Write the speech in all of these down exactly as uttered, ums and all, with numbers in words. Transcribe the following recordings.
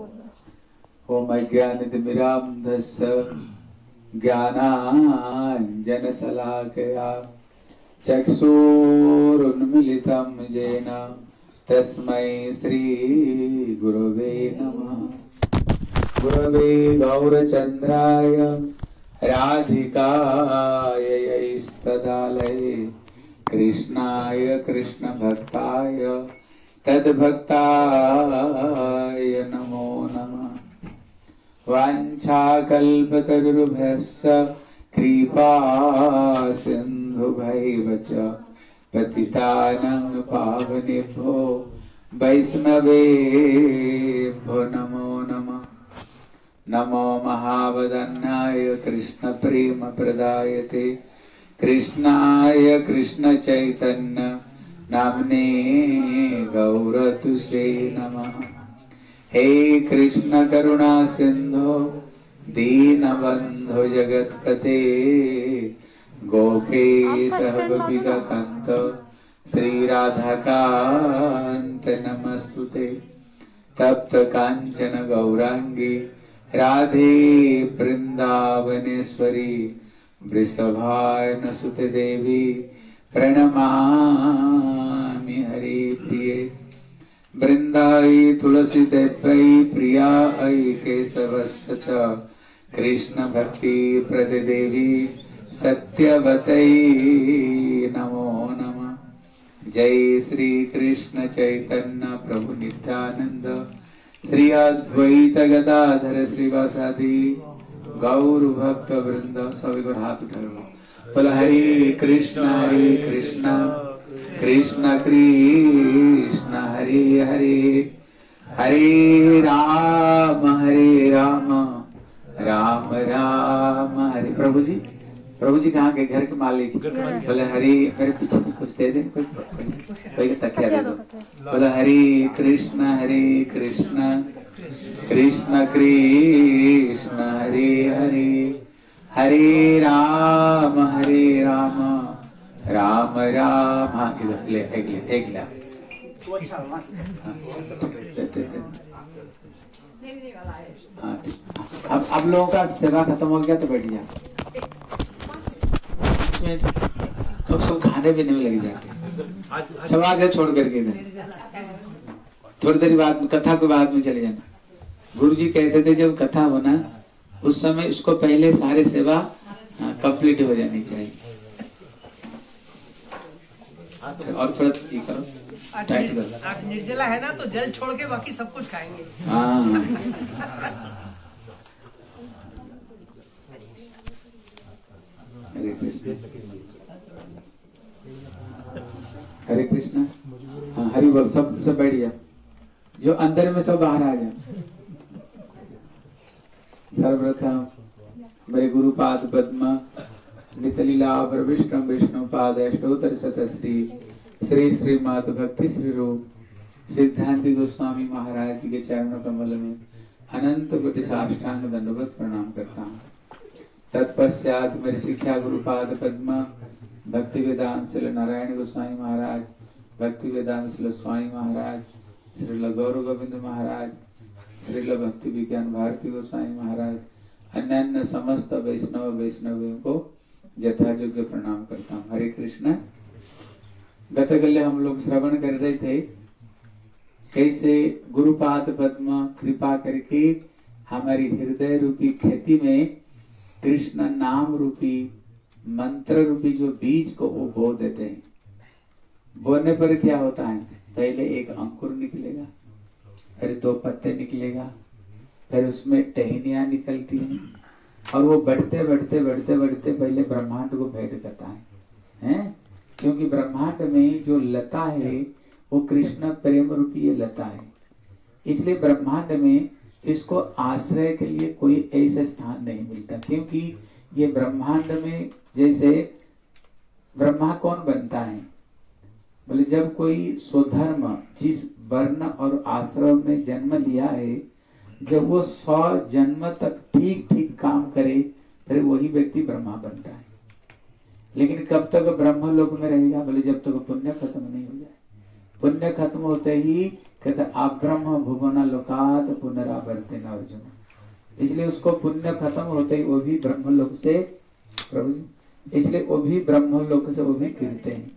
ओम अज्ञानतिमिरान्धस्य ज्ञानाञ्जनशलाकया चक्षुरुन्मीलितं येन तस्मै श्रीगुरवे नमः। गुरवे गौरचन्द्राय राधिकाय यैस्तदालये कृष्णाय कृष्णभक्ताय तद्भक्ताय नमो नमः। वाञ्छाकल्पतरुभ्यश्च कृपा सिन्धुभैव च पतितानां पावनेभ्यो वैष्णवेभ्यो नमो नमः। नमो महावदन्नाय कृष्णप्रेमप्रदायते कृष्णाय कृष्णचैतन्य नाम्ने गौरतुसे नमः। हे कृष्ण करुणा सिंधो दीनबंधो जगत्पते गोपेश गोपिकान्त श्री राधाकान्त नमस्तुते। तप्त कांचन गौरांगी राधे वृंदावनेश्वरी वृषभानुसुते देवी प्रणमामि हरि प्रिये। वृंदाई तुलसी देवै प्रिया ऐ केशवस्य च कृष्ण भक्ति प्रद देवी सत्यवतै नमो नमः। जय श्री कृष्ण चैतन्य प्रभु नित्यानंद श्री अद्वैत गदाधर श्रीवासादि गौर भक्त वृंद। सभी को हाथ उठाओ। बोल हरे कृष्ण हरे कृष्ण कृष्ण कृष्ण हरे हरे हरे राम हरे राम राम राम हरे। प्रभु जी प्रभु जी कहाँ के घर के मालिक? बोले हरे मेरे पीछे भी कुछ दे दे, कोई कोई तकिया दे दो। बोले हरे कृष्ण हरे कृष्ण कृष्ण कृष्ण हरे हरे हरे राम हरे राम राम राम। हाँ इधर ले एक ले एक ले हाँ। अब अब लोगों का सेवा खत्म हो गया तो बैठ जा। तो सब खाने पीने में लग जाते। सवा से छोड़ करके इधर थोड़ी देर बाद कथा के बाद में चले जाना। गुरु जी कहते थे जब कथा होना उस समय इसको पहले सारे सेवा कंप्लीट हो जानी चाहिए। और थोड़ा ये करो टाइट करो। आज निर्जला है ना तो जल छोड़ के बाकी सब कुछ खाएंगे। हाँ हरे कृष्ण हरे कृष्ण। हाँ हरि बोल। सब सब बैठ गया। जो अंदर में सब बाहर आ गया। सर्वप्रथम मेरे गुरुपाद पद्म नितलीला विष्णु विष्णु पाद अष्टोत्तर शतश्री श्री श्रीमद भक्ति श्री रूप सिद्धांति गोस्वामी महाराज जी के चरणों कमल में अनंत कोटि साष्टांग दंडवत प्रणाम करता हूँ। तत्पश्चात मेरे शिक्षा गुरुपाद पद्म भक्ति वेदांत श्री नारायण गोस्वामी महाराज भक्ति वेदांत श्री स्वामी महाराज श्रील गौर गोविंद महाराज श्रील भक्ति विज्ञान भारती गोस्वामी महाराज अन्य अन्य समस्त वैष्णव वैष्णवियों को यथायोग्य प्रणाम करता हूँ। हरे कृष्ण। गतकल्य हम लोग श्रवण कर रहे थे कैसे गुरुपाद पद्म कृपा करके हमारी हृदय रूपी खेती में कृष्ण नाम रूपी मंत्र रूपी जो बीज को वो बो देते हैं। बोने पर क्या होता है? पहले एक अंकुर निकलेगा, फिर दो पत्ते निकलेगा, फिर उसमें टहनियां निकलती हैं और वो बढ़ते बढ़ते बढ़ते बढ़ते पहले ब्रह्मांड को भेंट करता है, हैं? क्योंकि ब्रह्मांड में जो लता है वो कृष्ण प्रेम रूपी ये लता है। इसलिए ब्रह्मांड में इसको आश्रय के लिए कोई ऐसा स्थान नहीं मिलता। क्योंकि ये ब्रह्मांड में जैसे ब्रह्मा कौन बनता है? बोले जब कोई स्वधर्म जिस वर्ण और आश्रम में जन्म लिया है, जब वो सौ जन्म तक ठीक ठीक काम करे फिर वही व्यक्ति ब्रह्मा बनता है। लेकिन कब तक ब्रह्म लोक में रहेगा? बोले जब तक पुण्य खत्म नहीं हो जाए। पुण्य खत्म होते ही कहते आप ब्रह्म भुवन लोकात पुनरावर्ते न अर्जुन। इसलिए उसको पुण्य खत्म होते ही वो भी ब्रह्म लोक से, प्रभु जी, इसलिए वो भी ब्रह्म लोक से वो भी गिरते हैं।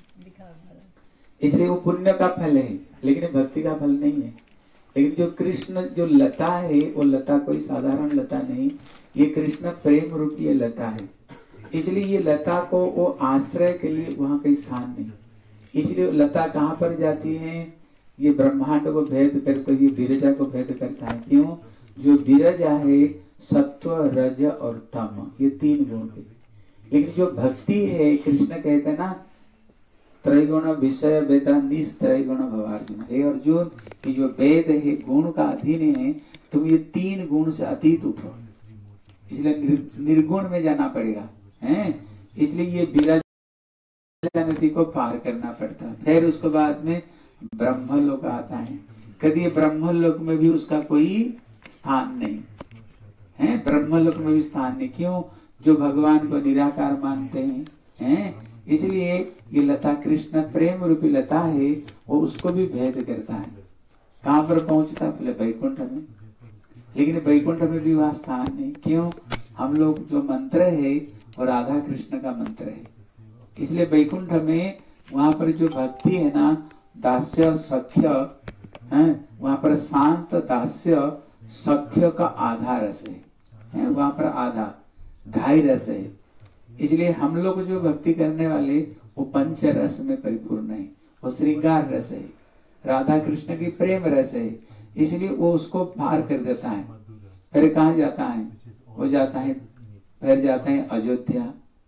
इसलिए वो पुण्य का फल है, लेकिन भक्ति का फल नहीं है। लेकिन जो कृष्ण जो लता है, वो लता कोई साधारण लता नहीं, ये कृष्ण प्रेम रूपी लता है। इसलिए ये लता को वो आश्रय के लिए वहां कोई स्थान नहीं। इसलिए लता कहाँ पर जाती है? ये ब्रह्मांड को भेद करते हुए विरजा को भेद करता है। क्यों? जो विरजा है सत्व, रज और तम, ये तीन गुण है। लेकिन जो भक्ति है, कृष्ण कहते हैं ना त्रैगुण विषय वेदा निस्त्रैगुण भवार्जुन। हे अर्जुन, ये जो वेद है गुण का अधीन है, तुम ये तीन गुण से अतीत उठो। इसलिए निर्गुण में जाना पड़ेगा, हैं? इसलिए ये विरजा नदी को पार करना पड़ता है। फिर उसके बाद में ब्रह्म लोक आता है। कभी ब्रह्म लोक में भी उसका कोई स्थान नहीं है, ब्रह्म लोक में भी स्थान नहीं। क्यों? जो भगवान को निराकार मानते हैं, हैं? इसलिए ये लता कृष्ण प्रेम रूपी लता है, वो उसको भी भेद करता है। कहाँ पर पहुंचता? पहले वैकुंठ में, लेकिन वैकुंठ में भी वहाँ स्थान नहीं। क्यों? हम लोग जो मंत्र है वो राधा कृष्ण का मंत्र है। इसलिए वैकुंठ में वहां पर जो भक्ति है ना, दास्य सख्य है, वहां पर शांत दास्य सख्य का आधा रस है, है? वहां पर आधा ढाई रस है। इसलिए हम लोग जो भक्ति करने वाले वो पंच रस में परिपूर्ण है, वो श्रृंगार रस है, राधा कृष्ण की प्रेम रस है। इसलिए वो उसको पार कर देता है। फिर कहाँ जाता है? वो जाता है, फिर जाता है अयोध्या।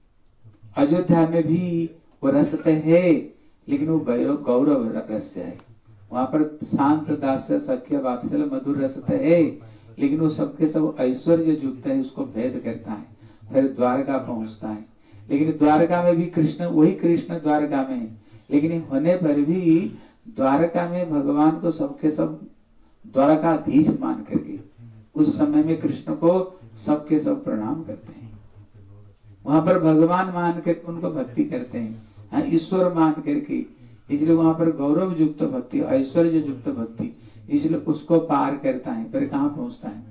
अयोध्या में भी वो रस तो है, लेकिन वो गौरव गौरव रस है। वहां पर शांत दास्य सख्य वात्सल्य मधुर रस तो है, लेकिन वो सबके सब ऐश्वर्य युक्त है, उसको भेद करता है। फिर द्वारका पहुंचता है, लेकिन द्वारका में भी कृष्ण, वही कृष्ण द्वारका में है, लेकिन होने पर भी द्वारका में भगवान को सबके सब द्वारकाधीश मान करके उस समय में कृष्ण को सबके सब प्रणाम करते हैं। वहां पर भगवान मान करके उनको भक्ति करते हैं, ईश्वर मान करके। इसलिए वहां पर गौरव युक्त भक्ति, ऐश्वर्य युक्त भक्ति, इसलिए उसको पार करता है। फिर कहाँ पहुंचता है?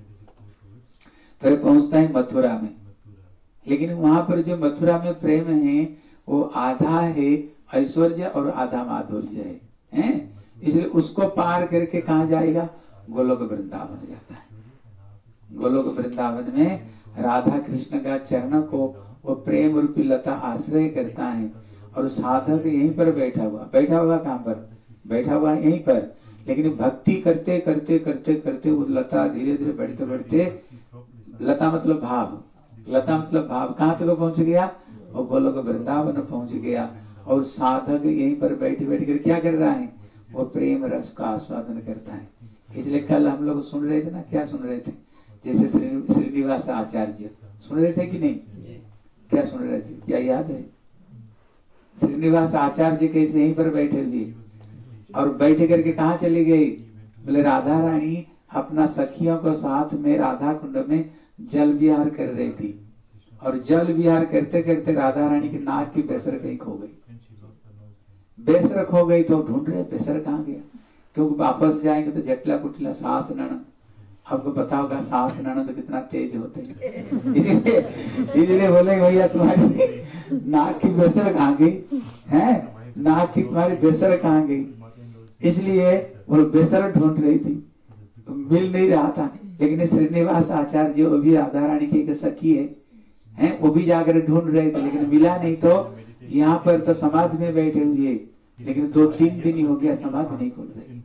फिर पहुंचता है मथुरा में। लेकिन वहां पर जो मथुरा में प्रेम है वो आधा है ऐश्वर्य और आधा माधुर्य है, हैं? इसलिए उसको पार करके कहाँ जाएगा? गोलोक वृंदावन जाता है। गोलोक वृंदावन में राधा कृष्ण का चरण को वो प्रेम रूपी लता आश्रय करता है, और साधक यहीं पर बैठा हुआ बैठा हुआ कहाँ पर बैठा हुआ यहीं पर, लेकिन भक्ति करते करते करते करते वो लता धीरे धीरे बढ़ते बढ़ते, लता मतलब भाव, लता मतलब भाव कहाँ तक पहुंच गया? और गोलोक वृंदावन पहुंच गया। और साधक यहीं पर बैठे बैठ कर क्या कर रहा है? वो प्रेम रस का आस्वादन करता है। इसलिए कल हम लोग सुन रहे थे ना, क्या सुन रहे थे? जैसे श्रीनिवास आचार्य सुन रहे थे कि नहीं? क्या सुन रहे थे? क्या याद है? श्रीनिवास आचार्य कैसे यहीं पर बैठे थे, और बैठे करके कहाँ चली गई? बोले राधा रानी अपना सखियों को साथ में राधा कुंड में जल विहार कर रही थी, और जल विहार करते करते राधा रानी की नाक की बेसर कहीं खो गई। बेसर खो गई तो ढूंढ रहे बेसर कहाँ गया, क्योंकि वापस जाएंगे तो जटला कुटला सास ननद, आपको पता होगा सास ननद कितना तेज होते हैं। इसलिए बोले भैया तुम्हारी नाक की बेसर कहाँ गई है, नाक की तुम्हारी बेसर कहाँ गई? इसलिए वो बेसर ढूंढ रही थी, मिल नहीं रहा था। लेकिन श्रीनिवास आचार्य वो भी राधा रानी की एक सखी है, हैं? वो भी जाकर ढूंढ रहे थे, लेकिन मिला नहीं। तो यहाँ पर तो समाधि में बैठे हुए, लेकिन दो तीन दिन ही हो गया समाधि नहीं खोल रहे।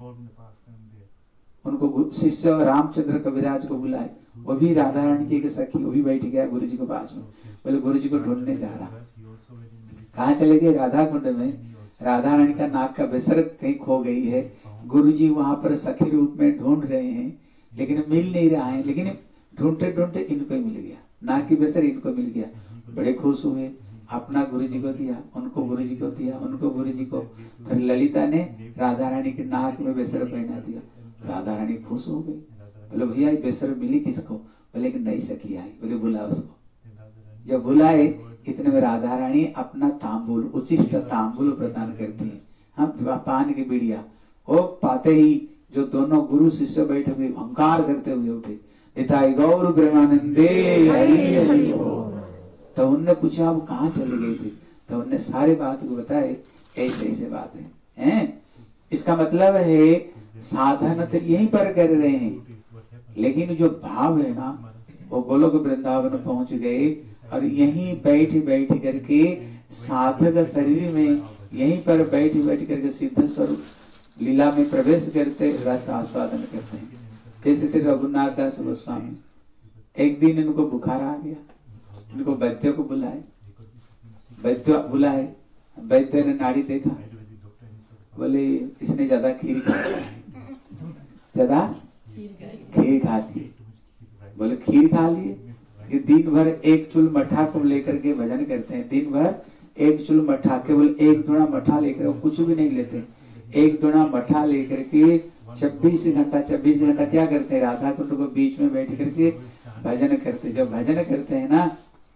उनको शिष्य रामचंद्र कविराज को बुलाए, वो भी राधा रानी की एक सखी, वो भी बैठ गया गुरु जी के पास में। बोले गुरु जी को ढूंढने जा रहा। कहाँ चले गए? राधा कुंड में। राधा रानी का नाक का बेसर कहीं खो गई है। गुरु जी वहां पर सखी रूप में ढूंढ रहे हैं, लेकिन मिल नहीं रहा है। लेकिन ढूंढते ढूंढते इनको मिल गया, नाक की बेसर इनको मिल गया। बड़े खुश हुए, अपना गुरु जी को दिया, उनको गुरु जी को दिया, उनको गुरु जी को। फिर ललिता ने राधा रानी के नाक में बेसर पहना दिया। राधा रानी खुश हो गई। बोले भैया बेसर मिली किसको? बोले कि नई सखी आई। बोले बुला उसको। जब बुलाए इतने में राधा रानी अपना तांबुल, उचिष्ट तांबुल प्रदान करती है, हम पान की बीड़िया। वो पाते ही जो दोनों गुरु शिष्य बैठे हुए अहंकार करते हुए उठे, निताई गौर प्रेमानंदे हरि हरि बोल। तो उनने पूछा आप कहाँ चले गए थे? तो उनने सारे बात को बताए, ऐसे ऐसे बात है, हैं? इसका मतलब है साधन तो यहीं पर कर रहे हैं, लेकिन जो भाव है ना वो गोलोक वृंदावन पहुंच गए और यहीं बैठ बैठ करके साधक शरीर में यहीं पर बैठ बैठ करके सिद्ध स्वरूप लीला में प्रवेश करते रस आस्वादन करते हैं। जैसे श्री रघुनाथ दास गोस्वामी, एक दिन इनको बुखार आ गया, इनको वैद्य को बुलाए, वैद्य बुलाए, वैद्य ने नाड़ी देखा, बोले इसने ज्यादा खीर खा लिया, ज्यादा खीर खा ली। बोले खीर खा लिए, ये दिन भर एक चुल मठा को लेकर के भजन करते हैं, दिन भर एक चुल मठा, केवल एक दोना मठा लेकर, कुछ भी नहीं लेते, एक दोना मठा लेकर के छब्बीस घंटा छब्बीस घंटा क्या करते हैं, राधा कुंड को बीच में बैठ करके भजन करते। जब भजन करते हैं ना,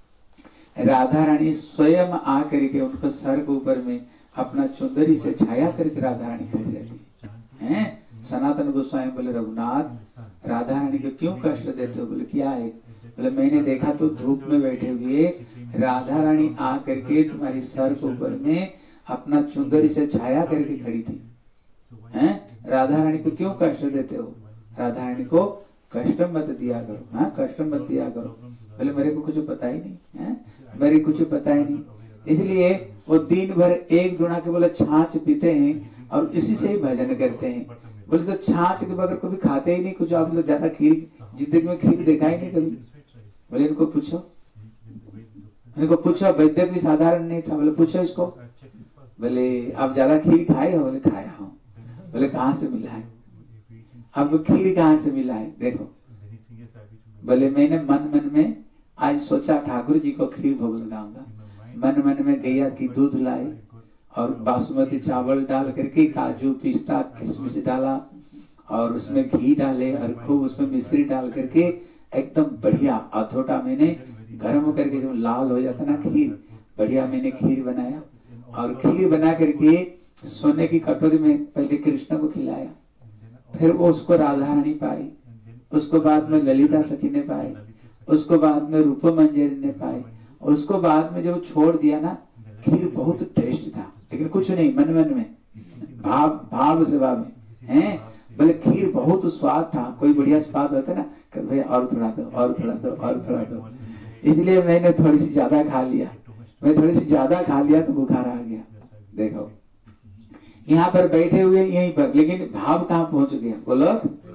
राधा रानी स्वयं आ करके उनको सर के ऊपर में अपना चुंदरी से छाया करके राधा रानी खड़ी रहती है। सनातन गोस्वामी बोले रघुनाथ राधा रानी को क्यों कष्ट देते हो? बोले क्या है? बोले मैंने देखा तो धूप में बैठे हुए राधा रानी आ करके तुम्हारी सर के ऊपर में अपना चुंदरी से छाया करके खड़ी थी, हैं? राधा रानी को क्यों कष्ट देते हो? राधा रानी को कष्ट मत दिया करो, हाँ कष्ट मत दिया करो। बोले मेरे को कुछ पता ही नहीं है, मेरे कुछ पता ही नहीं। इसलिए वो दिन भर एक दुना के बोले छाछ पीते हैं और इसी से ही भजन करते हैं। बोले तो छाछ के बगैर कभी खाते ही नहीं कुछ, आप लोग ज्यादा खीर जिंदगी में खीर देखा ही नहीं कभी। बोले इनको पूछो, इनको पूछो, वैद्य भी साधारण नहीं था। बोले पूछो इसको, बोले आप ज्यादा खीर खाए हो? बोले खाया हूँ। बोले कहाँ से मिला है? अब खीर कहाँ से मिला है? देखो, बोले मैंने मन मन में आज सोचा ठाकुर जी को खीर भोग लगाऊंगा, मन मन में गैया की दूध लाए और बासमती चावल डाल करके काजू पिस्ता किशमिश डाला और उसमें घी डाले और खूब उसमें मिश्री डाल करके एकदम बढ़िया अधोटा मैंने गर्म करके, जब लाल हो जाता ना खीर, बढ़िया मैंने खीर बनाया और खीर बना करके सोने की कटोरी में पहले कृष्ण को खिलाया, फिर वो उसको राधा रानी पाई, उसको बाद में ललिता सखी ने पाई, उसको बाद में रूप मंजरी ने पाई, उसको बाद में जब छोड़ दिया ना, खीर बहुत टेस्ट था, लेकिन कुछ नहीं, मन मन में भाव भाव से भाव में हैं। बोले खीर बहुत स्वाद था, कोई बढ़िया स्वाद होता ना, भाई और थोड़ा दो और थोड़ा दो और थोड़ा दो, इसलिए मैंने थोड़ी सी ज्यादा खा लिया, मैं थोड़ी सी ज्यादा खा लिया तो बुखार आ गया। देखो यहाँ पर बैठे हुए यहीं पर, लेकिन भाव कहाँ पहुंच गया? बोलो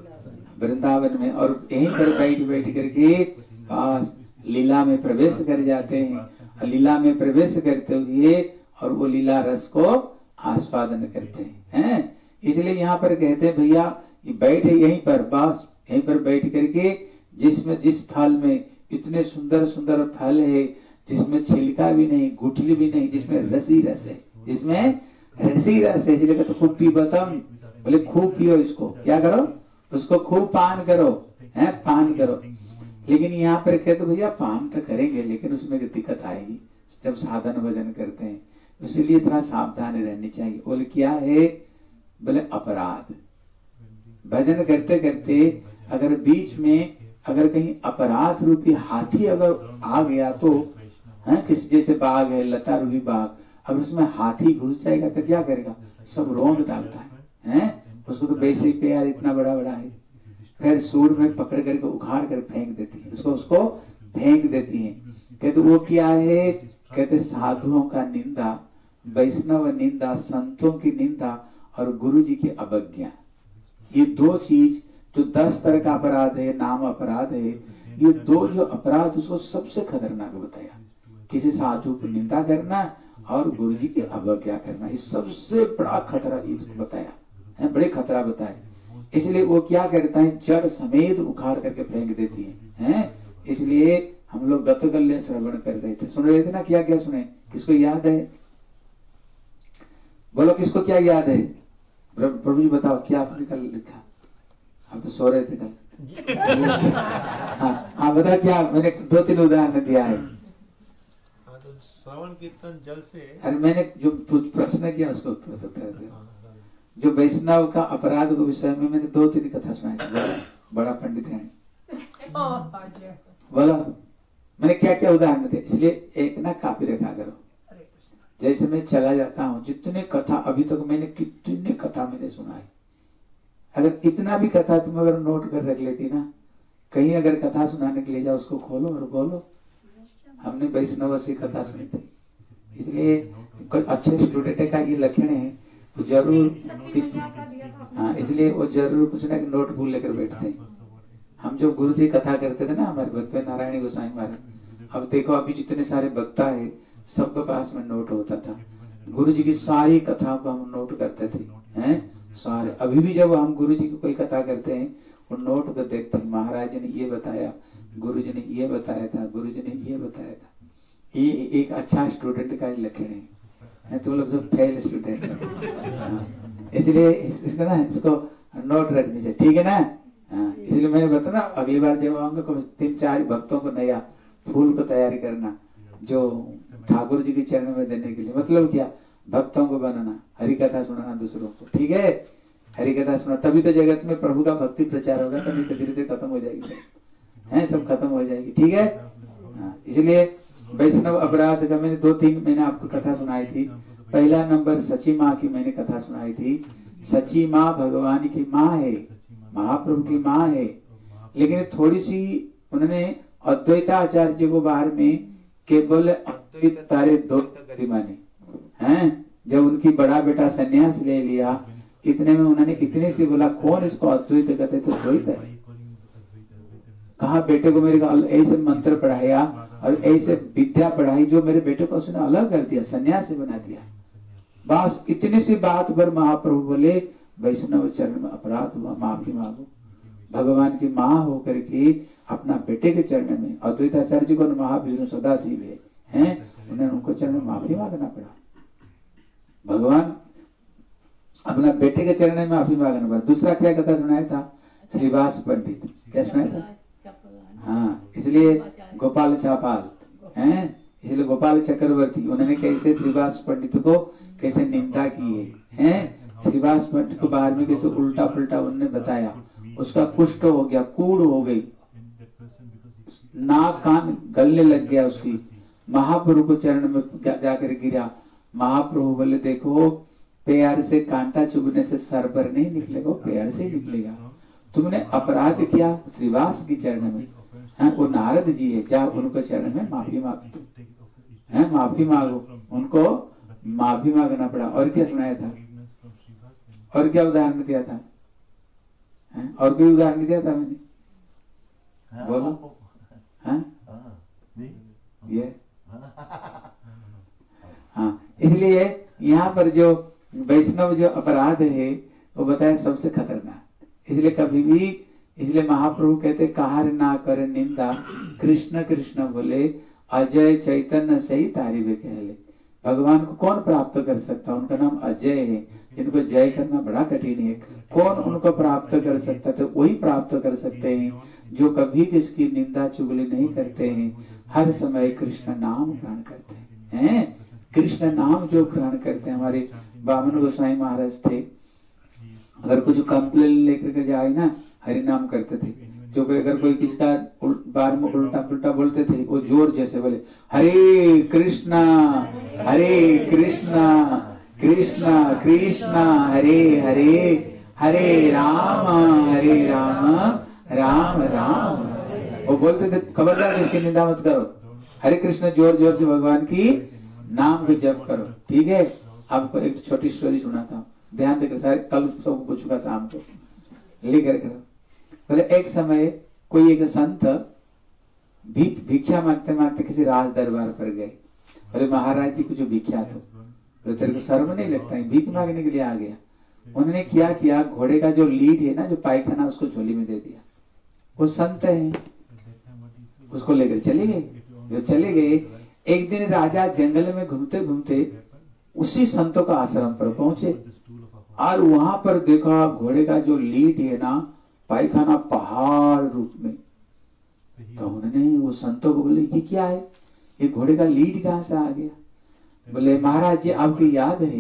वृंदावन में, और यहीं पर बैठ बैठ करके पास लीला में प्रवेश कर जाते हैं। लीला में प्रवेश करते हुए और वो लीला रस को आस्वादन करते हैं। इसलिए यहाँ पर कहते हैं भैया बैठे यहीं पर, बस यहीं पर बैठ करके, जिसमें जिस फल में इतने सुंदर सुंदर फल है, जिसमें छिलका भी नहीं गुठली भी नहीं, जिसमें रसी रस है, जिसमें रसी रस है, इसलिए तो खूब पीबतम, बोले खूब पियो, इसको क्या करो, उसको खूब पान करो, है पान करो। लेकिन यहाँ पर कहते भैया पान तो करेंगे, लेकिन उसमें दिक्कत आएगी जब साधन भजन करते हैं, इसीलिए थोड़ा सावधान रहनी चाहिए। बोले क्या है? बोले अपराध। भजन करते करते अगर बीच में अगर कहीं अपराध रूपी हाथी अगर आ गया तो है, किसी जैसे बाघ है, लता रूपी बाघ, अब उसमें हाथी घुस जाएगा तो क्या करेगा? सब रोंद डालता है, हैं? उसको तो वैसे ही प्यार इतना बड़ा बड़ा है, फिर सूर में पकड़ करके उखाड़ कर फेंक देती है, उसको उसको फेंक देती है। कहते वो क्या है? कहते साधुओं का निंदा, वैष्णव निंदा, संतों की निंदा और गुरु जी की अवज्ञा, ये दो चीज जो दस तरह का अपराध है, नाम अपराध है, ये दो जो अपराध उसको सबसे खतरनाक बताया। किसी साधु की निंदा करना और गुरु जी की अवज्ञा करना, ये सबसे बड़ा खतरा इसको बताया है, बड़े खतरा बताए। इसलिए वो क्या करता है? जड़ समेत उखाड़ करके फेंक देती है, हैं? इसलिए हम लोग गतगल्य श्रवण कर रहे थे, सुन रहे थे ना, क्या क्या सुने? किसको याद है? बोलो किसको क्या याद है? प्रभु जी बताओ क्या आपने कल लिखा? हम तो सो रहे थे कल। हाँ हाँ बता क्या, मैंने दो तीन उदाहरण दिया है। श्रवण कीर्तन जल से, अरे मैंने जो प्रश्न किया उसको उत्तर देते। जो वैष्णव का अपराध के विषय में मैंने दो तीन कथा सुनाई थी। बड़ा पंडित है, बोलो मैंने क्या क्या उदाहरण थे, इसलिए एक ना कापी रखा करो। जैसे मैं चला जाता हूँ, जितने कथा अभी तक मैंने कितने कथा मैंने सुनाई, अगर इतना भी कथा तुम अगर नोट कर रख लेती ना, कहीं अगर कथा सुनाने के लिए जाओ उसको खोलो और बोलो हमने वैष्णव से कथा सुनी थी। इसलिए कोई अच्छे स्टूडेंट का ये लक्षण है तो जरूर किस हाँ, इसलिए वो जरूर कुछ ना नोट भूल लेकर बैठते हैं। हम जो गुरु जी कथा करते थे ना हमारे भक्त नारायण गोसाई महाराज, अब देखो अभी जितने सारे वक्ता है सबके पास में नोट होता था। गुरु जी की सारी कथाओं को हम नोट करते थे, हैं सारे। अभी भी जब हम गुरु जी की कोई कथा करते हैं वो नोट को देखते हैं, महाराज ने ये बताया, गुरु जी ने ये बताया था, गुरु जी ने ये बताया था। ये एक अच्छा स्टूडेंट का लक्षण है, तुम लोग सब फेल स्टूडेंट हो, इसलिए इसको ना इसको नोट रखनी चाहिए, ठीक है ना। हाँ, इसलिए मैंने बताया ना अगली बार जब आऊंगा तीन चार भक्तों को नया फूल को तैयारी करना जो ठाकुर जी के चरण में देने के लिए। मतलब क्या, भक्तों को बनाना, हरि कथा सुनाना दूसरों को, ठीक है। हरि कथा सुना तभी तो जगत में प्रभु का भक्ति प्रचार होगा, तभी तो धीरे धीरे खत्म हो जाएगी, है सब खत्म हो जाएगी, ठीक है। हाँ, इसलिए वैष्णव अपराध का मैंने दो तीन मैंने आपको कथा सुनाई थी। पहला नंबर सची माँ की मैंने कथा सुनाई थी। सची माँ भगवान की माँ है, महाप्रभु की माँ है, लेकिन थोड़ी सी उन्होंने अद्वैताचार्य को बाहर में केवल अद्वैत तारे द्वैत गरिमानी हैं। जब उनकी बड़ा बेटा सन्यास ले लिया, इतने में उन्होंने इतने से बोला कौन इसको अद्वैत कहते, तो द्वैत है। कहा बेटे को मेरे को ऐसे मंत्र पढ़ाया और ऐसे विद्या पढ़ाई जो मेरे बेटे को उसने अलग कर दिया, सन्यासी बना दिया। बस इतनी सी बात पर महाप्रभु बोले वैष्णव चरण में अपराध हुआ, माफी मांगो। भगवान की माँ होकर के अपना बेटे के चरण में, अद्वैताचार्य जी को महाविष्णु सदाशिव है, हैं, उन्हें उनको चरण में माफी मांगना पड़ा। भगवान अपना बेटे के चरण में माफी मांगना पड़ा। दूसरा क्या कथा सुनाया था, श्रीवास पंडित, क्या सुनाया था, हाँ, इसलिए गोपाल छापाल हैं, इसलिए गोपाल चक्रवर्ती उन्होंने कैसे श्रीवास पंडित को कैसे निंदा की है, हैं। श्रीवास पंडित को बाहर में कैसे उल्टा पुल्टा उन्होंने बताया, उसका कुष्ठ हो गया, कूड़ हो गई, नाक कान गलने लग गया उसकी। महाप्रभु को चरण में जाकर गिरा। महाप्रभु बोले देखो पैर से कांटा चुभने से सर पर नहीं निकलेगा, पैर से ही निकलेगा। तुमने अपराध किया श्रीवास की चरण में, है वो नारद जी है, जा उनको चरण में माफी मांगो, है माफी मांगो, उनको माफी मांगना पड़ा। और क्या सुनाया था, और क्या उदाहरण दिया था, है? और कोई उदाहरण दिया था मैंने, बोलो, हाँ ये हाँ। इसलिए यहाँ पर जो वैष्णव जो अपराध है वो बताया सबसे खतरनाक। इसलिए कभी भी, इसलिए महाप्रभु कहते कहार ना करे निंदा, कृष्ण कृष्ण बोले अजय चैतन्य से ही तारीफ कहले। भगवान को कौन प्राप्त कर सकता, उनका नाम अजय है, जिनको जय करना बड़ा कठिन है। कौन उनको प्राप्त कर सकता, तो वही प्राप्त कर सकते हैं जो कभी किसकी निंदा चुगली नहीं करते हैं, हर समय कृष्ण नाम ग्रहण करते हैं। कृष्ण नाम जो ग्रहण करते हैं, हमारे बामन गोसाई महाराज थे, अगर कुछ कंप्लेन लेकर के जाए ना, हरि नाम करते थे। जो अगर कोई किसका बार में उल्टा पुल्टा बोलते थे, वो जोर जैसे बोले हरे कृष्णा हरे कृष्णा कृष्णा कृष्णा हरे हरे हरे राम हरे राम राम राम। वो बोलते थे खबरदार इसकी निंदा मत करो, हरे कृष्ण जोर जोर से भगवान की नाम को जप करो, ठीक है। आपको एक छोटी स्टोरी सुनाता हूँ, ध्यान देकर, सारे कल सब पूछूंगा शाम को, लेकर करो। बोले एक समय कोई एक संत भीख भिक्षा मांगते मांगते किसी राज दरबार पर गए। बोले महाराज जी कुछ भिक्षा दो। तो तेरे को शर्म नहीं लगता है, भीख मांगने के लिए आ गया। उन्होंने क्या किया, घोड़े का जो लीड है ना, जो पायखाना, उसको झोली में दे दिया। वो संत है, उसको लेकर चले गए। जो चले गए, एक दिन राजा जंगल में घूमते घूमते उसी संतों का आश्रम पर पहुंचे और वहां पर देखा घोड़े का जो लीड है ना, पायखाना पहाड़ रूप में। तो उन्होंने वो संतों को बोले ये क्या है, ये घोड़े का लीड कहां से आ गया। बोले महाराज जी आपकी याद है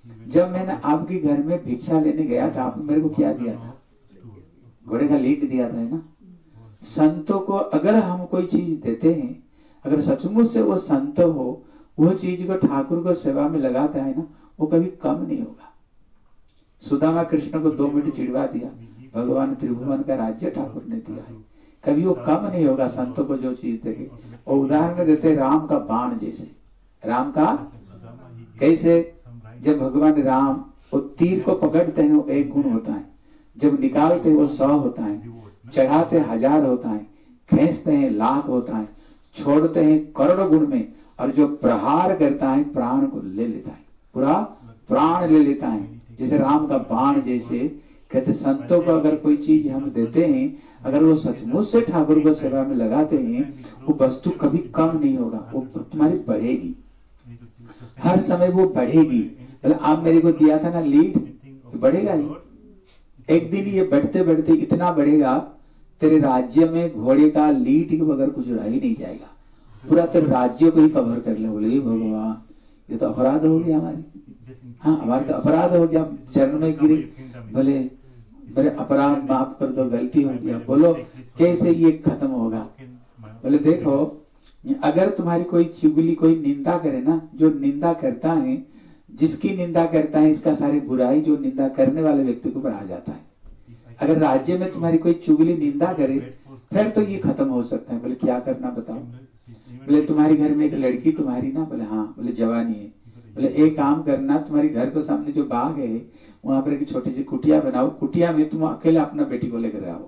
जब मैंने आपके घर में भिक्षा लेने गया था, आपने मेरे को क्या दिया था? घोड़े का लीट दिया था, है ना। संतों को अगर हम कोई चीज देते हैं, अगर सचमुच से वो संत हो, वो चीज को ठाकुर को सेवा में लगाता है ना, वो कभी कम नहीं होगा। सुदामा कृष्ण को दो मिनट चिढ़वा दिया, भगवान त्रिभुवन का राज्य ठाकुर ने दिया है, कभी वो कम नहीं होगा संतों को जो चीज देंगे। और उदाहरण देते राम का बाण जैसे, राम का कैसे, जब भगवान राम वो तीर को पकड़ते हैं वो एक गुण होता है, जब निकालते वो सौ होता है, चढ़ाते हजार होता है, खींचते हैं लाख होता है, छोड़ते हैं करोड़ गुण में, और जो प्रहार करता है प्राण को ले लेता है, पूरा प्राण ले लेता है। जैसे राम का बाण जैसे कहते संतों को अगर कोई चीज हम देते हैं, अगर वो सचमुच से ठाकुर को सेवा में लगाते हैं, वो वस्तु कभी कम नहीं होगा, वो तुम्हारी बढ़ेगी, हर समय वो बढ़ेगी। मतलब आप मेरे को दिया था ना लीड, बढ़ेगा ही, एक दिन ये बढ़ते बढ़ते इतना बढ़ेगा, तेरे राज्य में घोड़े का लीड के बगैर कुछ रह ही नहीं जाएगा, पूरा तेरे राज्य को ही कवर कर ले। बोले भगवान ये तो अपराध हो गया हमारी, हाँ हमारा तो अपराध हो गया, चरण में गिरे, बोले मेरे अपराध माफ कर दो, गलती हो गया। बोलो कैसे ये खत्म होगा? बोले देखो, अगर तुम्हारी कोई चुगली कोई निंदा करे ना, जो निंदा करता है, जिसकी निंदा करता है, इसका सारी बुराई जो निंदा करने वाले व्यक्ति के ऊपर आ जाता है। अगर राज्य में तुम्हारी कोई चुगली निंदा करे, फिर तो ये खत्म हो सकता है। बोले क्या करना बताओ? बोले तुम्हारी घर में एक लड़की तुम्हारी ना, बोले हाँ, बोले जवानी है, बोले एक काम करना, तुम्हारी घर के सामने जो बाग है वहां पर एक छोटी सी कुटिया बनाओ, कुटिया में तुम अकेला अपना बेटी को लेकर आओ,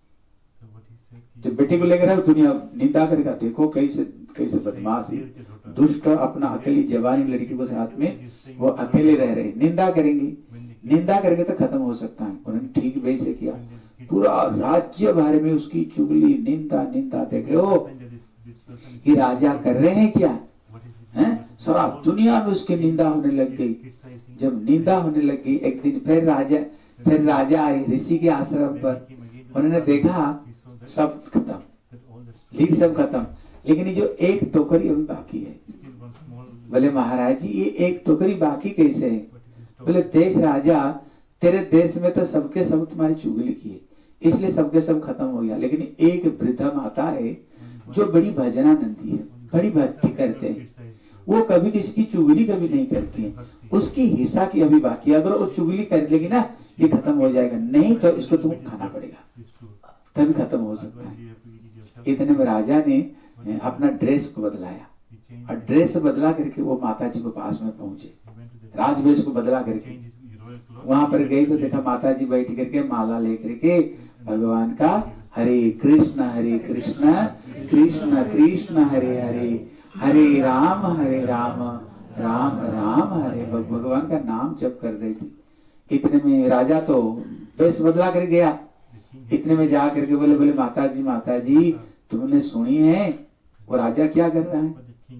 जब बेटी को लेकर आओ दुनिया निंदा करेगा, देखो कैसे कैसे बदमाश दुष्ट अपना अकेली जवानी लड़की को साथ में वो अकेले रह रहे, निंदा करेंगे, निंदा करेंगे तो खत्म हो सकता है। उन्होंने ठीक वैसे किया, पूरा राज्य भर में उसकी चुगली निंदा निंदा देखे, ओ ये राजा कर रहे हैं क्या है, सारा दुनिया में उसकी निंदा होने लग गई। जब निंदा होने लगी, एक दिन फिर राजा फिर राजा आए ऋषि के आश्रम पर, उन्होंने देखा सब खत्म, लीड सब खत्म, लेकिन ये जो एक टोकरी अभी बाकी है। बोले महाराज जी ये एक टोकरी बाकी कैसे है? बोले देख राजा, तेरे देश में तो सबके सब तुम्हारी चुगली की है, इसलिए सबके सब खत्म हो गया, लेकिन एक वृद्धा माता है जो बड़ी भजनानंदी है, बड़ी भक्ति करते हैं, वो कभी किसी की चुगली कभी नहीं करती है, उसकी हिस्सा की अभी बाकी है। अगर वो चुगली कर लेगी ना, ये खत्म हो जाएगा, नहीं तो इसको तुम्हें खाना पड़ेगा, तभी खत्म हो सकता है। इतने में राजा ने अपना ड्रेस को बदलाया, और ड्रेस बदला करके वो माता जी को पास में पहुंचे, राजवेश को बदला करके वहां पर गए तो देखा माता जी बैठ करके माला लेकर के भगवान का हरे कृष्ण हरे कृष्ण कृष्ण कृष्ण हरे हरे, हरे राम हरे राम राम राम हरे, भगवान का नाम जप कर रही थी। इतने में राजा तो वेश बदला कर गया, इतने में जा करके बोले बोले माता जी माता जी तुमने सुनी है वो राजा क्या कर रहा है?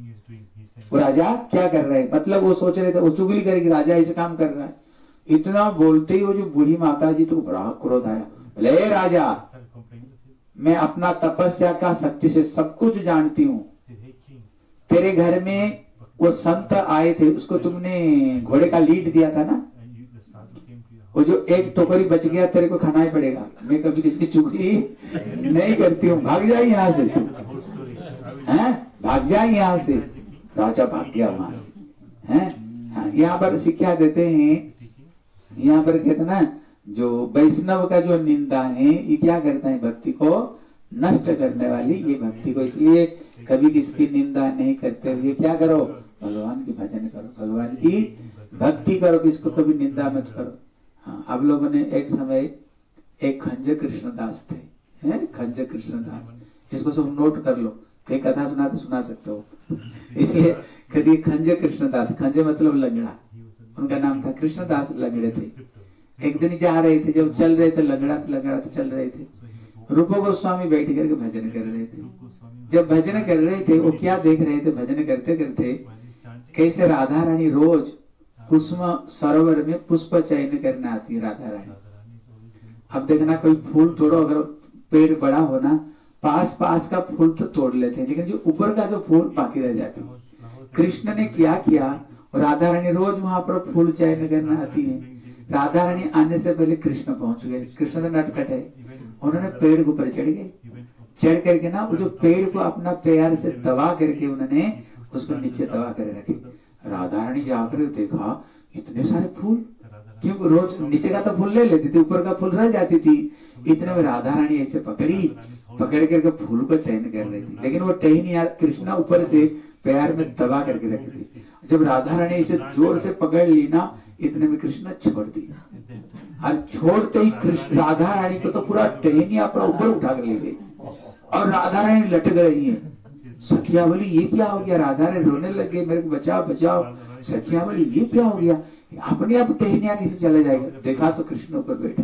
वो राजा क्या कर रहा है? मतलब वो सोच रहे थे वो चुगली करेगी, राजा ऐसे काम कर रहा है। इतना बोलते ही वो जो बूढ़ी माता जी तो बड़ा क्रोध आया, बोले राजा मैं अपना तपस्या का शक्ति से सब कुछ जानती हूँ, तेरे घर में वो संत आए थे, उसको तुमने घोड़े का लीड दिया था ना, वो जो एक टोकरी बच गया तेरे को खाना ही पड़ेगा, मैं कभी किसकी चुगली नहीं करती हूँ, भाग जाए यहाँ से, हैं भाग जाए यहाँ से। राजा भाग गया वहां से, हैं यहाँ पर शिक्षा देते हैं, यहाँ पर कहते ना जो वैष्णव का जो निंदा है ये क्या करता है, भक्ति को नष्ट करने वाली ये भक्ति को, इसलिए कभी किसकी निंदा नहीं करते हुए क्या करो, भगवान की भजन करो, भगवान की भक्ति करो, किसको कभी निंदा मत करो। हाँ, आप लोगों ने एक समय एक खंज कृष्णदास थे, हैं खंज कृष्णदास, इसको सब नोट कर लो, कई कथा सुना तो सुना सकते हो। इसलिए कभी खंज कृष्णदास, खंज मतलब लंगड़ा, उनका नाम था, कृष्णदास लंगड़े थे। एक दिन जा रहे थे, जब चल रहे थे लंगड़ा लंगड़ा तो चल रहे थे, रूप गोस्वामी बैठ करके भजन कर रहे थे। जब भजन कर रहे थे वो क्या देख रहे थे, भजन करते करते कैसे राधा रानी रोज कुसुम सरोवर में पुष्प चयन करने आती है राधा रानी। अब देखना कोई फूल तोड़ो, अगर पेड़ बड़ा होना पास पास का फूल तो तोड़ लेते हैं, लेकिन जो ऊपर का जो फूल बाकी रह जाते हैं। कृष्ण ने क्या किया, और राधा रानी रोज वहां पर फूल चयन करने आती है। राधा रानी आने से पहले कृष्ण पहुंच गए। कृष्ण तो नटखट है, उन्होंने पेड़ के ऊपर चढ़ गए। चढ़ करके ना वो जो पेड़ को अपना पैर से दबा करके उन्होंने उसको नीचे दबा कर रखे। राधा रानी जाकर देखा इतने सारे फूल, क्योंकि रोज नीचे का तो फूल ले लेती थी, ऊपर का फूल रह जाती थी। इतने में राधा रानी ऐसे पकड़ी, पकड़ करके फूल को चयन कर रही थी, लेकिन वो टहनी यार कृष्णा ऊपर से पैर में दबा करके रखी थी। जब राधा रानी इसे जोर से पकड़ ली ना, इतने में कृष्णा छोड़ दी। और छोड़ते ही कृष्ण राधा रानी को तो पूरा टहनी अपना ऊपर उठा कर ले गई और राधा रानी लटक रही है। सखिया बोली ये क्या हो गया? राधा रानी रोने लग गई, मेरे को बचाओ बचाओ। सखिया बोली ये क्या हो गया? अपने आप टहनिया किसे चले जाएगा? देखा तो कृष्ण ऊपर बैठे,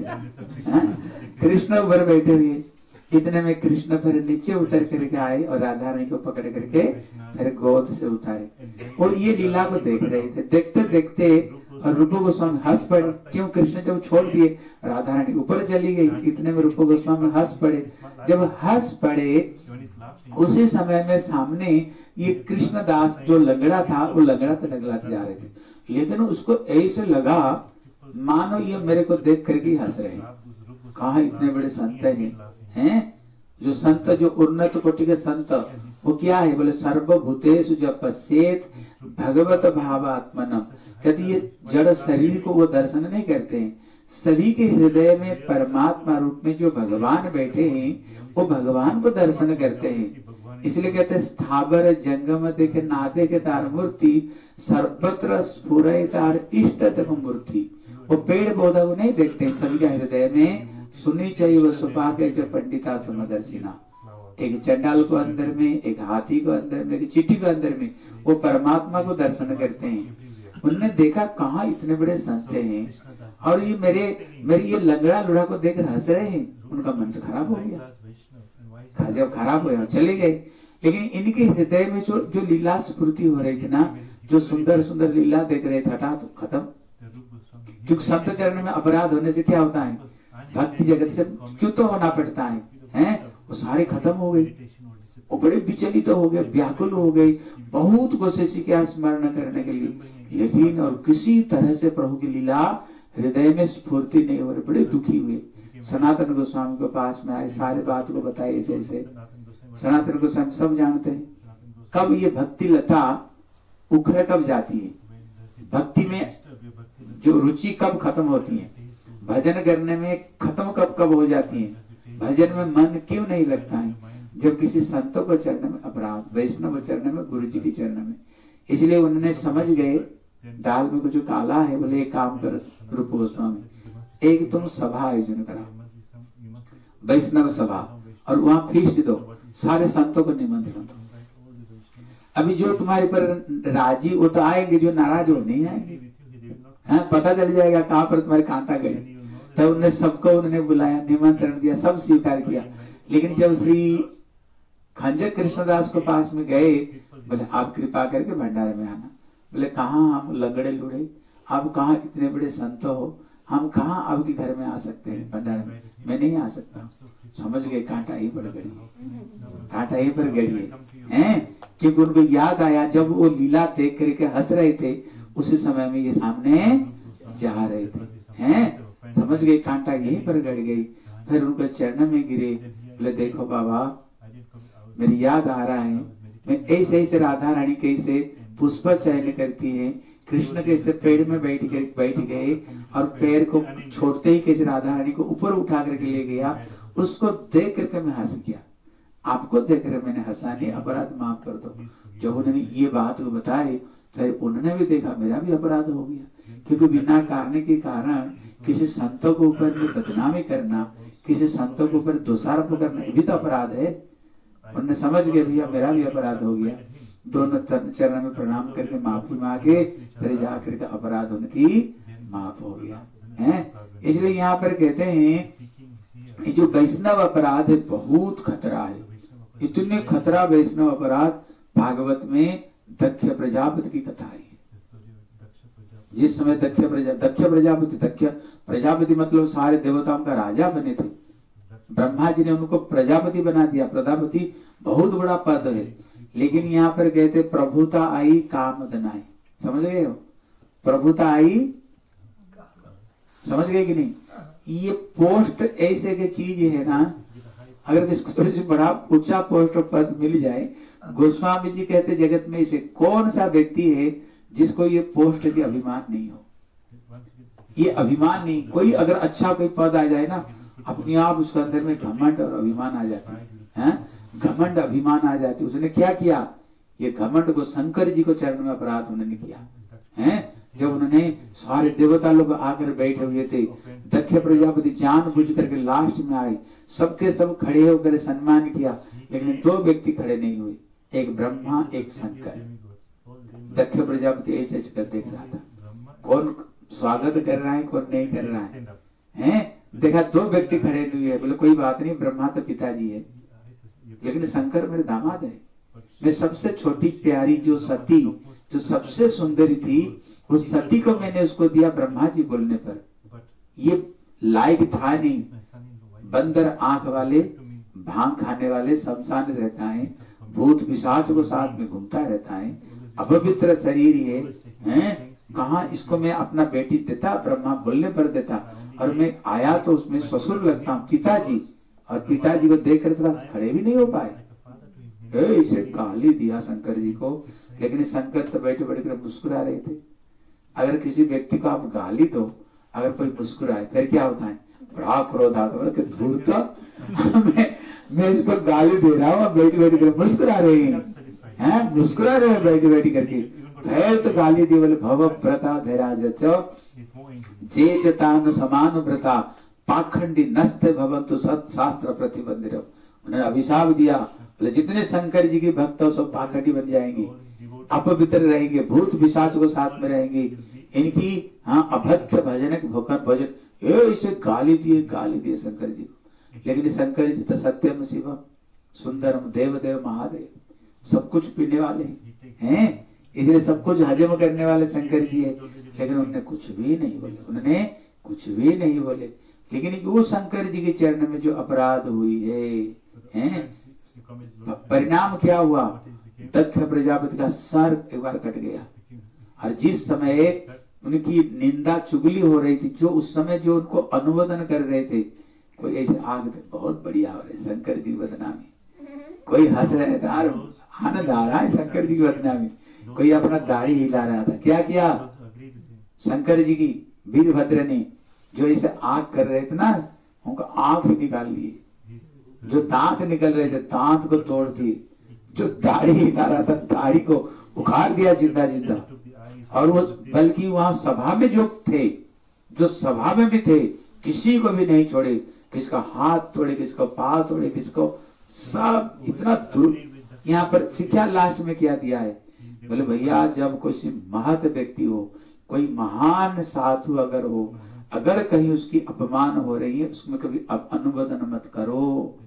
कृष्ण ऊपर बैठे हुए। इतने में कृष्ण फिर नीचे उतर करके आए और राधा रानी को पकड़ करके फिर गोद से उतारे। और ये लीला को देख रहे थे। देखते देखते और रूप गोस्वामी हंस पड़े, क्यों कृष्ण जब छोड़ दिए राधा रानी ऊपर चली गई। इतने में रूप गोस्वामी हंस पड़े। जब हंस पड़े उसी समय में सामने ये कृष्णदास जो लंगड़ा था वो लंगड़ा तो लगलाते जा रहे थे, लेकिन उसको ऐसे लगा मानो ये मेरे को देख करके हंस रहे हैं। कहा इतने बड़े संत हैं, हैं जो संत जो उन्नत कोटि के संत, वो क्या है? बोले सर्वभूतेषु जब पश्येत भगवत भावात्मनम। कहते ये जड़ शरीर को वो दर्शन नहीं करते हैं, सभी के हृदय में परमात्मा रूप में जो भगवान बैठे हैं वो भगवान को दर्शन करते हैं। इसलिए कहते हैं स्थावर जंगम देखे ना देखे तार मूर्ति, सर्वत्र स्फुरे तार इष्ट मूर्ति। वो पेड़ पौधा को नहीं देखते, सभी के हृदय में सुनी चाहिए वो सुपा के जो पंडिता समदर्शिना। एक चंडाल को अंदर में, एक हाथी को अंदर में, एक चींटी को अंदर में, वो परमात्मा को दर्शन करते हैं। उन्होंने देखा कहाँ इतने बड़े संत हैं और ये मेरे मेरे ये लंगड़ा लुड़ा को देखकर हंस रहे हैं। उनका मन तो खराब हो गया। जब खराब हो गया चले गए, लेकिन इनके हृदय में जो जो लीला स्फूर्ति हो रही थी ना, जो सुंदर सुंदर लीला देख रहे थे, हटा तो खत्म। क्योंकि संत चरण में अपराध होने से क्या होता है? भक्ति जगत से क्यों तो होना पड़ता है, हैं? वो सारे खत्म हो गए। वो बड़े विचलित तो हो गए, व्याकुल हो गए, बहुत कोशिश किया स्मरण करने के लिए, लेकिन और किसी तरह से प्रभु की लीला हृदय में स्फूर्ति नहीं हो रही। बड़े दुखी हुए। सनातन गोस्वामी के पास में आए, सारे बात को बताए ऐसे ऐसे। सनातन गोस्वामी सब जानते हैं कब ये भक्ति लता उखड़ कब जाती है, भक्ति में जो रुचि कब खत्म होती है, भजन करने में खत्म कब कब हो जाती है, भजन में मन क्यों नहीं लगता है? जब किसी संतों को चरण में अपराध, वैष्णव चरण में, गुरु जी के चरण में। इसलिए उन्होंने समझ गए दाल में कुछ काला है। बोले एक काम कर रूप गोस्वामी, एक तुम सभा आयोजन करा, वैष्णव सभा, और वहां फीस दो, सारे संतों को निमंत्रण दो। अभी जो तुम्हारे पर राजी वो तो आएंगे, जो नाराज हो नहीं आएंगे। हाँ, पता चल जाएगा कहाँ पर तुम्हारी कांटा गई। तब उन्होंने सबको उन्होंने बुलाया, निमंत्रण दिया, सब स्वीकार किया। लेकिन जब श्री खंजर कृष्णदास को पास में गए, बोले आप कृपा करके भंडारे में आना। बोले कहाँ हम लंगड़े लुड़े, आप कहाँ इतने बड़े संत हो, हम कहाँ आपके घर में आ सकते हैं भंडारे में? मैं नहीं आ सकता। समझ गए कांटा ही पर गड़ी है, कांटा ही पर गड़ी है। क्योंकि उनको याद आया जब वो लीला देख करके हंस रहे थे, उसी समय में ये सामने जा रहे थे, हैं? समझ गए कांटा यहीं पर गड़ गई। फिर उनको चरण में गिरे। बोले देखो बाबा, मेरी याद आ रहा है, मैं ऐसे ऐसे राधा रानी कैसे पुष्प चयन करती है, कृष्ण कैसे पेड़ में बैठ गए बैठ गए और पैर को छोड़ते ही कैसे राधा रानी को ऊपर उठा करके ले गया, उसको देख करके मैं हंस गया। आपको देख कर मैंने हंसा नहीं, अपराध माफ कर दो। जब उन्होंने ये बात को बताई, फिर उन्होंने भी देखा मेरा भी अपराध हो गया। क्योंकि बिना कारण के कारण किसी संतों के ऊपर में बदनामी करना, किसी संतों के ऊपर दोषारोप करना, ये भी तो अपराध है। उन्होंने समझ गए भैया मेरा भी अपराध हो गया। दोनों चरण में प्रणाम करके माफी मांगे, फिर जाकर के अपराध उनकी माफ हो गया है। इसलिए यहाँ पर कहते हैं जो वैष्णव अपराध है बहुत खतरा है। इतने खतरा वैष्णव अपराध भागवत में दक्ष प्रजापति की कथा है। जिस समय दक्ष प्रजा दक्ष प्रजापति दक्ष प्रजापति मतलब सारे देवताओं का राजा बने थे। ब्रह्मा जी ने उनको प्रजापति बना दिया। प्रजापति बहुत बड़ा पद है, लेकिन यहाँ पर कहते प्रभुता आई काम दनाई। समझ गए हो? प्रभुता आई, समझ गए कि नहीं? ये पोस्ट ऐसे की चीज है ना, अगर किसको थोड़ी सी बड़ा ऊंचा पोस्ट पद मिल जाए, गोस्वामी जी कहते जगत में इसे कौन सा व्यक्ति है जिसको ये पोस्ट की अभिमान नहीं हो? ये अभिमान नहीं, कोई अगर अच्छा कोई पद आ जाए ना, अपने आप उसके अंदर में घमंड और अभिमान आ जाता है, घमंड अभिमान आ जाती है। उसने क्या किया? ये घमंड को शंकर जी को चरण में अपराध उन्होंने किया है। जब उन्होंने सारे देवता लोग आकर बैठे हुए थे, दक्ष प्रजापति जान बुझ करके लास्ट में आए, सबके सब खड़े होकर सम्मान किया, लेकिन दो व्यक्ति खड़े नहीं हुए, एक ब्रह्मा एक शंकर। दक्ष प्रजापति ऐसे ऐसे कर देख रहा था, कौन स्वागत कर रहा है कौन नहीं कर रहा है, हैं? देखा दो व्यक्ति खड़े नहीं हुए, बोले कोई बात नहीं, ब्रह्मा तो पिताजी है, लेकिन शंकर मेरे दामाद है। मैं सबसे छोटी प्यारी जो सती, जो सबसे सुंदरी थी, उस सती को मैंने उसको दिया ब्रह्मा जी बोलने पर। ये लायक था नहीं, बंदर आंख वाले, भांग खाने वाले, शमशान रहता है, भूत पिशाच को साथ में घूमता रहता है, अपवित्र शरीर है, हैं? कहाँ इसको मैं अपना बेटी देता, ब्रह्मा बोलने पर देता, और मैं आया तो उसमें ससुर लगता हूँ पिताजी, और पिताजी को देख कर थोड़ा खड़े भी नहीं हो पाए, इसे गाली दिया शंकर जी को। लेकिन शंकर तो बैठे बैठ कर मुस्कुरा रहे थे। अगर किसी व्यक्ति को आप गाली दो, अगर कोई मुस्कुराए फिर क्या होता है? बड़ा क्रोध आता है, दूर तो मैं, मैं इसको गाली दे रहा हूँ, बैठी बैठी कर मुस्कुरा रहे हैं, मुस्कुरा रहे हैं बैठी बैठी करके, फिर तो गाली दी, बोले भव व्रता धैराज जे चतान समान व्रता पाखंडी नस्ते भवंतु सत शास्त्र प्रतिबंध। उन्होंने अभिशाप दिया, बोले जितने शंकर जी के भक्त हो सब पाखंडी बन जाएंगे, अपवित्र रहेंगे, भूत पिशाच को साथ में रहेंगे, इनकी हाँ अभद्र भजन भोकर भजन, इसे गाली दिए गाली दिए शंकर जी को। लेकिन शंकर जी तो सत्यम शिवम सुंदरम देव देव महादेव, सब कुछ पीने वाले हैं, इसलिए सब कुछ हजम करने वाले शंकर जी है। लेकिन उन्होंने कुछ भी नहीं बोले, उन्होंने कुछ भी नहीं बोले। लेकिन वो शंकर जी के चरण में जो अपराध हुई है, हैं? परिणाम क्या हुआ? दक्ष प्रजापति का सर एक बार कट गया, और जिस समय उनकी निंदा चुगली हो रही थी, जो उस समय जो उनको अनुमोदन कर रहे थे, कोई ऐसे आग बहुत बढ़िया हो रहे शंकर जी की बदनामी, कोई हंस रहे थे, आनंद आ रहा है शंकर जी की बदनामी, कोई अपना दाढ़ी हिला रहा था। क्या किया शंकर जी की वीरभद्र ने? जो इसे आग कर रहे थे ना, उनका आंख ही निकाल लिए, जो दांत निकल रहे थे दांत को तोड़ दिए, जो दाढ़ी हिला रहा था दाढ़ी को उखाड़ दिया जिंदा जिंदा। और वो बल्कि वहां सभा में जो थे, जो सभा में भी थे, किसी को भी नहीं छोड़े, किसका हाथ तोड़े, किसको पाँव तोड़े, किसको सब इतना दूर। यहाँ पर शिक्षा लास्ट में क्या दिया है? बोले भैया जब कोई महत व्यक्ति हो, कोई महान साधु अगर हो, अगर कहीं उसकी अपमान हो रही है, उसमें कभी अनुमोदन मत करो,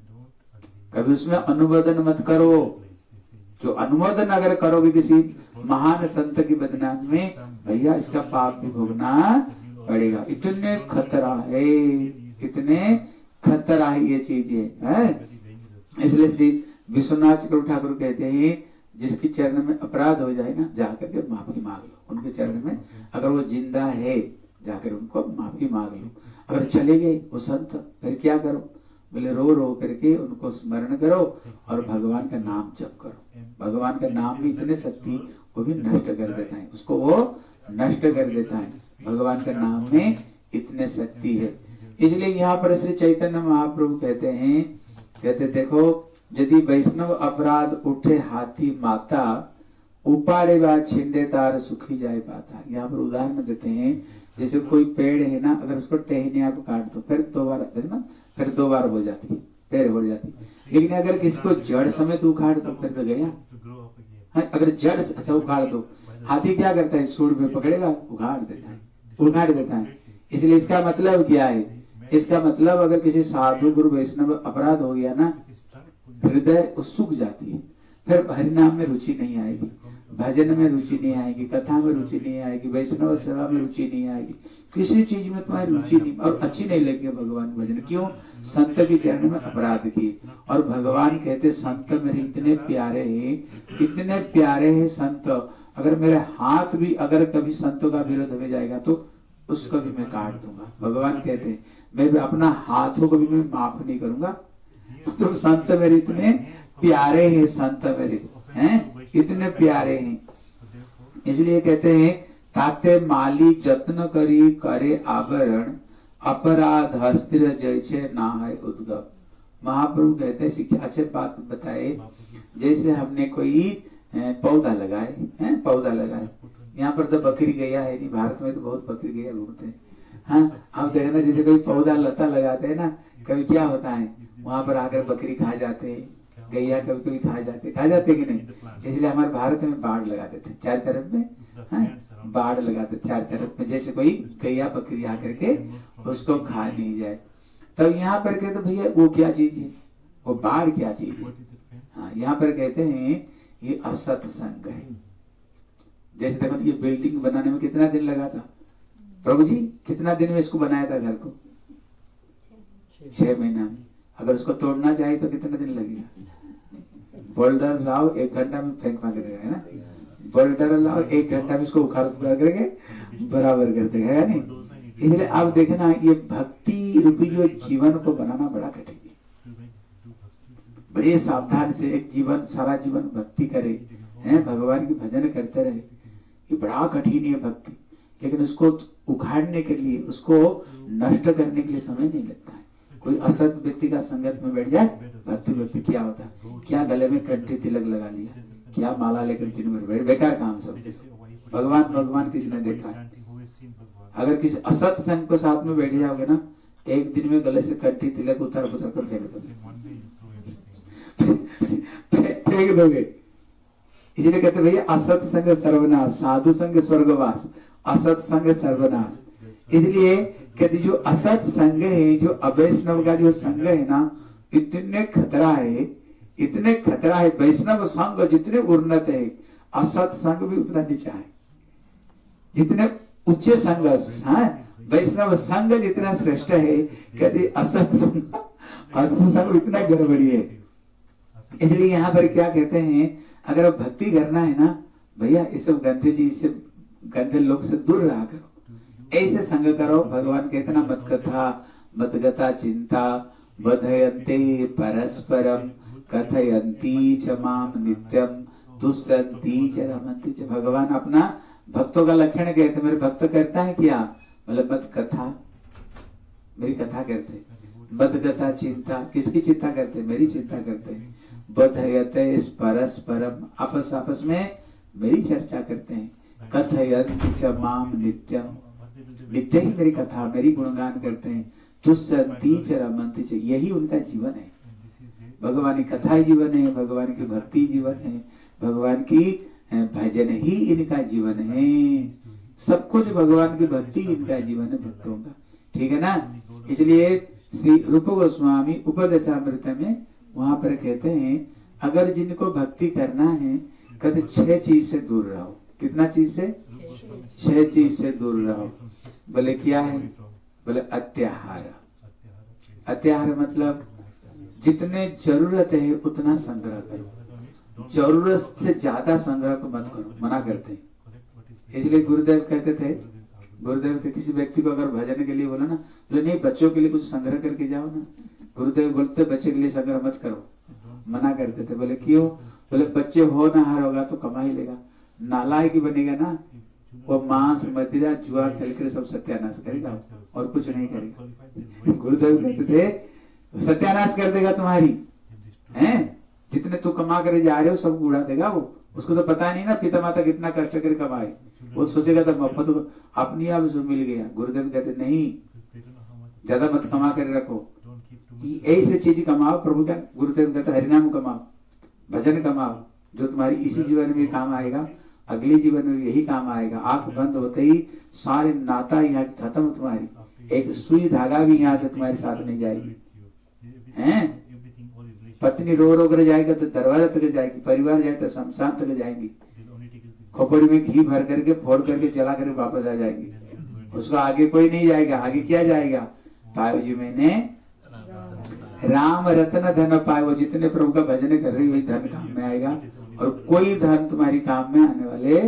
कभी उसमें अनुमोदन मत करो। जो अनुमोदन अगर करोगे किसी महान संत की बदनामी में, भैया इसका पाप भी भोगना पड़ेगा। इतने खतरा है, इतने खतरा है ये चीजें है। इसलिए श्री विश्वनाथ चक्रवर्ती ठाकुर कहते हैं, जिसकी चरण में अपराध हो जाए ना, जाकर के माफी मांग लो उनके चरण में। अगर वो जिंदा है जाकर उनको माफी मांग लो। अगर चले गए वो संत, फिर क्या करो? बोले रो रो करके उनको स्मरण करो और भगवान का नाम जप करो। भगवान का नाम भी इतने शक्ति, वो भी नष्ट कर देता है, उसको वो नष्ट कर देता है। भगवान का नाम में इतने शक्ति है। इसलिए यहाँ पर श्री चैतन्य महाप्रभु कहते हैं, कहते देखो यदि वैष्णव अपराध उठे हाथी माता, उपाड़े बाद छिंडे तार सुखी जाए पाता। यहाँ पर उदाहरण देते हैं, जैसे कोई पेड़ है ना, अगर उसको टहनी आप काट दो फिर दो बार ना, फिर दो बार हो जाती है, पेड़ हो जाती है। लेकिन अगर किसी को जड़ समेत उखाड़ दो फिर तो गया। हाँ, अगर जड़ से उखाड़ दो, हाथी क्या करता है? सूंड में पकड़ेगा, उखाड़ देता है, उखाड़ देता है। इसलिए इसका मतलब क्या है? इसका मतलब अगर किसी साधु गुरु वैष्णव अपराध हो गया ना, हृदय सूख जाती है, फिर हरिनाम में रुचि नहीं आएगी, भजन में रुचि नहीं आएगी, कथा में रुचि नहीं आएगी, वैष्णव सेवा में रुचि नहीं आएगी, किसी चीज में तुम्हारी रुचि नहीं, और अच्छी नहीं लगेगी भगवान भजन। क्यों? संत के चरण में अपराध किए। और भगवान कहते संत मेरे इतने प्यारे हैं, इतने प्यारे हैं संत, अगर मेरे हाथ भी अगर कभी संतों का विरोध में जाएगा तो उसको भी मैं काट दूंगा। भगवान कहते हैं मैं भी अपना हाथों को भी मैं माफ नहीं करूंगा। तो संत मेरे इतने प्यारे हैं, संत मेरे हैं इतने प्यारे हैं, इसलिए कहते हैं ताते माली जत्न करी करे आवरण अपराध हस्तिर जैसे ना है उद्गम। महाप्रभु कहते हैं शिक्षा अच्छे बात बताए, जैसे हमने कोई पौधा लगाए हैं, पौधा लगाए, यहाँ पर तो बकरी गैया है नहीं, भारत में तो बहुत बकरी गैया घूमते हैं। हाँ आप देखना जैसे कोई पौधा लता लगाते हैं ना, कभी क्या होता है वहां पर आकर बकरी खा जाते हैं, गैया कभी कभी खा जाते खा जाते कि नहीं। इसलिए हमारे भारत में बाढ़ लगा देते चार तरफ में, हाँ बाढ़ लगाते चार तरफ में, जैसे कोई गैया बकरी आकर के उसको खा नहीं जाए। तब यहाँ पर कहते भैया वो क्या चीज है, वो बाढ़ क्या चीज है। हाँ यहाँ पर कहते हैं ये असत्संग है। जैसे देखो ये बिल्डिंग बनाने में कितना दिन लगा था प्रभु जी, कितना दिन में इसको बनाया था घर को, छह महीना में। अगर उसको तोड़ना चाहिए तो कितना दिन लगेगा। बोल्डर लाओ एक घंटा में फेंक मार करेगा है ना, बोल्डर लाओ एक घंटा में इसको उखाड़ करके बराबर कर देगा है नहीं। इसलिए आप देखना ये भक्ति रूपी जो जीवन को बनाना बड़ा कठिन है। बड़े सावधान से एक जीवन सारा जीवन भक्ति करे हैं, भगवान की भजन करते रहे, ये बड़ा कठिन है भक्ति। लेकिन उसको उखाड़ने के लिए, उसको नष्ट करने के लिए समय नहीं लगता है। कोई असत व्यक्ति का संगत में बैठ जाए, भक्ति व्यक्ति क्या होता है, क्या गले में कंठी तिलक लगा लिया, क्या माला लेकर दिन भर बैठ, बेकार काम सब। भगवान भगवान किसी ने देखा है। अगर किसी असत संग को साथ में बैठ जाओगे ना, एक दिन में गले से कंठी तिलक उतार उतार कर फेंक दोगे फेंक दोगे। इसलिए कहते भैया असत संग सर्वनाश, साधु संग स्वर्गवास, असत संग सर्वनाश। इसलिए कहते जो असत संग है, जो अवैष्णव का जो संग है ना, इतने खतरा है, इतने खतरा है। वैष्णव संग जितने उन्नत है, असत संग भी उतना नीचा है। जितने उच्च संग, हाँ वैष्णव संग जितना श्रेष्ठ है, कहते असत संग, असत संग इतना गड़बड़ी है। इसलिए यहाँ पर क्या कहते हैं, अगर भक्ति करना है ना भैया, इस सब गंदे चीज से, गंदे लोग से दूर रहा करो, ऐसे संग करो। भगवान कहते ना मत कथा मदगता चिंता बधयन्ते परस्परम कथयन्ती च माम नित्यम तुष्यन्ती च रमन्ति च। भगवान अपना भक्तों का लक्षण कहते, मेरे भक्त करता है क्या, मतलब मत कथा, मेरी कथा करते, बदगता चिंता, किसकी चिंता करते, मेरी चिंता करते, बधयते परस्परम, आपस आपस में मेरी चर्चा करते हैं, कथयन्ति च माम नित्यम, नित्य ही मेरी कथा मेरी गुणगान करते हैं, तुष्यन्ति च रमन्ति च, यही उनका जीवन है। भगवान की कथा ही जीवन है, भगवान की भक्ति जीवन है, भगवान की भजन ही इनका जीवन है। सब कुछ भगवान की भक्ति इनका जीवन है भक्तों का, ठीक है ना। इसलिए श्री रूप गोस्वामी उपदेशामृत में वहां पर कहते हैं, अगर जिनको भक्ति करना है, कहते छह चीज से दूर रहो। कितना चीज से, छह चीज से दूर रहो। बोले क्या है, बोले अत्याहार। अत्याहार मतलब जितने जरूरत है उतना संग्रह करो, जरूरत से ज्यादा संग्रह को मत करो, मना करते हैं। इसलिए गुरुदेव कहते थे, गुरुदेव के किसी व्यक्ति को अगर भजन के लिए बोला ना, बोले नहीं बच्चों के लिए कुछ संग्रह करके जाओ ना। गुरुदेव बोलते बच्चे के लिए संग्रह मत करो, मना करते थे। बोले क्यों, बोले बच्चे हो ना हार होगा तो कमा ही लेगा, नालायक ही बनेगा ना, वो मांस मदिरा जुआ खेल कर सब सत्यानाश करेगा और कुछ नहीं करेगा। गुरुदेव कहते थे सत्यानाश कर देगा तुम्हारी, हैं जितने तू कमा कर जा रहे हो सब उड़ा देगा वो। उसको तो पता नहीं ना पिता माता कितना कष्ट कर कमाए, वो सोचेगा तो मफत अपनी आप उसको मिल गया। गुरुदेव कहते नहीं, ज्यादा मत कमा कर रखो, ऐसे चीज कमाओ प्रभु का। गुरुदेव कहते हरिनाम कमाओ, भजन कमाओ, जो तुम्हारी इसी जीवन में काम आएगा, अगले जीवन में यही काम आएगा। आंख बंद होते ही सारे नाता यहाँ खत्म, तुम्हारी एक सुई धागा भी यहाँ से तुम्हारे साथ नहीं जाएगी, हैं। पत्नी रो रो कर जाएगा तो दरवाजा तक जाएगी, परिवार जाए तो शमशान तक जाएंगी, खोपड़ी में घी भर करके फोड़ करके जला करके वापस आ जाएगी। उसको आगे कोई नहीं जाएगा, आगे क्या जाएगा, पायो जी मैंने राम रत्न धन पायो। जितने प्रभु का भजन कर रही वही धन काम में आएगा, और कोई धन तुम्हारी काम में आने वाले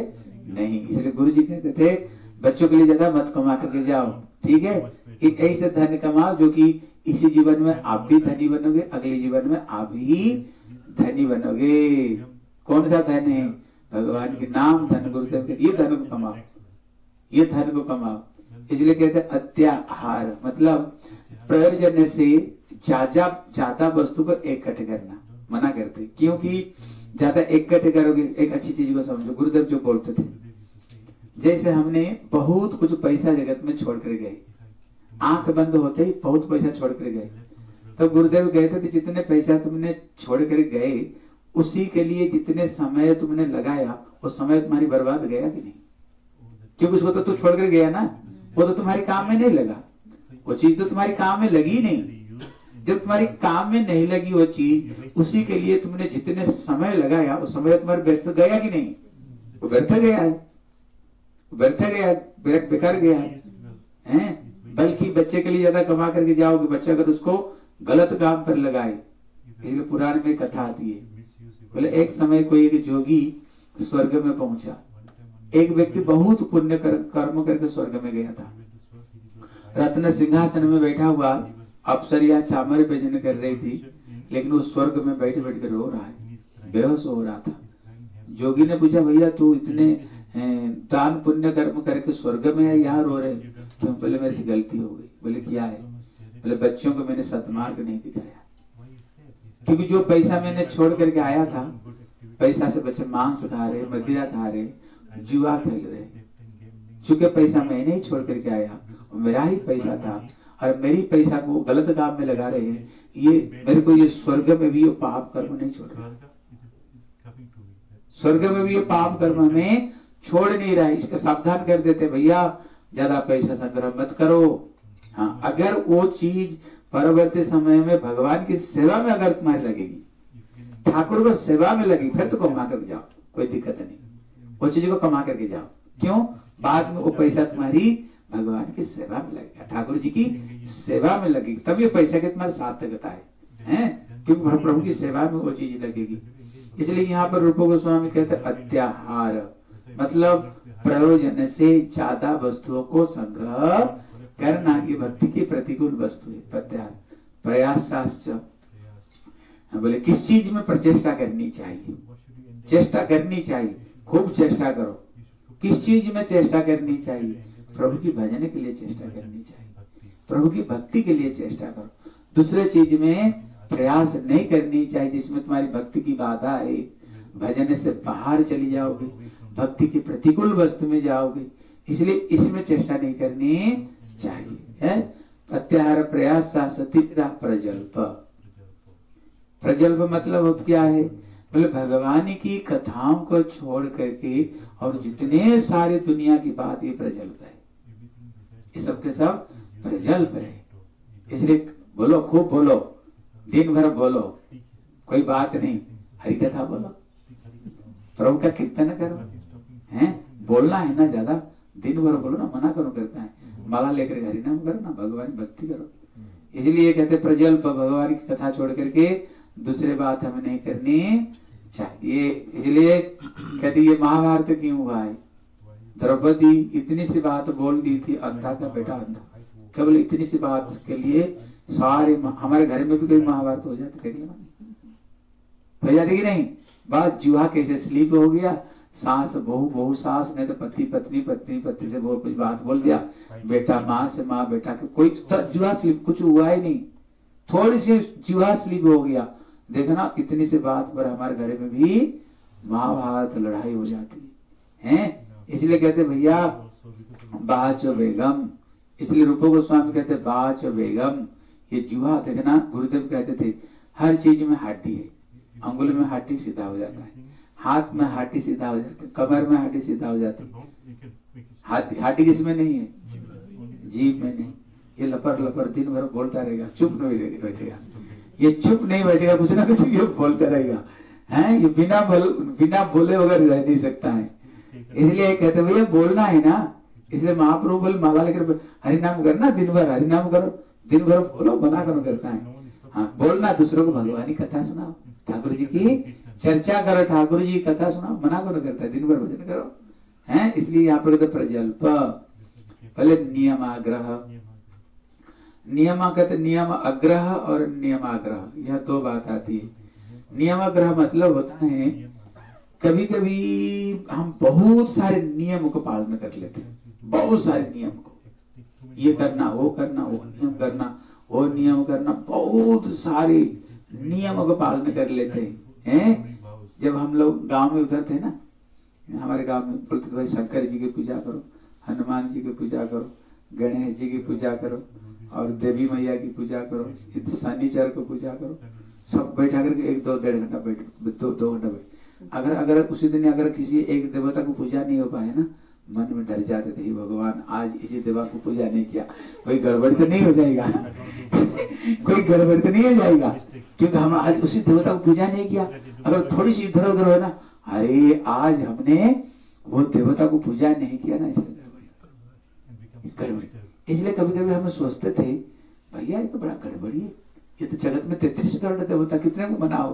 नहीं। इसलिए गुरु जी कहते थे बच्चों के लिए ज्यादा मत कमा करके जाओ, ठीक है। एक ऐसे धन कमाओ जो कि इसी जीवन में आप भी धनी बनोगे, अगले जीवन में आप ही धनी बनोगे। कौन सा धन है? भगवान के नाम धन, गुरुदेव के ये धन को कमाओ, ये धन को कमाओ। इसलिए कहते हैं अत्याहार मतलब प्रयोजन से ज्यादा ज्यादा वस्तु को इकट्ठे करना मना करते, क्योंकि ज्यादा इकट्ठे करोगे। एक अच्छी चीज को समझो, गुरुदेव जो बोलते थे, जैसे हमने बहुत कुछ पैसा जगत में छोड़ कर गए, आंख बंद होते ही बहुत पैसा छोड़ कर गए, तो गुरुदेव कहते थे जितने पैसा तुमने छोड़ कर गए उसी के लिए जितने समय तुमने लगाया वो समय तुम्हारी बर्बाद गया कि नहीं? क्योंकि उसको तो तू छोड़ कर गया ना, वो तो तुम्हारे काम में नहीं लगा, वो चीज तो तुम्हारी काम में लगी नहीं। जब तुम्हारी काम में नहीं लगी वो चीज, उसी के लिए तुमने जितने समय लगाया वो समय तुम्हारे व्यर्थ गया कि नहीं? वो व्यर्थ गया है, व्यर्थ गया, बेकार गया है। बल्कि बच्चे के लिए ज्यादा कमा करके जाओगे, बच्चा अगर उसको गलत काम पर लगाए, इसलिए पुराण में कथा आती है, बोले एक समय कोई एक जोगी स्वर्ग में पहुंचा, एक व्यक्ति बहुत पुण्य कर, कर्म करके स्वर्ग में गया था। रत्न सिंहासन में बैठा हुआ अप्सरिया चामर भजन कर रही थी, लेकिन उस स्वर्ग में बैठे बैठ कर रो रहा है, बेहोश हो रहा था। जोगी ने पूछा भैया तू इतने दान पुण्य कर्म करके स्वर्ग में है, यहाँ रो रहे क्यों? बोले मेरे से गलती हो गई। बोले क्या है? बोले बच्चों को मैंने सद्मार्ग नहीं दिखाया, क्योंकि जो पैसा मैंने छोड़ करके आया था, पैसा से बच्चे मांस खा रहे, मदिरा खा रहे, जुआ खेल रहे। चूंकि पैसा मैंने ही छोड़ करके आया, मेरा ही पैसा था और मेरी पैसा को गलत काम में लगा रहे हैं, ये मेरे को ये स्वर्ग में भी ये पाप कर्म नहीं छोड़ रहा, स्वर्ग में भी ये पाप कर्म हमें छोड़ नहीं रहा है। इसका सावधान कर देते भैया ज्यादा पैसा संग्रह मत करो। हाँ, अगर वो चीज परवर्ती समय में भगवान की सेवा में अगर तुम्हारी लगेगी, ठाकुर को सेवा में लगी, फिर तो कमा करके जाओ, कोई दिक्कत नहीं, वो चीज को कमा करके जाओ। क्यों? बाद में वो पैसा तुम्हारी भगवान की सेवा में लगेगा, ठाकुर जी की सेवा में लगेगी, तब ये पैसा के तुम्हारे सार्थकता है, हैं? क्योंकि प्रभु की सेवा में वो चीज लगेगी। इसलिए यहाँ पर रूप गोस्वामी कहते अत्याहार मतलब प्रयोजन से ज्यादा वस्तुओं को संग्रह करना, की भक्ति की प्रतिकूल वस्तु है। प्रत्याहार प्रयास बोले किस चीज में प्रचेष्टा करनी चाहिए? चेष्टा करनी चाहिए, खूब चेष्टा करो। किस चीज में चेष्टा करनी चाहिए? प्रभु की भजन के लिए चेष्टा करनी चाहिए, प्रभु की भक्ति के लिए चेष्टा करो। दूसरे चीज में प्रयास नहीं करनी चाहिए जिसमें तुम्हारी भक्ति की बाधा है, भजन से बाहर चली जाओगे, भक्ति की प्रतिकूल वस्तु में जाओगे, इसलिए इसमें चेष्टा नहीं करनी चाहिए, है? प्रत्याहार प्रयास तीसरा प्रजल्प। प्रजल्प मतलब अब क्या है? बोले भगवान की कथाओं को छोड़ करके और जितने सारे दुनिया की बात, ये प्रजल्प है, ये सब के सब प्रजल्प है। इसलिए बोलो, खूब बोलो, दिन भर बोलो, कोई बात नहीं, हरि कथा बोलो, प्रभु का कीर्तन करो, हैं? बोलना है ना ज्यादा, दिन भर बोलो ना, मना करो करता है, माला लेकर हरि नाम करो ना, भगवान भक्ति करो। इसलिए कहते प्रजल्प, भगवान की कथा छोड़ करके दूसरे बात हमें नहीं करनी चाहिए। इसलिए कहते ये महाभारत क्यों हुआ है? द्रौपदी इतनी सी बात बोल दी थी, अंधा का बेटा अंधा, केवल इतनी सी बात के लिए सारे, हमारे घर में भी कोई महाभारत हो जाते, हो जाती कि नहीं? बात जुआ कैसे स्लीप हो गया, सास बहू, बहू सास, नहीं तो पति पत्नी, पत्नी पति से बोल कुछ बात बोल दिया, बेटा माँ से, माँ बेटा के, कोई जुआ स्लीप, कुछ हुआ ही नहीं, थोड़ी सी जुआ स्लीप हो गया। देखना इतनी सी बात पर हमारे घर में भी महाभारत लड़ाई हो जाती है। इसलिए कहते भैया बाचो बेगम, इसलिए रूप गोस्वामी कहते बाचो बेगम, ये जुआ देखना, गुरुदेव कहते थे हर चीज में हड्डी है, अंगुल में हड्डी सीधा हो जाता है, हाथ में हड्डी सीधा हो जाता है, कमर में हड्डी सीधा हो जाती है, हड्डी किसमें नहीं है? जीभ में नहीं। ये लपर लपर दिन भर बोलता रहेगा, चुप नहीं बैठेगा, ये चुप नहीं बैठेगा, कुछ ना कुछ ये बोलता रहेगा, है? ये बिना बोल बिना बोले वगैरह रह नहीं सकता है। इसलिए कहते भैया बोलना है ना, इसलिए महाप्रभु बोले माला लेकर हरि नाम करना, दिन भर हरि नाम करो, दिन भर बोलो, मना करो करता है। हाँ, बोलना, दूसरों को भगवान की कथा सुनाओ, ठाकुर जी की चर्चा करो, ठाकुर जी की कथा सुनाओ, मना करो करता है, दिन भर भजन करो, है, इसलिए यहाँ पर कहते प्रजल्प, पहले नियमाग्रह। नियमा कहते नियम आग्रह और नियमाग्रह, यह दो बात आती है। नियमाग्रह मतलब होता है कभी कभी हम बहुत सारे नियम को पालन कर लेते हैं, बहुत सारे नियम को, ये करना वो करना वो नियम करना वो नियम करना, बहुत सारे नियमों को पालन कर लेते हैं। जब हम लोग गांव में उतरते हैं ना, हमारे गांव में बोलते भाई शंकर जी की पूजा करो, हनुमान जी की पूजा करो, गणेश जी की पूजा करो और देवी मैया की पूजा करो, शनिचर को पूजा करो, सब बैठा करके एक दो डेढ़ घंटा बैठ दो दो घंटा बैठ। अगर अगर उसी दिन अगर किसी एक देवता को पूजा नहीं हो पाए ना, मन में डर जाते थे भगवान आज इसी देवा को पूजा नहीं किया, कोई गड़बड़ तो नहीं हो जाएगा कोई गड़बड़ तो नहीं हो जाएगा, क्योंकि हम आज उसी देवता को पूजा नहीं किया। अगर थोड़ी सी इधर उधर हो ना, अरे आज हमने वो देवता को पूजा नहीं किया ना, इसलिए गड़बड़ी। इसलिए कभी कभी हम सोचते थे भैया ये तो बड़ा गड़बड़ी है, ये तो जगत में तैतीस करोड़ देवता, कितने को मनाओ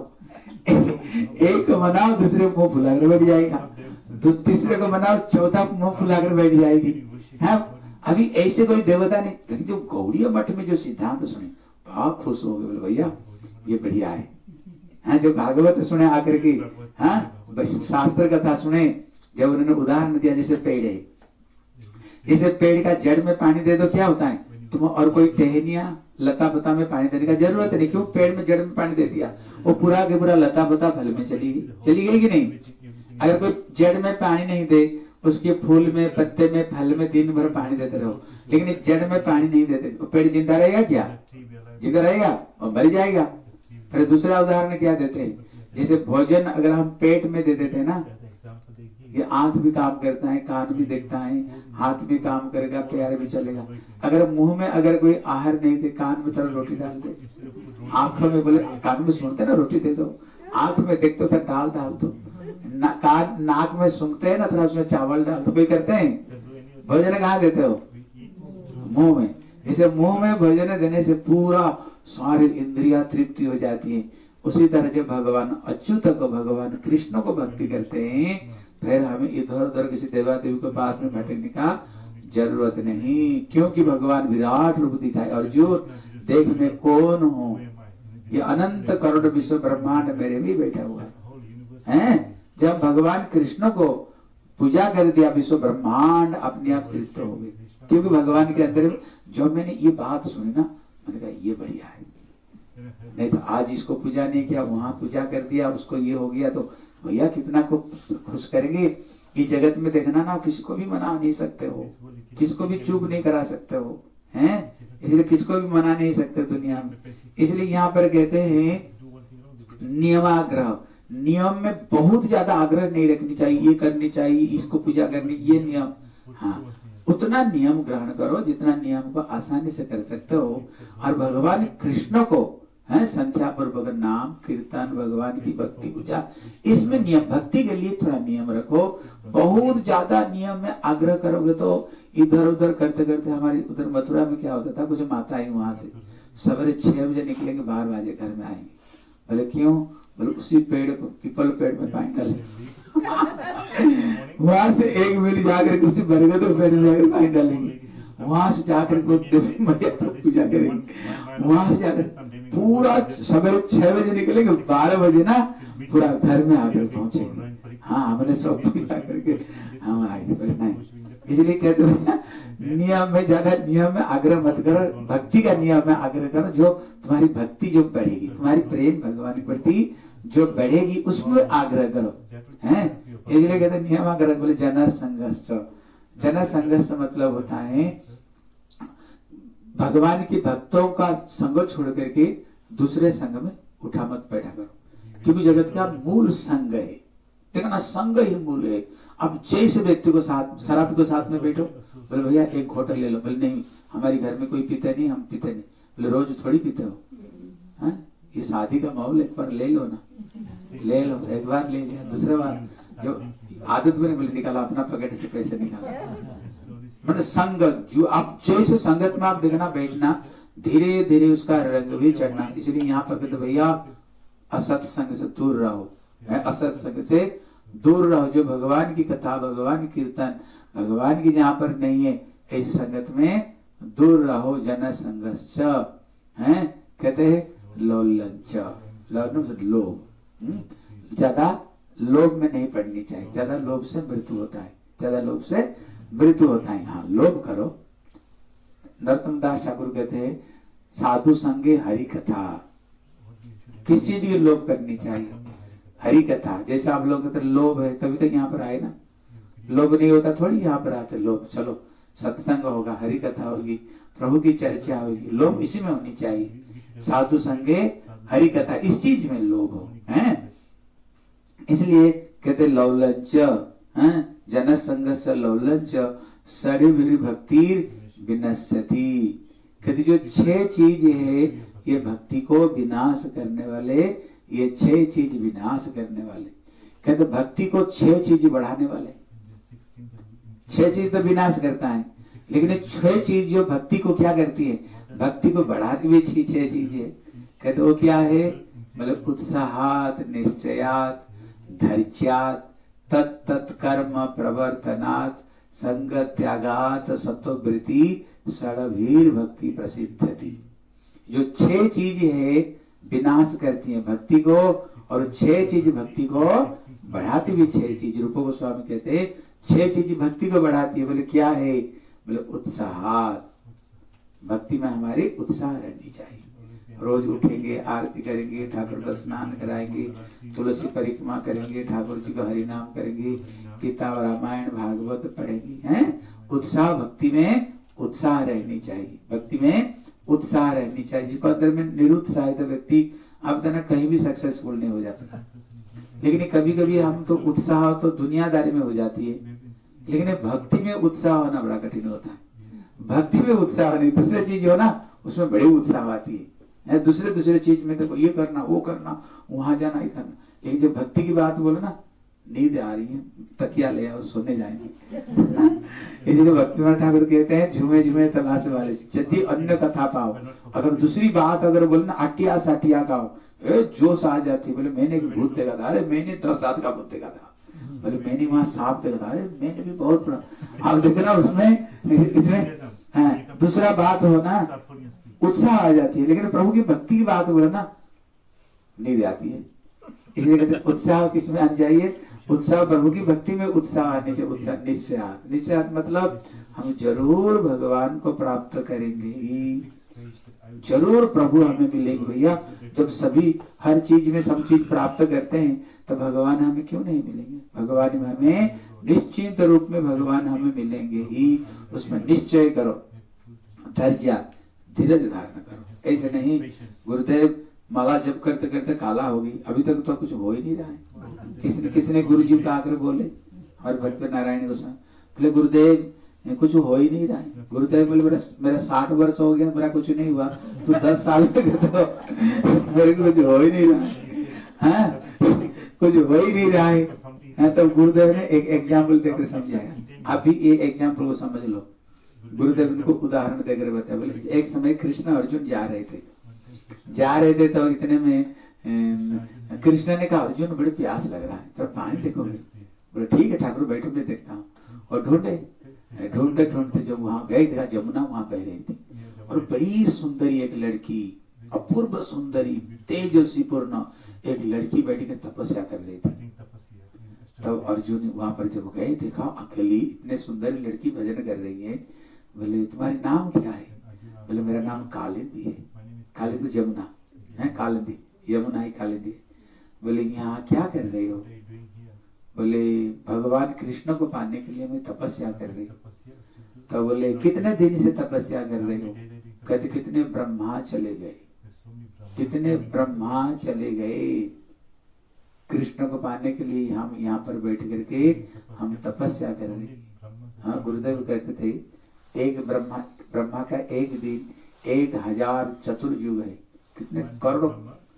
एक को मनाओ दूसरे को मुंह फुलाकर बैठ जाएगा, तीसरे को मनाओ चौथा को मुंह फुलाकर बैठ जाएगी। है अभी ऐसे कोई देवता नहीं। लेकिन जो गौड़ीय मठ में जो सिद्धांत सुने बहुत खुश हो गए, बोले भैया ये बढ़िया है। हाँ, जो भागवत सुने आकर के, हाँ शास्त्र कथा सुने, जब उन्होंने उदाहरण दिया जैसे पेड़ है, जैसे पेड़ का जड़ में पानी दे दो क्या होता है, तुम और कोई टहनिया लता पता में पानी देने का जरूरत नहीं, क्यों पेड़ में जड़ में पानी दे दिया, वो पूरा के पूरा लता पता फल में चली गई, चली गई कि नहीं। अगर कोई जड़ में पानी नहीं दे, उसके फूल में पत्ते में फल में दिन भर पानी देते रहो, लेकिन जड़ में पानी नहीं देते, तो पेड़ जिंदा रहेगा क्या, जिंदा रहेगा और मर जाएगा। फिर दूसरा उदाहरण क्या देते हैं, जैसे भोजन अगर हम पेट में दे देते हैं ना, ये आंख भी काम करता है, कान भी देखता है, हाथ भी काम करेगा, पैर भी चलेगा। अगर मुंह में अगर कोई आहार नहीं दे, कान में थोड़ा रोटी डाल दे, आंखों में बोले कान में सुनते ना रोटी दे दो, आंख में देखते हो दाल डाल दो, ना, कान नाक में सुनते हैं ना थोड़ा उसमें चावल डाल दो, कोई करते हैं। भोजन कहाँ देते हो, मुंह में। इसे मुंह में भोजन देने से पूरा सारी इंद्रिया तृप्ति हो जाती है। उसी तरह जब भगवान अच्युत को, भगवान कृष्ण को भक्ति करते हैं, फिर हमें इधर उधर किसी देवा देवी के पास में भटकने का जरूरत नहीं, क्योंकि भगवान विराट रूप दिखाए। और जो देख में कौन हो, ये अनंत करोड़ विश्व ब्रह्मांड मेरे भी बैठा हुआ है, है? जब भगवान कृष्ण को पूजा कर दिया, विश्व ब्रह्मांड अपने आप तृप्त हो गए, क्योंकि भगवान के अंदर जब मैंने ये बात सुनी ना, मैंने कहा ये बढ़िया है, नहीं तो आज इसको पूजा नहीं किया, वहां पूजा कर दिया, उसको ये हो गया, तो भैया कितना को खुश करेंगे। कि जगत में देखना ना, किसी को भी मना नहीं सकते हो, किसको भी चूक नहीं करा सकते हो, हैं? इसलिए किसको भी मना नहीं सकते दुनिया में। इसलिए यहाँ पर कहते हैं नियमाग्रह, नियम में बहुत ज्यादा आग्रह नहीं रखनी चाहिए, ये करनी चाहिए, इसको पूजा करनी, ये नियम। हाँ, उतना नियम ग्रहण करो जितना नियम को आसानी से कर सकते हो। और भगवान कृष्ण को है संख्या पूर्वक नाम कीर्तन, भगवान की भक्ति पूजा, इसमें नियम, भक्ति के लिए थोड़ा नियम रखो। बहुत ज्यादा नियम में आग्रह करोगे तो इधर उधर करते करते, हमारी उधर मथुरा में क्या होता था, कुछ माता आई वहां से सवेरे छह बजे निकलेंगे, बारह बजे घर में आएंगे। बोले क्यों, बोले उसी पेड़ को, पीपल पेड़ में पानी डालेंगे वहां से एक मिनट जाकर उसी बरगद पेड़ में जाकर पानी डालेंगे, वहां से जाकर देवी मैया पूजा करेंगे, वहां से जाकर पूरा सवेरे छह बजे निकलेंगे, बारह बजे ना पूरा घर में आकर पहुंचेंगे। हाँ, हमने सब पूजा करके हम आएंगे। इसलिए कहते हैं नियम में ज्यादा, नियम में आग्रह मत करो, भक्ति का नियम में आग्रह करो। जो तुम्हारी भक्ति जो बढ़ेगी, तुम्हारी प्रेम भगवान के प्रति जो बढ़ेगी, उसमें आग्रह करो, हैं? इसलिए कहते नियम आग्रह, बोले जन संघर्ष। जन संघर्ष मतलब होता है भगवान के भक्तों का संग छोड़ करके दूसरे संग में उठा मत बैठा करो, क्योंकि जगत का मूल संग है, देखना संग ही मूल है। अब जैसे व्यक्ति को साथ, शराब को साथ में बैठो, बोले भैया एक घोटल ले लो, बोले नहीं हमारे घर में कोई पीते नहीं, हम पीते नहीं। बोले रोज थोड़ी पीते हो, है? ये शादी का माहौल, एक बार ले लो ना, ले लो, एक बार ले लिया, दूसरे बार जो आदत बने, बोले निकाला अपना पॉकेट से पैसे निकाला। मतलब संग, जो आप जैसे संगत में आप देखना बैठना, धीरे धीरे उसका रंग भी चढ़ना। इसलिए यहाँ पर कहते भैया असत संग से दूर रहो, असत संग से दूर रहो। जो भगवान की कथा, भगवान कीर्तन, भगवान की जहाँ पर नहीं है ऐसी संगत में दूर रहो। जन संगश्च है, कहते हैं लोलंच, लोभ, ज्यादा लोभ में नहीं पड़नी चाहिए। ज्यादा लोभ से मृत्यु होता है, ज्यादा लोभ से मृत्यु होता है। हाँ, लोभ करो। नरोत्तम दास ठाकुर कहते हैं साधु संगे हरि कथा। किस चीज की लोभ करनी चाहिए? हरि कथा। जैसे आप लोग कहते लोभ है तभी तक यहाँ पर आए ना, लोभ नहीं होता थोड़ी यहाँ पर आते लोभ। चलो सत्संग होगा, हरि कथा होगी, प्रभु की चर्चा होगी, लोभ इसी में होनी चाहिए। साधु संगे हरि कथा, इस चीज में लोभ हो है। इसलिए कहते लौलंच, जन संग से लौलंच सड़ी भक्ति विनश्यति। कहते जो छह चीज है ये भक्ति को विनाश करने वाले, ये छह चीज विनाश करने वाले। कहते भक्ति को छह चीज बढ़ाने वाले। छह चीज तो विनाश करता है, लेकिन छह चीज जो भक्ति को क्या करती है? भक्ति को बढ़ाती हुई छह छह चीज है। कहते वो क्या है? मतलब उत्साहात, निश्चयात, धैर्यात, तत् तत्कर्म प्रवर्तनात्, संग त्यागात, सत्ववृत्ति, षडभीर भक्ति प्रसिद्ध थी। जो छह चीज है विनाश करती है भक्ति को, और छह चीज भक्ति को बढ़ाती हुई छह चीज। रूप गोस्वामी कहते हैं छह चीज भक्ति को बढ़ाती है। बोले क्या है? बोले उत्साहात, भक्ति में हमारी उत्साह रहनी चाहिए। रोज उठेंगे, आरती करेंगे, ठाकुर का स्नान कराएंगे, तुलसी परिक्रमा करेंगे, ठाकुर जी का हरि नाम करेंगे, गीता और रामायण भागवत पढ़ेंगे। हैं उत्साह, भक्ति में उत्साह रहनी चाहिए। भक्ति में उत्साह रहनी चाहिए। जिसको अंदर में निरुत्साहित व्यक्ति अब तक कहीं भी सक्सेसफुल नहीं हो जाता। लेकिन कभी कभी हम तो उत्साह तो दुनियादारी में हो जाती है, लेकिन भक्ति में उत्साह होना बड़ा कठिन होता है। भक्ति में उत्साह नहीं, दूसरे चीज हो ना उसमें बड़ी उत्साह आती है। दूसरे दूसरे चीज में देखो ये करना, वो करना, वहां जाना, ये करना। लेकिन जब भक्ति की बात बोलो ना, नींद आ रही है, तकिया ले आओ, सोने जाएंगे। इसलिए भक्तिमान ठाकुर कहते हैं झूमे झूमे तलाश वाले यदि अन्य कथा पाओ। अगर दूसरी बात अगर बोले ना आटिया साटिया का हो, जोश आ जाती है। बोले मैंने एक भूत देखा था, अरे मैंने दस सात का भूत देखा था। बोले मैंने वहां सांप देखा था, अरे मैंने भी बहुत बड़ा। आप देखना उसमें इसमें हाँ, दूसरा बात हो ना उत्साह आ जाती है। लेकिन प्रभु की भक्ति की बात बोले ना नींद आती है। इसलिए कहते उत्साह किसमें आनी चाहिए? उत्साह प्रभु की भक्ति में उत्साह आने से। उत्साह निश्चयात, निश्चयात मतलब हम जरूर भगवान को प्राप्त करेंगे ही, जरूर प्रभु हमें मिलेंगे। भैया जब सभी हर चीज में सब चीज प्राप्त करते हैं तो भगवान हमें क्यों नहीं मिलेंगे? भगवान में हमें निश्चित रूप में भगवान हमें मिलेंगे ही। उसमें निश्चय करो, धैर्य धीरज धारण करो। ऐसे नहीं गुरुदेव माला जब करते करते काला होगी, अभी तक तो कुछ हो ही नहीं रहा है। किसने किसने गुरु जी का आकर बोले, हमारे भक्त नारायण गोस्वामी बोले गुरुदेव कुछ हो ही नहीं रहा है। गुरुदेव बोले मेरा मेरा साठ वर्ष हो गया, मेरा कुछ नहीं हुआ, तू दस साल में मेरे को कुछ हो ही नहीं रहा है, कुछ हो ही नहीं रहा है। तो गुरुदेव ने एक एग्जाम्पल देकर समझाया। आप भी ये एग्जाम्पल को समझ लो। गुरुदेव उनको उदाहरण देकर बताया। बोले एक समय कृष्ण अर्जुन जा रहे थे, जा रहे थे तो इतने में कृष्ण ने कहा अर्जुन बड़ी प्यास लग रहा है, थोड़ा पानी देखोगे? बोले ठीक है ठाकुर बैठो, मैं देखता हूँ। और ढूंढे ढूंढते ढूंढते जब वहां गए देखा जमुना वहां बह रही थी, और बड़ी सुंदरी एक लड़की, अपूर्व सुंदरी तेजस्वी पूर्ण एक लड़की बैठी कर तपस्या कर रही थी। तब अर्जुन वहां पर जब गए देखा अकेली इतने सुंदर लड़की भजन कर रही है। बोले तुम्हारे नाम क्या है? बोले मेरा नाम कालिंदी है। कालिंदी जमुना है, कालिंदी यमुना ही कालिंदी। बोले यहाँ क्या कर रहे हो? बोले भगवान कृष्ण को पाने के लिए मैं तपस्या कर रही हूँ। तो बोले कितने दिन से तपस्या कर रहे हो? कहते कितने ब्रह्मा चले गए, कितने ब्रह्मा चले गए कृष्ण को पाने के लिए। हम यहाँ पर बैठ करके हम तपस्या कर रहे हैं। हाँ गुरुदेव कहते थे एक ब्रह्मा ब्रह्मा का एक दिन एक हजार चतुर्युग है, कितने करोड़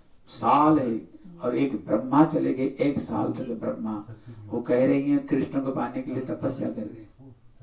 साल है। और एक ब्रह्मा चले गए, एक साल तक ब्रह्मा वो कह रही है कृष्ण को पाने के लिए तपस्या कर रहे।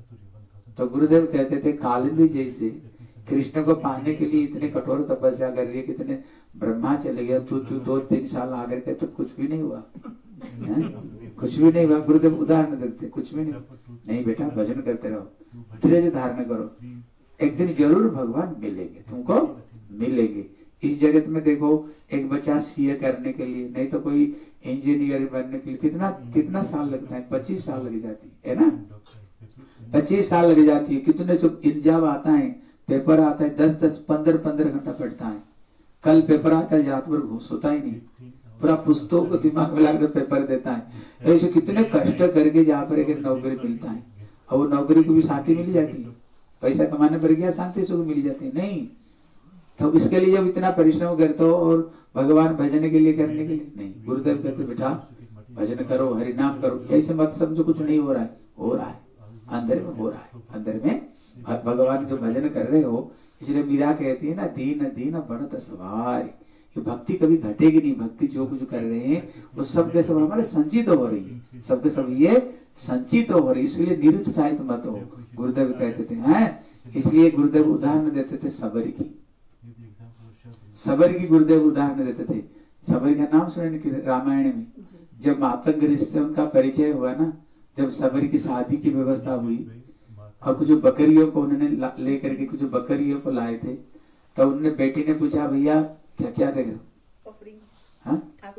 तो गुरुदेव कहते थे कालिंदी जैसे कृष्ण को पाने के लिए इतने कठोर तपस्या कर रही है, कितने ब्रह्मा चले गया, तू तू दो तीन साल आकर के तो कुछ भी नहीं हुआ है? कुछ भी नहीं हुआ। गुरुदेव उदाहरण देते, कुछ भी नहीं, नहीं बेटा भजन करते रहो, धीरज धारण करो, एक दिन जरूर भगवान मिलेंगे, तुमको मिलेंगे। इस जगत में देखो, एक बच्चा सीए करने के लिए, नहीं तो कोई इंजीनियर बनने के लिए कितना कितना साल लगता है, पच्चीस साल लग जाती है ना, पच्चीस साल लग जाती है। कितने जो एग्जाम आता है, पेपर आता है, दस दस पंद्रह पंद्रह घंटा पढ़ता है। कल पेपर आता है, रात भर घूस होता ही नहीं, पूरा पुस्तकों को दिमाग में लाकर पेपर देता है। ऐसे कितने कष्ट करके जहाँ पर एक नौकरी मिलता है, और वो नौकरी को भी शांति मिल जाती है, पैसा कमाने पर गया शांति से मिल जाती है नहीं। तो इसके लिए जब इतना परिश्रम करते हो और भगवान भजन के लिए करने के लिए नहीं, गुरुदेव कहते बेटा भजन करो, हरि नाम करो, ऐसे मत समझो कुछ नहीं हो रहा है, हो रहा है, अंदर में हो रहा है, अंदर में भगवान जो भजन कर रहे हो। इसलिए मीरा कहती है ना, दीन दीन बढ़त सवार, ये भक्ति कभी घटेगी नहीं। भक्ति जो कुछ कर रहे हैं वो सब के सब हमारे संचित हो रही है, सबके सब ये संचित हो रही, इसलिए निरुत्साहित मत हो। गुरुदेव कहते थे हैं, इसलिए गुरुदेव उदाहरण देते थे सबर की, सबर की गुरुदेव उदाहरण देते थे। सबर का नाम सुने कि रामायण में जब मातंग ऋषि से उनका परिचय हुआ ना, जब सबर की शादी की व्यवस्था हुई और कुछ बकरियों को उन्होंने लेकर के कुछ बकरियों को लाए थे, तो उन्होंने बेटी ने पूछा भैया क्या क्या देख रहे हो,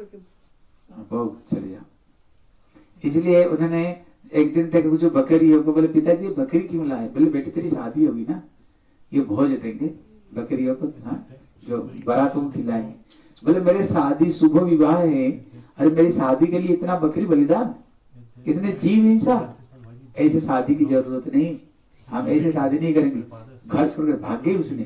चले जाओ। इसलिए उन्होंने एक दिन तक कुछ बकरियों को बोले पिताजी बकरी क्यों लाए, बोले बेटी तेरी शादी होगी ना, ये भोज देंगे बकरियों को, हाँ जो बारातों को खिलाएंगे। बोले मेरे शादी शुभ विवाह है, अरे मेरी शादी के लिए इतना बकरी बलिदान, इतने जीव हिंसा, ऐसे शादी की जरूरत नहीं, हम ऐसे शादी नहीं करेंगे। घर छोड़कर भाग गई उसने,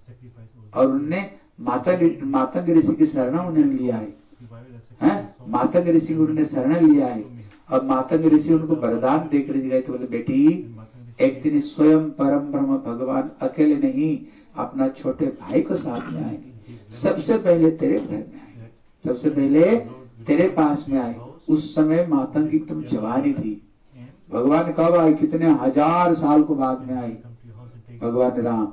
और उनने मातंग मातंग ऋषि की शरण उन्होंने लिया है, हैं? मातंग ऋषि को उन्होंने शरण लिया है, और मातंग ऋषि उनको वरदान देकर गए थे, बोले बेटी एक दिन स्वयं परम ब्रह्म भगवान अकेले नहीं अपना छोटे भाई को साथ में आएंगे, सबसे पहले तेरे घर में आए, सबसे पहले तेरे पास में आए। उस समय मातंग की तुम जवानी थी, भगवान कब आए, कितने हजार साल को बाद में आए भगवान राम,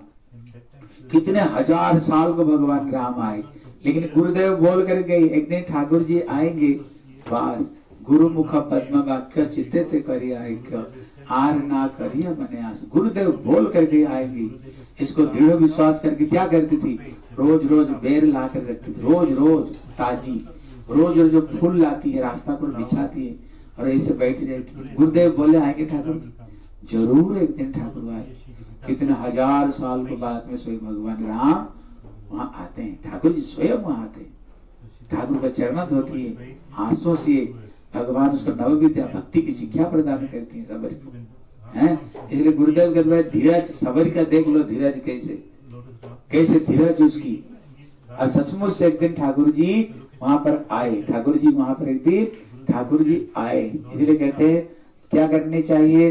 कितने हजार साल को भगवान राम आए। लेकिन गुरुदेव बोल कर गए एक दिन ठाकुर जी आएंगे, बस गुरु मुख पद्म वाक्य चित्ते करिया आर ना करिए मने आस, गुरुदेव बोल करके आएंगे। इसको दृढ़ विश्वास करके क्या करती थी, रोज रोज बेर ला कर रखती थी, रोज रोज ताजी, रोज रोज जो फूल लाती है रास्ता पर बिछाती है और ऐसे बैठी रहती है। गुरुदेव बोले आएंगे ठाकुर जी, जरूर एक दिन ठाकुर आए। कितने हजार साल के बाद में स्वयं भगवान राम वहाँ आते हैं, ठाकुर जी स्वयं वहाँ आते हैं, ठाकुर का चरण धोती है, आंसू से भगवान उसको नव विद्या भक्ति की शिक्षा प्रदान करती है सबर को, हैं? इसलिए गुरुदेव के द्वारा धीरज सबर का देख लो, धीरज कैसे कैसे धीरज उसकी। और सचमुच से एक दिन ठाकुर जी वहां पर आए, ठाकुर जी वहां पर एक दिन ठाकुर जी आए। इसलिए कहते हैं क्या करनी चाहिए,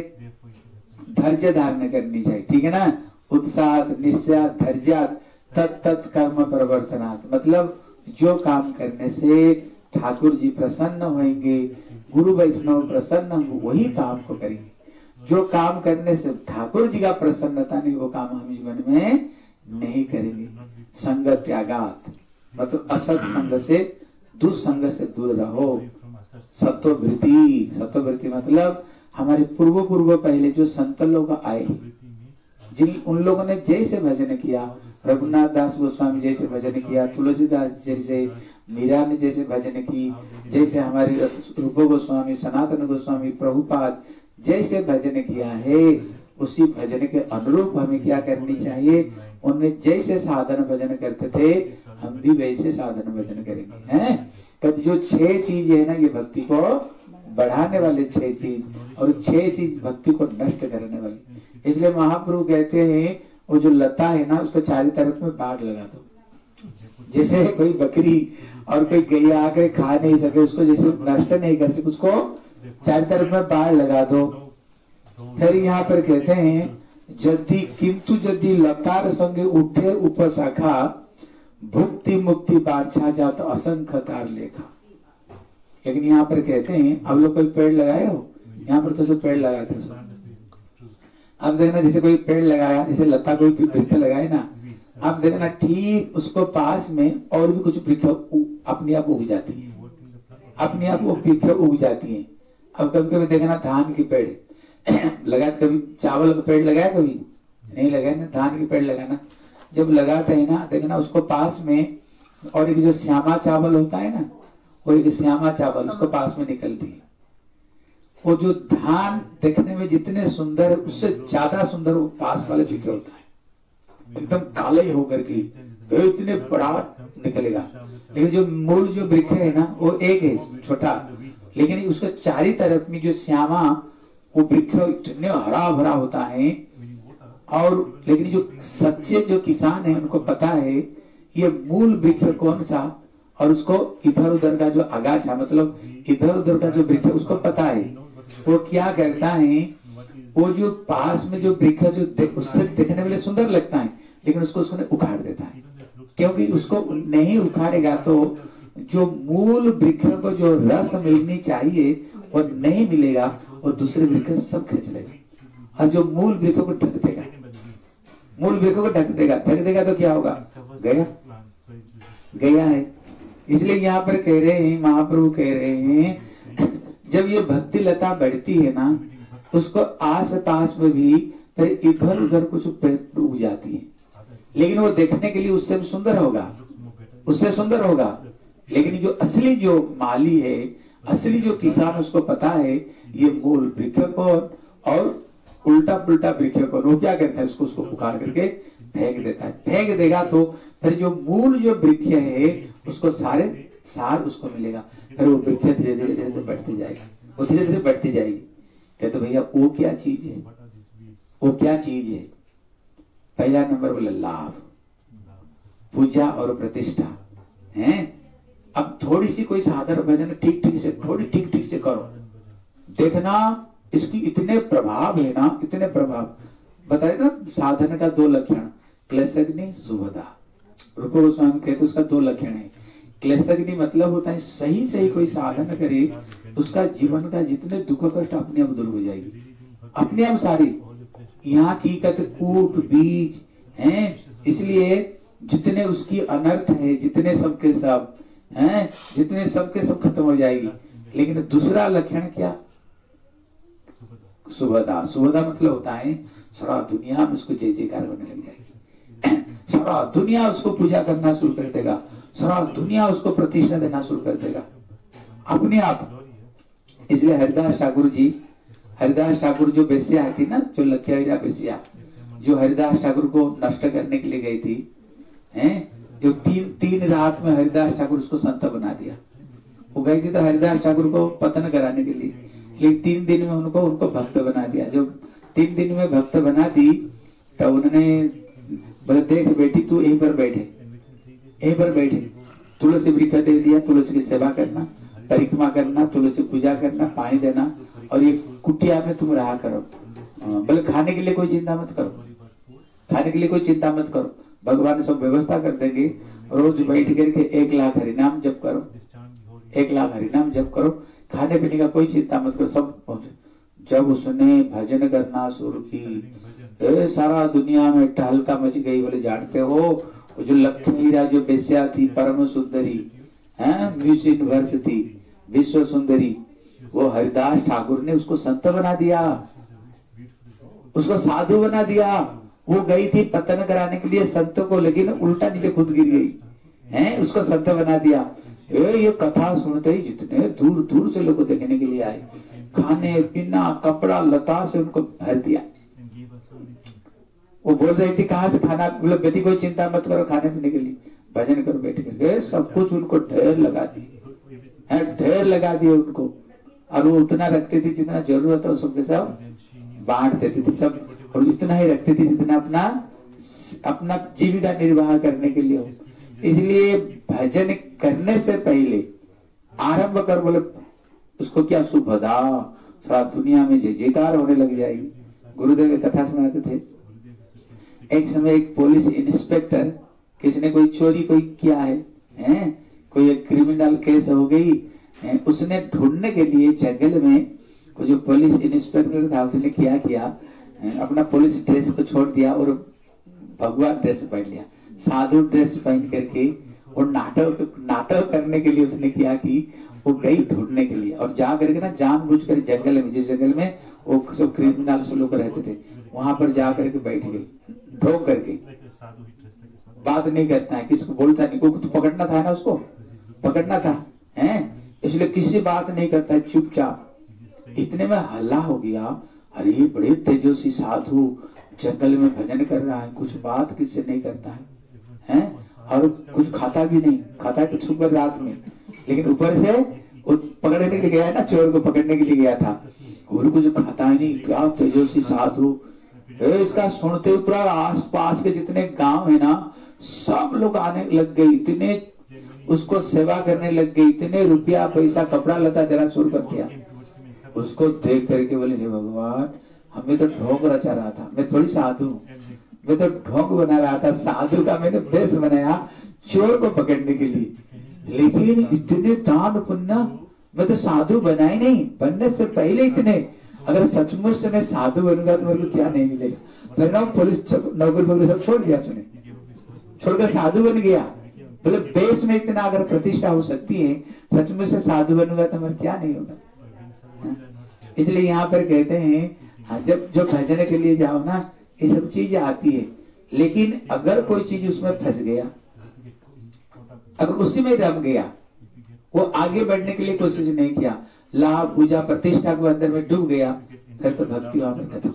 धैर्य धारण करनी चाहिए, ठीक है ना। उत्साह निश्चय धैर्य तत् तत् कर्म प्रवर्तनात्, मतलब जो काम करने से ठाकुर जी प्रसन्न होंगे, गुरु वैष्णव प्रसन्न होंगे, वही काम को करेंगे। जो काम करने से ठाकुर जी का प्रसन्नता नहीं, वो काम हम जीवन में नहीं करेंगे। संग त्यागात, मतलब असत संग से दुसंग से दूर रहो। सत्ववृत्ति, सत्ववृत्ति मतलब हमारे पूर्व पूर्व पहले जो संत लोग आए, जिन उन लोगों ने जैसे भजन किया, रघुनाथ दास गोस्वामी जैसे भजन किया, तुलसीदास जैसे, मीरा ने जैसे भजन की, जैसे हमारे रूप गोस्वामी, सनातन गोस्वामी, प्रभुपाद जैसे भजन किया है, उसी भजन के अनुरूप हमें क्या करनी चाहिए। उनने जैसे साधन भजन करते थे हम भी वैसे साधन भजन करेंगे, हैं? तो जो छह चीज है ना, ये भक्ति को बढ़ाने वाले छह चीज, और छह चीज भक्ति को नष्ट करने वाली। इसलिए महाप्रभु कहते हैं वो जो लता है ना, उसको चारों तरफ में बाढ़ लगा दो। जैसे कोई बकरी और कोई गैया आकर खा नहीं सके, उसको जैसे नष्ट नहीं कर सके, उसको चारों तरफ में बाढ़ लगा दो। फिर यहाँ पर कहते हैं यदि किंतु यदि लतार संगे उठे उपशाखा, भुक्ति मुक्ति बादशाह जात असंख्य तार लेखा। लेकिन यहाँ पर कहते हैं अब लोग कोई पेड़ लगाए हो, यहाँ पर तो सब पेड़ लगाए थे। अब देखना जैसे कोई पेड़ लगाया, जैसे लता कोई वृक्ष लगाए ना, अब देखना ठीक उसको पास में और भी कुछ वृक्ष अपने आप उग जाती है, अपने आप वो वृक्ष उग जाती है। अब कभी कभी देखना धान की पेड़ लगा, कभी चावल का पेड़ लगाया, कभी नहीं लगाया ना, धान की पेड़ लगाना, जब लगाते हैं ना देखना उसको पास में, और एक जो श्यामा चावल होता है ना, वो एक श्यामा चावल उसको पास में निकलती है। वो जो धान देखने में जितने सुंदर, उससे ज्यादा सुंदर वो पास वाले वृक्ष होता है, एकदम काले होकर के इतने बड़ा निकलेगा। लेकिन जो मूल जो वृक्ष है ना वो एक है छोटा, लेकिन उसके चारी तरफ में जो श्यामा वो वृक्ष इतने हरा भरा होता है। और लेकिन जो सच्चे जो किसान है उनको पता है ये मूल वृक्ष कौन सा, और उसको इधर उधर का जो आगाछा मतलब इधर उधर का जो वृक्ष उसको पता है। वो क्या करता है, वो जो पास में जो वृक्ष जो दे, उससे देखने वाले सुंदर लगता है, लेकिन उसको उसको उखाड़ देता है, क्योंकि उसको नहीं उखाड़ेगा तो जो मूल वृक्ष को जो रस मिलनी चाहिए वो नहीं मिलेगा, वो दूसरे वृक्ष सब खींच लेगा, और जो मूल वृक्ष को ढक देगा, मूल वृक्ष को ढक देगा, ढक देगा तो क्या होगा, गया गया है। इसलिए यहाँ पर कह रहे हैं, महाप्रभु कह रहे हैं, जब ये भक्ति लता बढ़ती है ना, उसको आस पास में भी फिर इधर उधर कुछ उग जाती है, लेकिन वो देखने के लिए उससे भी सुंदर होगा, उससे सुंदर होगा। लेकिन जो असली जो माली है, असली जो किसान, उसको पता है ये मूल वृक्ष कौन और उल्टा पुल्टा वृक्ष कौन। वो क्या करता है, उसको उसको उखाड़ करके फेंक देता है। फेंक देगा तो फिर जो मूल जो वृक्ष है उसको सारे सार उसको मिलेगा, फिर वो वृक्ष धीरे धीरे धीरे धीरे बढ़ती जाएगी, वो धीरे धीरे बढ़ती जाएगी। कहते तो भैया वो क्या चीज है, वो क्या चीज है? पहला नंबर बोले लाभ, पूजा और प्रतिष्ठा है। अब थोड़ी सी कोई साधन भजन ठीक ठीक से थोड़ी ठीक ठीक से करो, देखना इसकी इतने प्रभाव है ना, इतने प्रभाव बताए ना। साधन का दो लक्षण, क्लेशग्नि शुभदा। रूप गोस्वामी कहते उसका दो लक्षण है। क्लेशग्नि मतलब होता है सही सही कोई साधन करे, उसका जीवन का जितने दुख कष्ट अपने आप दूर हो जाएगी, अपने आप सारी। यहाँ की कहते कूट बीज हैं, इसलिए जितने उसकी अनर्थ है, जितने सबके सब हैं, जितने सबके सब खत्म हो जाएगी। लेकिन दूसरा लक्षण क्या, सुभदा। सुभदा मतलब होता है सारा दुनिया में उसको जय जयकार होने लग जाएगी, सारा दुनिया उसको पूजा करना शुरू कर देगा, सारा दुनिया उसको प्रतिष्ठा देना शुरू कर देगा अपने आप। इसलिए हरिदास ठाकुर जी, हरिदास ठाकुर जो बेस्या थी ना, जो लखिया बेस्या, जो हरिदास ठाकुर को नष्ट करने के लिए गई थी, हैं, जो तीन तीन रात में हरिदास ठाकुर उसको संत बना दिया। वो गई थी तो हरिदास ठाकुर को पतन कराने के लिए, लेकिन तीन दिन में उनको उनको भक्त बना दिया। जब तीन दिन में भक्त बना दी तो उन्होंने बोले देख बेटी तू यहीं पर बैठे, यहीं पर बैठे, तुलसी वृक्ष दे दिया, तुलसी की सेवा करना, परिक्रमा करना, तुलसी पूजा करना, पानी देना, और ये कुटिया में तुम रहा करो। बोले खाने के लिए कोई चिंता मत करो, खाने के लिए कोई चिंता मत करो, भगवान सब व्यवस्था कर देंगे। रोज बैठ करके एक लाख हरिनाम जप करो, एक लाख हरिनाम जप करो, खाने पीने का कोई चिंता मत करो, सब। जब उसने भजन करना शुरू की, ए, सारा दुनिया में टहलका मच गई। बोले जानते हो जो लक्ष्मीरा जो बेस्या थी, परम सुंदरी है, मिस यूनिवर्स थी, विश्व सुंदरी, वो हरिदास ठाकुर ने उसको संत बना दिया, उसको साधु बना दिया। वो गई थी पतन कराने के लिए संतों को, लेकिन उल्टा नीचे खुद गिर गई है, उसको संत बना दिया। ए, ये कथा सुनते ही जितने दूर दूर से लोग देखने के लिए आए, खाने पीना कपड़ा लता से उनको भर दिया। वो बोल रही थी कहाँ से खाना, बोले बेटी कोई चिंता मत करो, खाने पीने के लिए भजन करो बैठ कर। सब कुछ उनको ढेर लगा दिए, ढेर लगा दिए उनको, और वो उतना रखती थी जितना जरूरत है, सबके सब बांट देती थी सब, और इतना ही रखती थी जितना अपना अपना जीविका निर्वाह करने के लिए हो। इसलिए भजन करने से पहले आरंभ कर, बोले उसको क्या सुभदा, सारा दुनिया में जय जयकार होने लग जाएगी। गुरुदेव की कथा सुनाते थे, एक समय एक पुलिस इंस्पेक्टर, किसी ने कोई चोरी कोई किया है, हैं? कोई एक क्रिमिनल केस हो गई है, उसने ढूंढने के लिए जंगल में, वो जो पुलिस इंस्पेक्टर था उसने क्या किया, अपना पुलिस ड्रेस को छोड़ दिया और भगवान ड्रेस पहन लिया, साधु ड्रेस पहन करके। और नाटक नाटक करने के लिए उसने किया कि वो गई ढूंढने के लिए और जा करके ना जानबूझकर जंगल में, जिस जंगल में वो सब क्रिमिनल से लोग रहते थे, वहां पर जा करके बैठ गई ढोक करके। बात नहीं करता है, किसको बोलता नहीं, को तो पकड़ना था ना, उसको पकड़ना था हैं, इसलिए किसी से बात नहीं करता है, चुपचाप। इतने में हल्ला हो गया, अरे ये बड़े तेजस्वी साधु जंगल में भजन कर रहा है, कुछ बात किससे नहीं करता है, हैं, और कुछ खाता भी नहीं, खाता है तो छुप कर रात में, लेकिन ऊपर से वो पकड़ने के लिए गया है ना, चोर को पकड़ने के लिए गया था, और कुछ खाता ही नहीं, क्या तेजस्वी साधु। इसका सुनते पूरा आस पास के जितने गांव है ना, सब लोग आने लग गए, इतने उसको सेवा करने लग गए, इतने रुपया पैसा कपड़ा लता देना शुरू कर दिया। उसको देख करके बोले, हे भगवान, हमें तो ढोंग रचा रहा था, मैं थोड़ी साधु, मैं तो ढोंग बना रहा था, साधु का मैंने बेस बनाया चोर को पकड़ने के लिए, लेकिन इतने दान पुण्य मैं तो साधु बना ही नहीं, बनने से पहले इतने, अगर सचमुच से मैं साधु बनूंगा तो मेरे को क्या नहीं मिलेगा। फिर ना पुलिस नौकरी वोकरी सब छोड़ दिया, सुने छोड़कर साधु बन गया। बोले बेस में इतना अगर प्रतिष्ठा हो सकती है, सचमुच से साधु बनूंगा तो मेरे क्या नहीं होगा। इसलिए यहाँ पर कहते हैं, हाँ, जब जो भजन के लिए जाओ ना, ये सब चीज आती है, लेकिन अगर कोई चीज उसमें फंस गया, अगर उसी में दब गया, वो आगे बढ़ने के लिए कोशिश नहीं किया, लाभ पूजा प्रतिष्ठा के अंदर में डूब गया, फिर तो भक्ति वहां पर खत्म।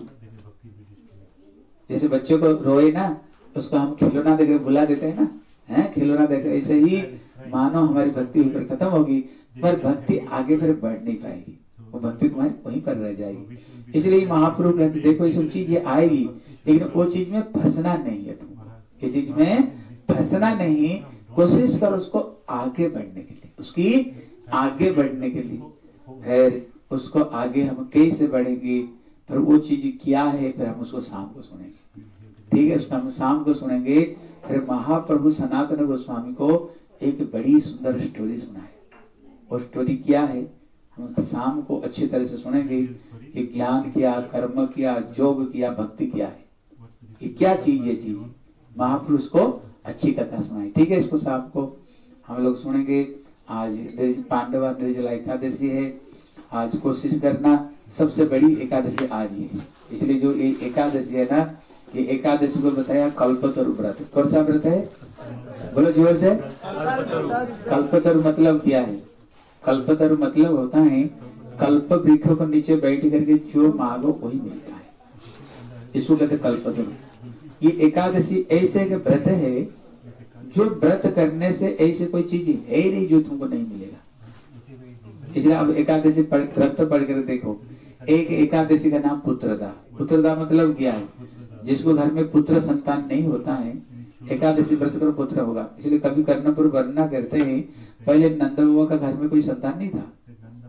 जैसे बच्चों को रोए ना, उसको हम खिलौना देकर भुला देते हैं ना, है खिलौना देकर, ऐसे ही मानो हमारी भक्ति ऊपर खत्म होगी, पर भक्ति आगे फिर बढ़ नहीं पाएगी, वो भक्ति तुम्हारी वहीं पर रह जाएगी। इसलिए महाप्रभु कहते देखो ये सब चीजें आएगी, लेकिन वो चीज में फंसना नहीं है तुमको, ये चीज में फंसना नहीं, कोशिश कर उसको आगे बढ़ने के लिए, उसकी आगे बढ़ने के लिए। फिर उसको आगे हम कैसे बढ़ेंगे, फिर वो चीज क्या है, फिर हम उसको शाम को सुनेंगे, ठीक है, उसको हम शाम को सुनेंगे। फिर महाप्रभु सनातन गोस्वामी को एक बड़ी सुंदर स्टोरी सुनाए, वो स्टोरी क्या है हम शाम को अच्छी तरह से सुनेंगे कि ज्ञान क्या, कर्म क्या, योग क्या, भक्ति क्या है, ये क्या चीज है, चीज महापुरुष को अच्छी कथा सुनाई, ठीक है। इसको शाम को हम लोग सुनेंगे। आज पांडवा निर्जला एकादशी है, आज कोशिश करना सबसे बड़ी एकादशी आज ही है, इसलिए जो ये एकादशी है ना, ये एकादशी को बताया कल्पतरु व्रत। कौन सा व्रत है, बोलो जोर से। कल्पतरु मतलब क्या है, कल्पतरु मतलब होता है कल्प वृक्ष को नीचे बैठ करके जो मांगो वही मिलता है, इसको कहते कल्पतरु। ये एकादशी ऐसे एक व्रत है जो व्रत करने से ऐसे कोई चीज है ही नहीं जो तुमको नहीं मिलेगा। इसलिए अब एकादशी व्रत पढ़ कर देखो, एक एकादशी का नाम पुत्रदा। पुत्रदा मतलब क्या है, जिसको घर में पुत्र संतान नहीं होता है, एकादशी व्रत करो पुत्र होगा। इसलिए कभी कर्णपुर वर्णना करते हैं, पहले नंद बाबा का घर में कोई संतान नहीं था,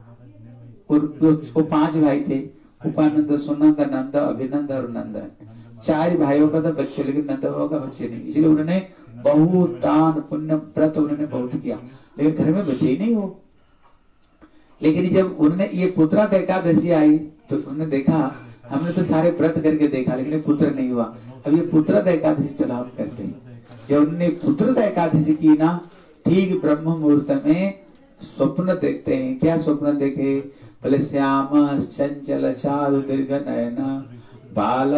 और वो पांच भाई थे, उपानंद, सुनंद, नंद, अभिनंद और नंदन, चार भाइयों का था बच्चे, लेकिन नंद बाबा का बच्चे नहीं। इसलिए उन्होंने बहुत दान पुण्य व्रत उन्होंने बहुत किया, लेकिन घर में बच्चे ही नहीं हो। लेकिन जब उन्होंने ये पुत्र एकादशी आई तो उन्होंने देखा, हमने तो सारे व्रत करके देखा लेकिन पुत्र नहीं हुआ, अब ये पुत्र एकादशी चला हम करते हैं। जब उन्होंने पुत्र एकादशी की ना, ठीक ब्रह्म मुहूर्त में स्वप्न देखते हैं। क्या स्वप्न देखे, बोले श्याम चंचल चारु दीर्घ नयन बाल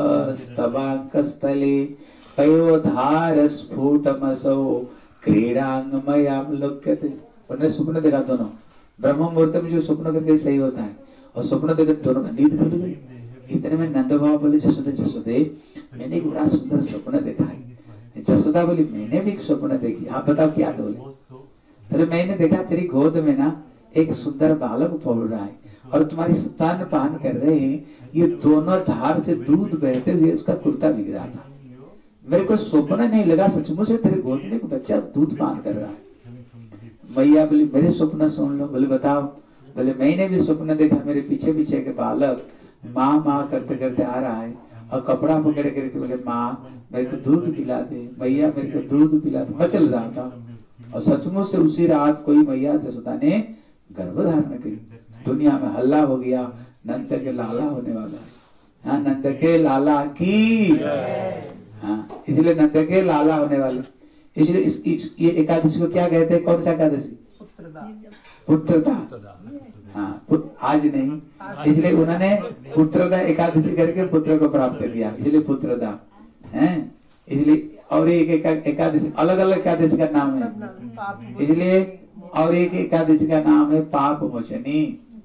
स्तवांकस्थले पयोधार स्फुटमसो क्रीडांगमयाम लोक्यते। उन्होंने स्वप्न देखा दोनों, ब्रह्म मुहूर्त में जो स्वप्न करके सही होता है, और स्वप्न देखकर दोनों का नींद खुल गई। इतने में नंद बाबा बोले, जसोदे जसोदे मैंने एक बड़ा सुंदर स्वप्न देखा है। जसोदा बोली, मैंने भी एक स्वप्न देखी, आप बताओ क्या बोले। अरे मैंने देखा तेरी गोद में ना एक सुंदर बालक पौड़ रहा है और तुम्हारी स्तन पान कर रहे हैं, ये दोनों धार से दूध बहते हुए उसका कुर्ता बिग रहा था। मेरे को स्वप्न नहीं लगा, सचमुच से तेरे गोद में एक बच्चा दूध पान कर रहा है। मैया बोली, मेरे स्वप्न सुन लो। बोले बताओ। बोले मैंने भी स्वप्न देखा, मेरे पीछे पीछे के बालक माँ माँ करते करते आ रहा है और कपड़ा पकड़ करके बोले, माँ मेरे को दूध पिला दे, मैया मेरे को दूध पिला दे। मैं चल रहा था और सचमुच से उसी रात कोई मैया जसोदा ने गर्भ धारण करी। दुनिया में हल्ला हो गया, नंद के लाला होने वाला है। हाँ, नंद के लाला की, हाँ, इसलिए नंद के लाला होने वाले। इसलिए इस, इस, ये एकादशी को क्या कहते हैं, कौन सा एकादशी, पुत्रदा, हाँ पुत, आज नहीं, इसलिए उन्होंने पुत्रदा एकादशी करके पुत्र को प्राप्त किया, इसलिए पुत्रदा है। इसलिए और एक एकादशी अलग अलग एकादशी का नाम है, इसलिए और एक एकादशी का नाम है पाप मोचनी।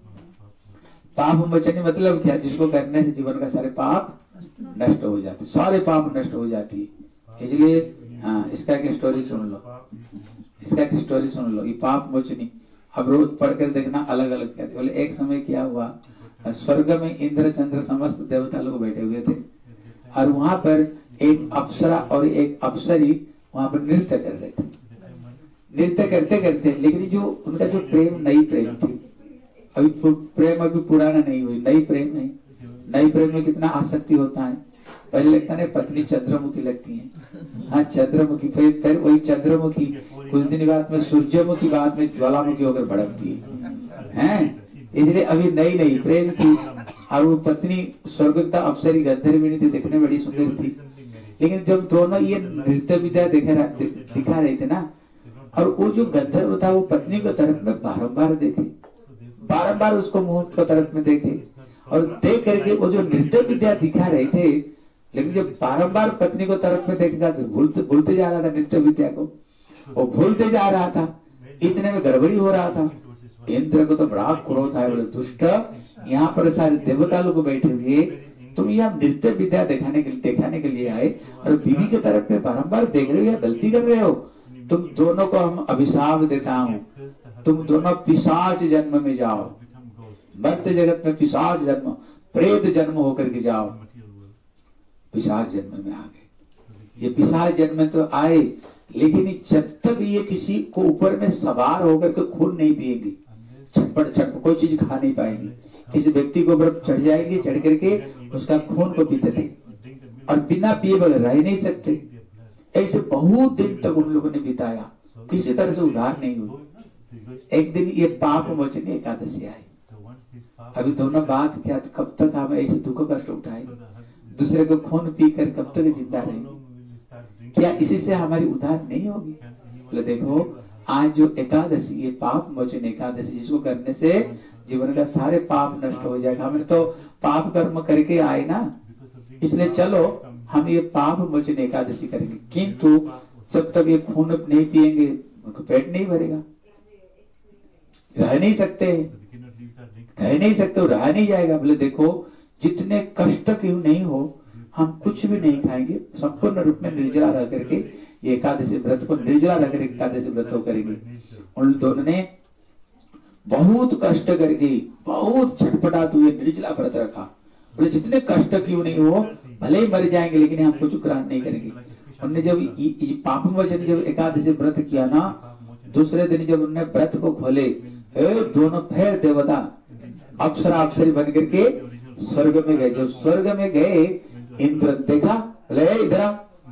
पाप मोचनी मतलब क्या? जिसको करने से जीवन का सारे पाप नष्ट हो जाते, सारे पाप नष्ट हो जाती है। इसलिए हाँ, इसका एक स्टोरी सुन लो, इसका एक स्टोरी सुन लो, ये पाप मोचनी। अब रोज पढ़कर देखना अलग अलग कहते। बोले एक समय क्या हुआ, स्वर्ग में इंद्र चंद्र समस्त देवता लोग बैठे हुए थे और वहां पर एक अप्सरा और एक अप्सरी वहां पर नृत्य कर रहे थे। नृत्य करते करते लेकिन जो उनका जो प्रेम नई प्रेम थी, अभी प्रेम अभी पुराना नहीं हुई, नई प्रेम नहीं। नई प्रेम में कितना आसक्ति होता है। पहले लगता है पत्नी चंद्रमुखी लगती है, हाँ चंद्रमुखी, फिर फिर वही चंद्रमुखी कुछ दिन बाद में सूर्यमुखी, बाद में ज्वालामुखी होकर भड़कती है, हैं? इसलिए अभी नई नई प्रेम थी और वो पत्नी स्वर्गता अप्सरी गंधर्विणी थी, देखने बड़ी सुंदर थी। लेकिन जब दोनों ये नृत्य विद्या दिखा दिखा रहे थे ना, और वो जो गंधर्व था वो पत्नी को तरफ में बारंबार देखे, बारंबार उसको मुंह को तरफ में देखे और देख करके वो जो नृत्य विद्या दिखा रहे थे, लेकिन जब बारंबार पत्नी को तरफ में देखता तो भूलते भूलते जा रहा था नृत्य विद्या को, वो भूलते जा रहा था। इतने में गड़बड़ी हो रहा था। इंद्र को तो बड़ा क्रोध आया, बोले दुष्ट, यहाँ पर सारे देवता लोग बैठे हुए, तुम यहाँ नृत्य विद्या दिखाने के लिए दिखाने के लिए आए और बीवी के तरफ में बारंबार देख रहे हो या गलती कर रहे हो। तुम दोनों को हम अभिशाप देता हूँ, तुम दोनों पिशाच जन्म में जाओ, मर्त्य जगत में पिशाच जन्म, प्रेत जन्म होकर के जाओ। पिशाच जन्म में आ गए। ये पिशाच जन्म तो आए, लेकिन जब तक ये किसी को ऊपर में सवार होकर के खून नहीं पिएंगे, छटपट छटपट कोई चीज खा नहीं पाएंगे, किसी व्यक्ति को ऊपर चढ़ जाएंगे, चढ़ करके उसका खून को पीते थे और बिना पिए बगैर रह नहीं सकते। ऐसे बहुत दिन तक उन लोगों ने बिताया, किसी तरह से उद्धार नहीं हुई। एक दिन ये पाप मोचनी एकादशी आई। अभी दोनों बात क्या, कब तक हम ऐसे दुख कष्ट उठाए, दूसरे को खून पीकर कब तक जिंदा रहेंगे? क्या इसी से हमारी उद्धार नहीं होगी? बोले देखो, आज जो एकादशी, ये पाप मोचन एकादशी, जिसको करने से जीवन का सारे पाप नष्ट हो जाएगा। हमने तो पाप कर्म करके आए ना, इसलिए चलो हम ये पाप मोचन एकादशी करेंगे। किंतु जब तक ये खून नहीं पिएंगे उनको पेट नहीं भरेगा, रह नहीं सकते, रह नहीं सकते, रह नहीं जाएगा। बोले देखो, जितने कष्ट क्यों नहीं हो, हम कुछ भी नहीं खाएंगे, संपूर्ण रूप में निर्जला रह करके ये एकादशी व्रत को निर्जला रह करके एकादशी व्रत को करेंगे। उन दोनों ने बहुत कष्ट करके, बहुत छटपटाते हुए निर्जला व्रत रखा। बोले जितने कष्ट क्यों नहीं हो, भले ही मर जाएंगे लेकिन हम कुछ ग्रहण नहीं करेंगे। उन्होंने जब पाप मोचन जब एकादशी व्रत किया ना, दूसरे दिन जब उन्होंने व्रत को खोले, दोनों फिर देवता अप्सरा अप्सरी बन करके स्वर्ग में गए। जब स्वर्ग में गए, इंद्र देखा, बोले इधर,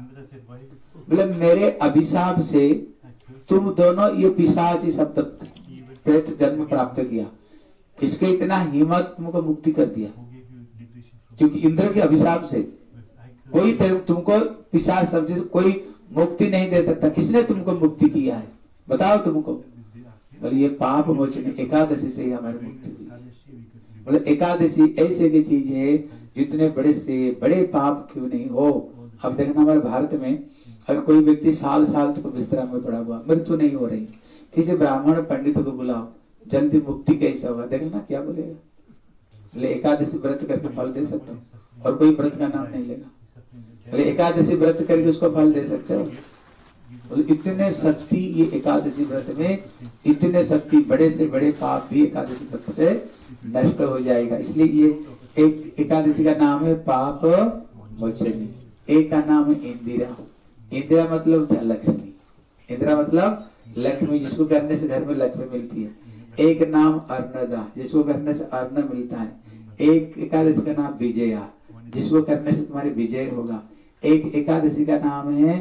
बोले मेरे अभिशाप से तुम दोनों ये पिशाच शब्द प्रेत जन्म प्राप्त किया। किसके इतना हिम्मत तुमको मुक्ति कर दिया? क्योंकि इंद्र के अभिशाप से कोई तुमको पिशाच शब्द से कोई मुक्ति नहीं दे सकता। किसने तुमको मुक्ति किया है बताओ तुमको? बोले ये पाप मोचन एकादशी से ही हमारी मुक्ति हुई। बोले एकादशी ऐसे की चीज है, जितने बड़े से बड़े पाप क्यों नहीं हो। अब देखना हमारे भारत में अगर कोई व्यक्ति साल साल तक बिस्तरा में पड़ा हुआ, मृत्यु नहीं हो रही, किसी ब्राह्मण पंडित को बुलाओ, जल्दी मुक्ति कैसे होगा? देखना क्या बोलेगा। बोले एकादशी व्रत करके फल दे सकते हो, और कोई व्रत का नाम नहीं लेगा। बोले एकादशी व्रत करके उसको फल दे सकते हो। बोले इतने शक्ति ये एकादशी व्रत में, इतने शक्ति, बड़े से बड़े पाप भी एकादशी व्रत से नष्ट हो जाएगा। इसलिए ये एक एकादशी का नाम है पाप मोचनी, एक का नाम है इंदिरा। इंदिरा मतलब क्या? लक्ष्मी। इंदिरा मतलब लक्ष्मी, जिसको करने से घर में लक्ष्मी मिलती है। एक नाम अर्णदा, जिसको करने से अर्ण मिलता है। एक एकादशी का नाम विजया, जिसको करने से तुम्हारी विजय होगा। एक एकादशी का नाम है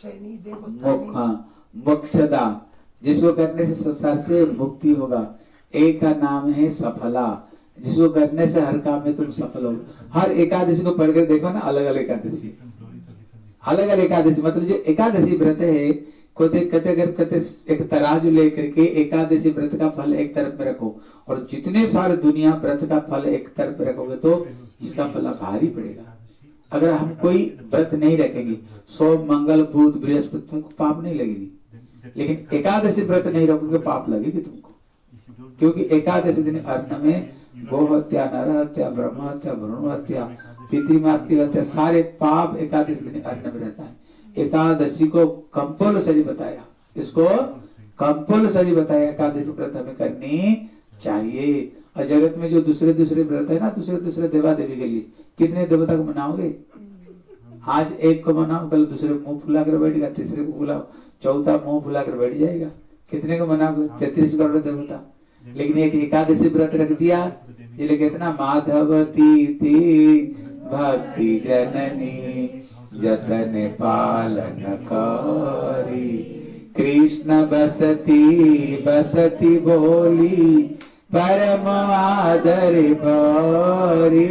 मोक्षदा, जिसको करने से संसार से मुक्ति होगा। एक का नाम है सफला, जिसको करने से हर काम में तुम सफल हो। हर एकादशी को पढ़कर देखो ना, अलग अलग एकादशी, अलग अलग एकादशी, मतलब जो एकादशी व्रत है, को देख कहते अगर कहते एक तराजू लेकर के एकादशी व्रत का फल एक तरफ में रखो और जितने सारे दुनिया व्रत का फल एक तरफ रखोगे तो इसका फल भारी पड़ेगा। अगर हम कोई व्रत नहीं रखेंगे, सोम मंगल बुध बृहस्पति, तुमको पाप नहीं लगेगी, लेकिन एकादशी व्रत नहीं रखोगे पाप लगेगी तुमको, क्योंकि एकादशी दिन अन्न में गो हत्या, नर हत्या, ब्रह्म हत्या, भ्रूण हत्या, पितृमातृ हत्या, सारे पाप एकादशी दिन अन्न में रहता है। एकादशी को कंपल्सरी बताया, इसको कंपल्सरी बताया, एकादशी व्रत हमें करनी चाहिए। और जगत में जो दूसरे दूसरे व्रत है ना, दूसरे दूसरे देवा देवी के लिए कितने देवता को मनाओगे? आज एक को मनाओ, कल दूसरे मुंह फुला कर बैठेगा, तीसरे को फुलाओ, चौथा मुंह फुला कर बैठ जाएगा। कितने को मनाओगे? तैतीस करोड़ देवता। लेकिन एक एकादशी व्रत रख दिया, ये लोग इतना माधवती थी भक्ति जननी जतन पालन करी, कृष्ण बसती बसती बोली परम आदर भरी,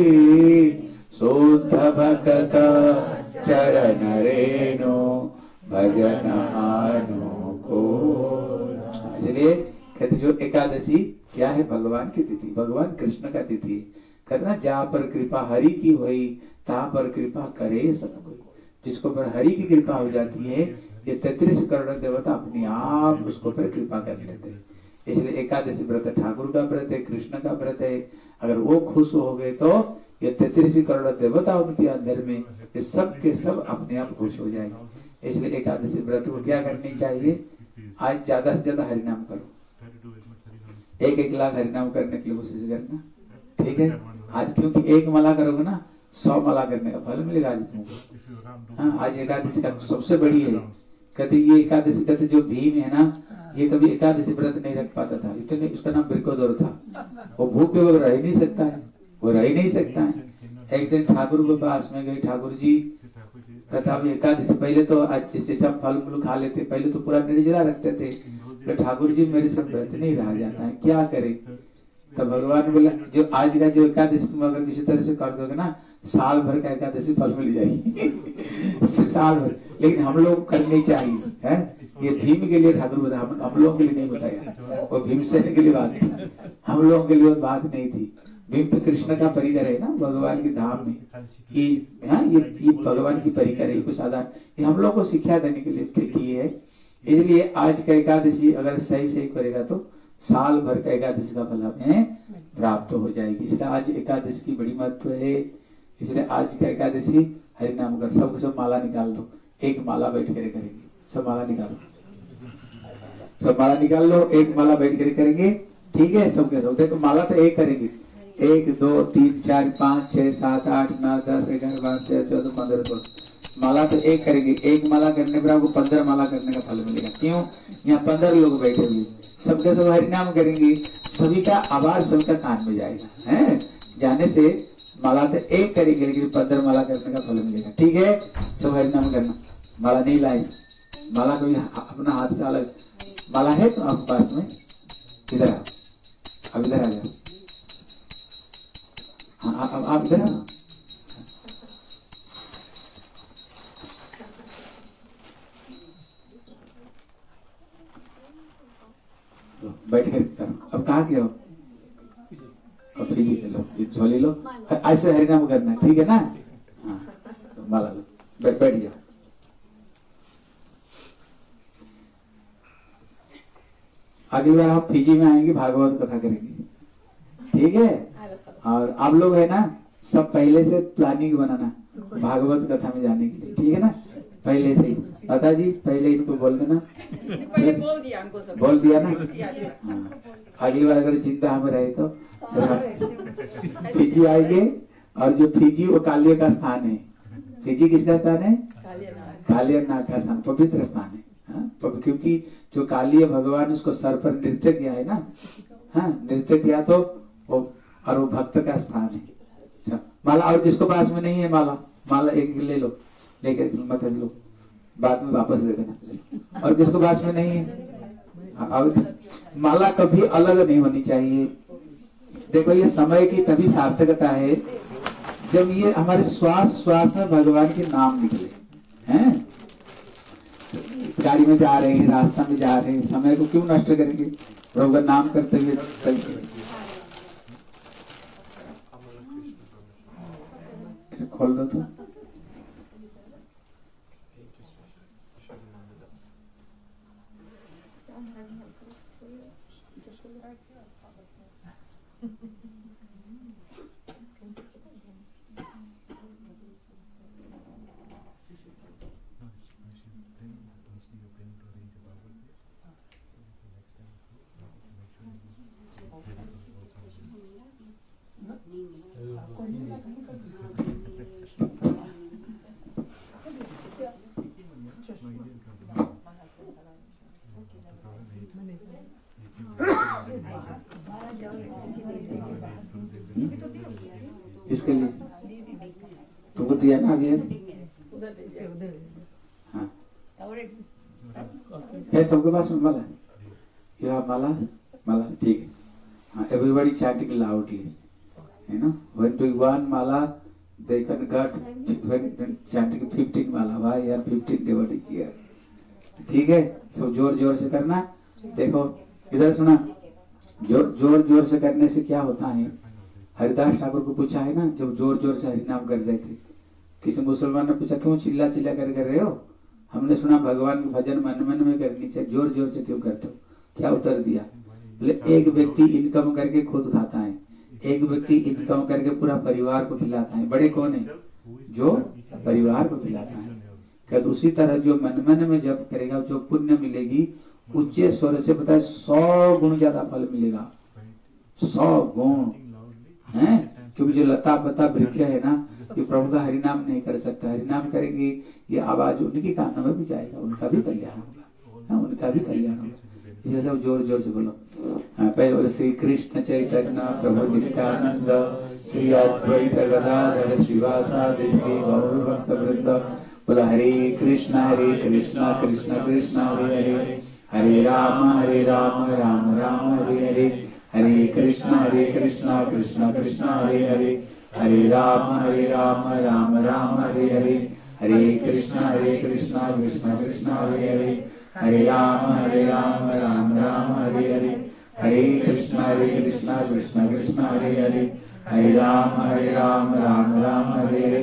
शुद्ध भक्त चरण रेणु भजन अनुको। इसलिए कहते जो एकादशी क्या है? भगवान की तिथि, भगवान कृष्ण का तिथि। कहते ना जहाँ पर कृपा हरि की हुई तहाँ पर कृपा करे सब कोई। जिसको पर हरि की कृपा हो जाती है, ये तैतीस करोड़ देवता अपने आप उसको पर कृपा कर लेते हैं। इसलिए एकादशी व्रत ठाकुर का व्रत है, कृष्ण का व्रत है। अगर वो खुश हो गए तो ये तैतीस करोड़ देवता उनके अंदर में ये सब के सब अपने आप खुश हो जाएंगे। इसलिए एकादशी व्रत को क्या करनी चाहिए? आज ज्यादा से ज्यादा हरिनाम करो, एक एक लाख हरिनाम करने की कोशिश करना, ठीक है? आज क्योंकि एक माला करोगे ना, सौ माला करने का फल मिलेगा आज तुमको। हाँ, आज एकादशी का सबसे बड़ी है। कहते ये एकादशी कहते जो भीम है ना, ये कभी एकादशी व्रत नहीं रख पाता था, इतने उसका नाम बिरकोदर था। वो भूखे वगैरह रह ही नहीं सकता है, वो रह ही नहीं सकता है। एक दिन ठाकुर के पास में गई, ठाकुर जी कहता एकादशी पहले तो आज जैसे सब फल मूल खा लेते, पहले तो पूरा निर्जला रखते थे, तो ठाकुर जी मेरे से व्रत नहीं रहा जाता है, क्या करे? तो भगवान बोला जो आज का जो एकादशी तुम अगर किसी तरह से कर दोगे ना, साल भर का एकादशी फल मिल जाएगी साल भर। लेकिन हम लोग करनी चाहिए है, ये भीम के लिए ठाकुर बताया, हम, हम लोगों के लिए नहीं बताया, वो भीमसेन के लिए बात थी, हम लोगों के लिए बात नहीं थी। भीम तो कृष्ण का परिकर है ना, भगवान की धाम में, ये हाँ ये ये भगवान की परिकर है, कुछ आधार ये हम लोग को शिक्षा देने के लिए की है। इसलिए आज का एकादशी अगर सही सही करेगा तो साल भर का एकादशी का फल हमें प्राप्त हो जाएगी। इसलिए आज एकादशी की बड़ी महत्व है। इसलिए आज का एकादशी हरिनाम कर, सब सब माला निकाल दो, एक माला बैठ कर करेंगे, सब माला निकालो, सब माला निकाल लो, एक माला बैठ कर करेंगे, ठीक है? सबके सब देखो माला तो एक करेंगे, एक दो तीन चार पाँच छह सात आठ नौ दस ग्यारह बारह तेरह चौदह पंद्रह सोलह माला तो एक करेंगे। एक माला करने पर आपको पंद्रह माला करने का फल मिलेगा। क्यों? यहाँ पंद्रह लोग बैठे हुए, सबके सब हरिनाम करेंगे, सभी का आवाज सबका कान में जाएगा है। जाने से माला तो एक करेंगे लेकिन पंद्रह माला करने का फल मिलेगा, ठीक है? सब हरिनाम करना। माला नहीं लाए, माला को अपना हाथ से अलग, माला है तो आपके पास में, इधर आओ, अब इधर आ जाओ, हाँ अब आप इधर आओ, बैठ कर अब कहाँ गए हो? अब फीजी लो, झोली लो, ऐसे हरिनाम करना है, ठीक है ना? हाँ तो माला लो, बैठ बैठ जाओ। अगली बार आप फीजी में आएंगे, भागवत कथा करेंगे, ठीक है? और आप लोग है ना, सब पहले से प्लानिंग बनाना भागवत कथा में जाने के लिए, ठीक है ना? पहले से ही लता जी पहले इनको बोल देना, पहले बोल दिया उनको सब, बोल दिया ना? हाँ, अगली बार अगर चिंता हमें रहे तो फिजी आएंगे। और जो फिजी वो कालिया का स्थान है। फिजी किसका स्थान है? कालिया नाग का स्थान, पवित्र स्थान है। हाँ, क्योंकि जो कालिया भगवान उसको सर पर नृत्य किया है ना, हाँ नृत्य किया तो वो, और वो भक्त का स्थान है। अच्छा माला, और जिसको पास में नहीं है माला, माला एक ले लो, लेकर मत लो, बाद में वापस दे देना। और जिसको पास में नहीं है, अब माला कभी अलग नहीं होनी चाहिए। देखो ये समय की तभी सार्थकता है जब ये हमारे श्वास श्वास में भगवान के नाम निकले हैं। गाड़ी में जा रहे हैं, रास्ता में जा रहे हैं, समय को क्यों नष्ट करेंगे? प्रभु का नाम करते हुए चलते। इसे खोल दो तो। इसके लिए तुमको दिया ना अभी? हाँ, है सबके पास में माला? यह माला माला ठीक है। हाँ, everybody chanting loudly, you know, when doing one mala they can get, when chanting fifteen mala, why here fifteen devotees here? ठीक है, सब जोर जोर से करना। देखो इधर सुना, जोर जोर जोर से करने से क्या होता है? हरिदास ठाकुर को पूछा है ना, जब जोर जोर से हरिनाम कर रहे थे, किसी मुसलमान ने पूछा क्यों चिल्ला चिल्ला कर कर रहे हो? हमने सुना भगवान की भजन मन मन में करनी चाहिए, जोर जोर से क्यों करते हो? क्या उत्तर दिया? बोले एक व्यक्ति इनकम करके खुद खाता है, एक व्यक्ति इनकम करके पूरा परिवार को खिलाता है। बड़े कौन है? जो परिवार को खिलाता है। क्या उसी तरह जो मन मन में जब करेगा, जो पुण्य मिलेगी, उच्च स्वर से पता है सौ गुण ज्यादा फल मिलेगा, सौ गुण है। क्योंकि जो लता पता वृक्ष है ना, ये प्रभु का हरिनाम नहीं कर सकता। हरिनाम करेंगे ये आवाज उनकी कानों में भी जाएगा, उनका भी कल्याण होगा, उनका भी कल्याण होगा। इसलिए सब जोर जोर से बोलो। पहले बोले श्री कृष्ण चैतन्य प्रभु नित्यानंद श्री अद्वैत गदाधर शिवासादि गौर भक्त वृंद। बोला हरे कृष्ण हरे कृष्ण कृष्ण कृष्ण हरे हरे, हरे राम हरे राम राम राम हरे हरे, हरे कृष्ण हरे कृष्ण कृष्ण कृष्ण हरे हरे, हरे राम हरे राम राम राम हरे हरे, हरे कृष्ण हरे कृष्ण कृष्ण कृष्ण हरे हरे, हरे राम हरे राम राम राम हरे हरे, हरे कृष्ण हरे कृष्ण कृष्ण कृष्ण हरे हरे, हरे राम हरे राम राम राम हरे हरे,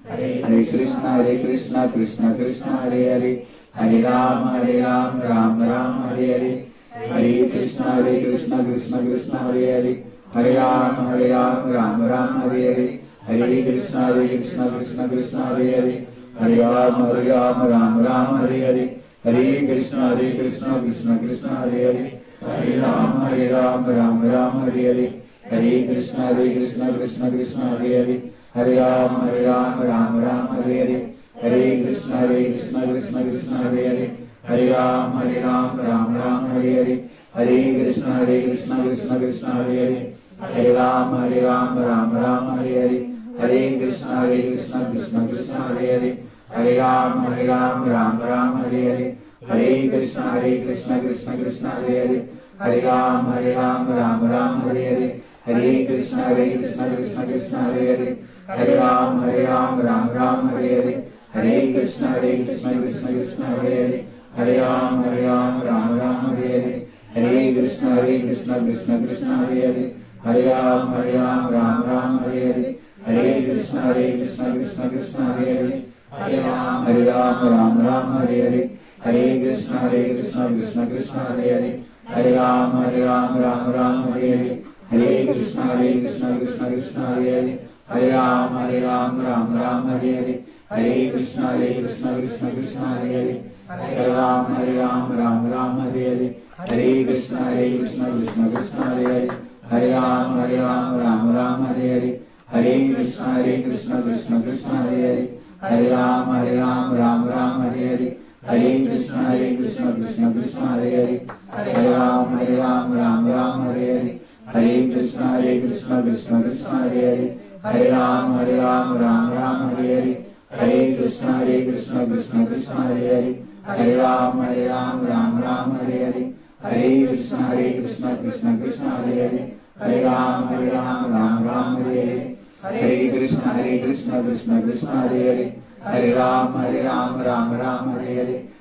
हरे कृष्ण हरे कृष्ण कृष्ण कृष्ण हरे हरे, हरे राम हरे राम राम राम हरे हरे, हरे कृष्ण हरे कृष्ण कृष्ण कृष्ण हरे हरे, हरे राम हरे राम राम राम हरे हरे, हरे कृष्ण हरे कृष्ण कृष्ण कृष्ण हरे हरे, हरे राम हरे राम राम राम हरे हरे, हरे कृष्ण हरे कृष्ण कृष्ण कृष्ण हरे हरे, हरे राम हरे राम राम राम हरे हरे, हरे कृष्ण हरे कृष्ण कृष्ण कृष्ण हरे हरे, हरे राम हरे राम राम राम हरे हरे, हरे कृष्ण हरे कृष्ण कृष्ण कृष्ण हरे हरे, हरे राम हरे राम राम राम हरे हरे, हरे कृष्ण हरे कृष्ण कृष्ण कृष्ण हरे हरे, हरे राम हरे राम राम राम हरे हरे, हरे कृष्ण हरे कृष्ण कृष्ण कृष्ण हरे हरे, हरे राम हरे राम राम राम हरे हरे, हरे कृष्ण हरे कृष्ण कृष्ण कृष्ण हरे हरे, हरे राम हरे राम राम राम हरे हरे, हरे कृष्ण हरे कृष्ण कृष्ण कृष्ण हरे हरे, हरे राम हरे राम राम राम हरे हरे, हरे कृष्ण हरे कृष्ण कृष्ण कृष्ण हरे हरे, हरे राम हरे राम राम राम हरे हरे, हरे कृष्ण हरे कृष्ण कृष्ण कृष्ण हरे हरे, हरे राम हरे राम राम राम हरे हरे, हरे कृष्ण हरे कृष्ण कृष्ण कृष्ण हरे हरे, हरे राम हरे राम राम राम हरे हरे, हरे कृष्ण हरे कृष्ण कृष्ण कृष्ण हरे हरे, हरे राम हरे राम राम राम हरे हरे, हरे कृष्ण हरे कृष्ण कृष्ण कृष्ण हरे हरे, हरे राम हरे राम राम राम हरे हरे, हरे कृष्ण हरे कृष्ण कृष्ण कृष्ण हरे हरे, हरे राम हरे राम राम राम हरे हरे, हरे कृष्ण हरे कृष्ण कृष्ण कृष्ण हरे हरे, हरे राम हरे राम राम राम हरे हरे, हरे कृष्ण हरे कृष्ण कृष्ण कृष्ण हरे हरे, हरे राम हरे राम राम राम हरे हरे, हरे कृष्ण हरे कृष्ण कृष्ण कृष्ण हरे हरे, हरे राम हरे राम राम राम हरे हरे, हरे कृष्ण हरे कृष्ण कृष्ण कृष्ण हरे हरे, हरे राम हरे राम राम राम हरे हरे, हरे कृष्ण हरे कृष्ण कृष्ण कृष्ण हरे हरे, हरे राम हरे राम राम राम हरे हरे, हरे कृष्ण हरे कृष्ण कृष्ण कृष्ण हरे हरे, हरे राम हरे राम राम राम हरे हरे, हरे कृष्ण हरे कृष्ण कृष्ण कृष्ण हरे हरे, हरे राम हरे राम राम राम हरे हरे,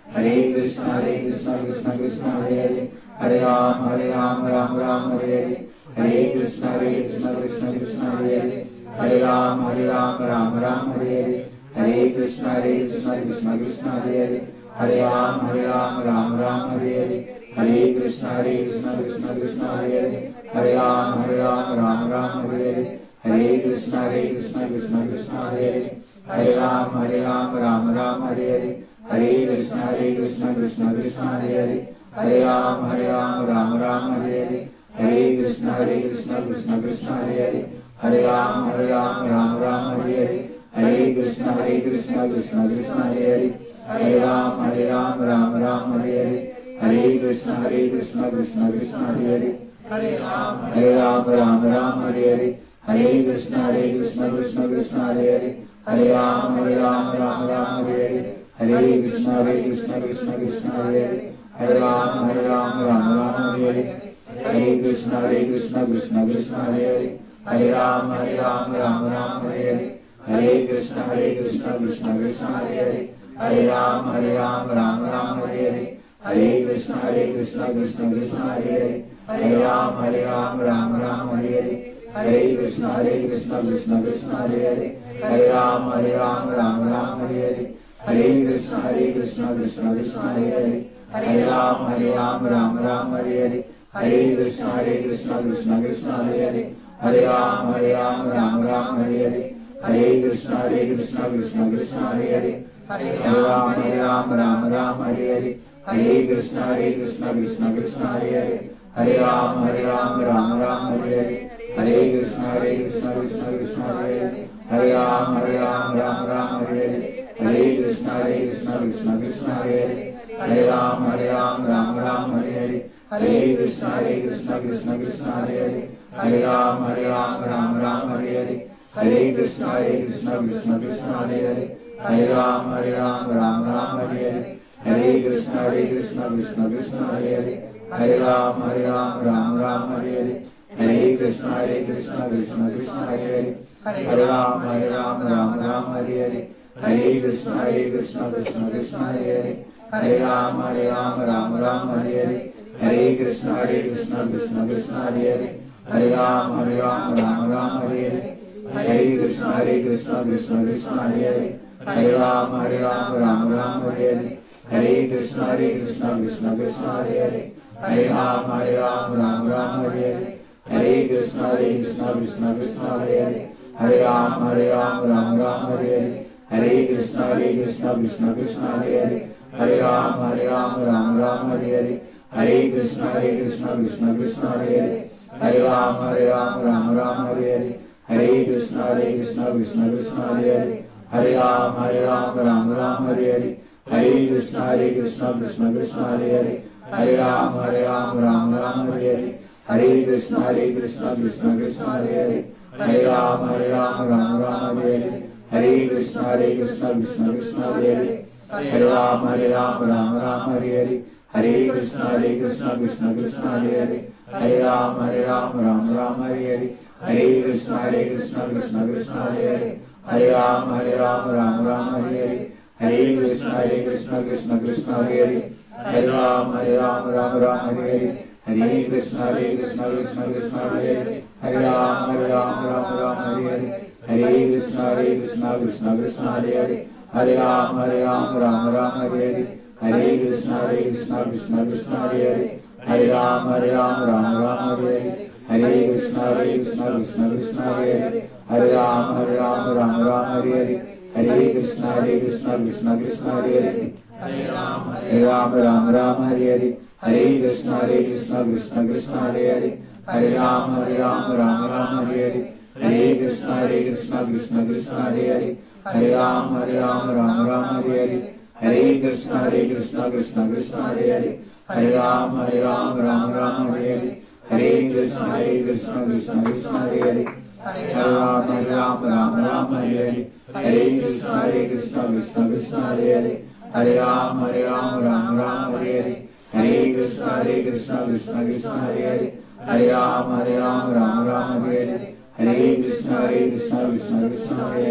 हरे कृष्ण हरे कृष्ण कृष्ण कृष्ण हरे हरे हरे राम हरे राम राम राम हरे हरे हरे कृष्ण हरे कृष्ण कृष्ण कृष्ण हरे हरे हरे राम हरे राम राम राम हरे हरे हरे कृष्ण हरे कृष्ण कृष्ण कृष्ण हरे हरे हरे राम हरे राम राम राम हरे हरे हरे कृष्ण हरे कृष्ण कृष्ण कृष्ण हरे हरे हरे राम हरे राम राम राम हरे हरे हरे कृष्ण हरे कृष्ण कृष्ण कृष्ण हरे हरे हरे राम हरे राम राम राम हरे हरे हरे कृष्ण हरे कृष्ण कृष्ण कृष्ण हरे हरे हरे राम हरे राम राम राम हरे हरे हरे कृष्ण हरे कृष्ण कृष्ण कृष्ण हरे हरे हरे राम हरे राम राम राम हरे हरे हरे कृष्ण हरे कृष्ण कृष्ण कृष्ण हरे हरे हरे राम हरे राम राम राम हरे हरे हरे कृष्ण हरे कृष्ण कृष्ण कृष्ण हरे हरे हरे राम हरे राम राम राम हरे हरे हरे कृष्ण हरे कृष्ण कृष्ण कृष्ण हरे हरे हरे राम हरे राम राम राम हरे हरे हरे कृष्ण हरे कृष्ण कृष्ण कृष्ण हरे हरे हरे राम हरे राम राम राम हरे हरे हरे कृष्ण हरे कृष्ण कृष्ण कृष्ण हरे हरे हरे राम हरे राम राम राम हरे हरे हरे कृष्ण हरे कृष्ण कृष्ण कृष्ण हरे हरे हरे राम हरे राम राम राम हरे हरे हरे कृष्ण हरे कृष्ण कृष्ण कृष्ण हरे हरे हरे राम हरे राम राम राम हरे हरे हरे कृष्ण हरे कृष्ण कृष्ण कृष्ण हरे हरे हरे राम हरे राम राम राम हरे हरे हरे कृष्ण हरे कृष्ण कृष्ण कृष्ण हरे हरे हरे राम हरे राम राम राम हरे हरे हरे कृष्ण हरे कृष्ण कृष्ण कृष्ण हरे हरे हरे राम हरे राम राम राम हरे हरे हरे कृष्ण हरे कृष्ण कृष्ण कृष्ण हरे हरे हरे राम हरे राम राम राम हरे हरे हरे कृष्ण हरे कृष्ण कृष्ण कृष्ण हरे हरे हरे राम हरे राम राम राम हरे हरे हरे कृष्ण हरे कृष्ण कृष्ण कृष्ण हरे हरे हरे राम हरे राम राम राम हरे हरे हरे कृष्ण हरे कृष्ण कृष्ण कृष्ण हरे हरे हरे राम हरे राम राम राम हरे हरे हरे कृष्ण हरे कृष्ण कृष्ण कृष्ण हरे हरे हरे राम हरे राम राम राम हरे हरे हरे कृष्ण हरे कृष्ण कृष्ण कृष्ण हरे हरे हरे राम हरे राम राम राम हरे हरे हरे कृष्ण हरे कृष्ण कृष्ण कृष्ण हरे हरे हरे राम हरे राम राम राम हरे हरे हरे कृष्ण हरे कृष्ण कृष्ण कृष्ण हरे हरे हरे राम हरे राम राम राम हरे हरे हरे कृष्ण हरे कृष्ण कृष्ण कृष्ण हरे हरे हरे राम हरे राम राम राम हरे हरे हरे कृष्ण हरे कृष्ण कृष्ण कृष्ण हरे हरे हरे राम हरे राम राम राम हरे हरे हरे कृष्ण हरे कृष्ण कृष्ण कृष्ण हरे हरे हरे राम हरे राम राम राम हरे हरे हरे कृष्ण हरे कृष्ण कृष्ण कृष्ण हरे हरे हरे राम हरे राम राम राम हरे हरे हरे कृष्ण हरे कृष्ण कृष्ण कृष्ण हरे हरे हरे राम हरे राम राम राम हरे हरे हरे कृष्ण हरे कृष्ण कृष्ण कृष्ण हरे हरे हरे राम हरे राम राम राम हरे हरे हरे कृष्ण हरे कृष्ण कृष्ण कृष्ण हरे हरे हरे राम हरे राम राम राम हरे हरे हरे कृष्ण हरे कृष्ण कृष्ण कृष्ण हरे हरे हरे राम हरे राम राम राम हरे हरे हरे कृष्ण हरे कृष्ण कृष्ण कृष्ण हरे हरे हरे राम हरे राम राम राम हरे हरे हरे कृष्ण हरे कृष्ण कृष्ण कृष्ण हरे हरे हरे राम हरे राम राम राम हरे हरे हरे कृष्ण हरे कृष्ण कृष्ण कृष्ण हरे हरे हरे राम हरे राम राम राम हरे हरे हरे कृष्ण हरे कृष्ण कृष्ण कृष्ण हरे हरे हरे राम हरे राम राम राम हरे हरे हरे कृष्ण हरे कृष्ण कृष्ण कृष्ण हरे हरे हरे राम हरे राम राम राम हरे हरे हरे कृष्ण हरे कृष्ण कृष्ण कृष्ण हरे हरे हरे राम हरे राम राम राम हरे हरे हरे कृष्ण हरे कृष्ण कृष्ण कृष्ण हरे हरे हरे राम हरे राम राम राम हरे हरे हरे कृष्ण हरे कृष्ण कृष्ण कृष्ण हरे हरे हरे राम हरे राम राम राम हरे हरे हरे कृष्ण हरे कृष्ण कृष्ण कृष्ण हरे हरे हरे राम हरे राम राम राम हरे हरे हरे कृष्ण हरे कृष्ण कृष्ण कृष्ण हरे हरे हरे राम हरे राम राम राम हरे हरे हरे कृष्ण हरे कृष्ण कृष्ण कृष्ण हरे हरे हरे राम हरे राम राम राम हरे हरे हरे कृष्ण हरे कृष्ण कृष्ण कृष्ण हरे हरे हरे राम हरे राम राम राम हरे हरे हरे कृष्ण हरे कृष्ण कृष्ण कृष्ण हरे हरे हरे राम हरे राम राम राम हरे हरे हरे कृष्ण हरे कृष्ण कृष्ण कृष्ण हरे हरे हरे राम हरे राम राम राम हरे हरे हरे कृष्ण हरे कृष्ण कृष्ण कृष्ण हरे हरे हरे राम हरे राम राम राम हरे हरे हरे कृष्ण हरे कृष्ण कृष्ण कृष्ण हरे हरे हरे राम हरे राम राम राम हरे हरे हरे कृष्ण हरे कृष्ण कृष्ण कृष्ण हरे हरे हरे राम हरे राम राम राम हरे हरे हरे कृष्ण हरे कृष्ण कृष्ण कृष्ण हरे हरे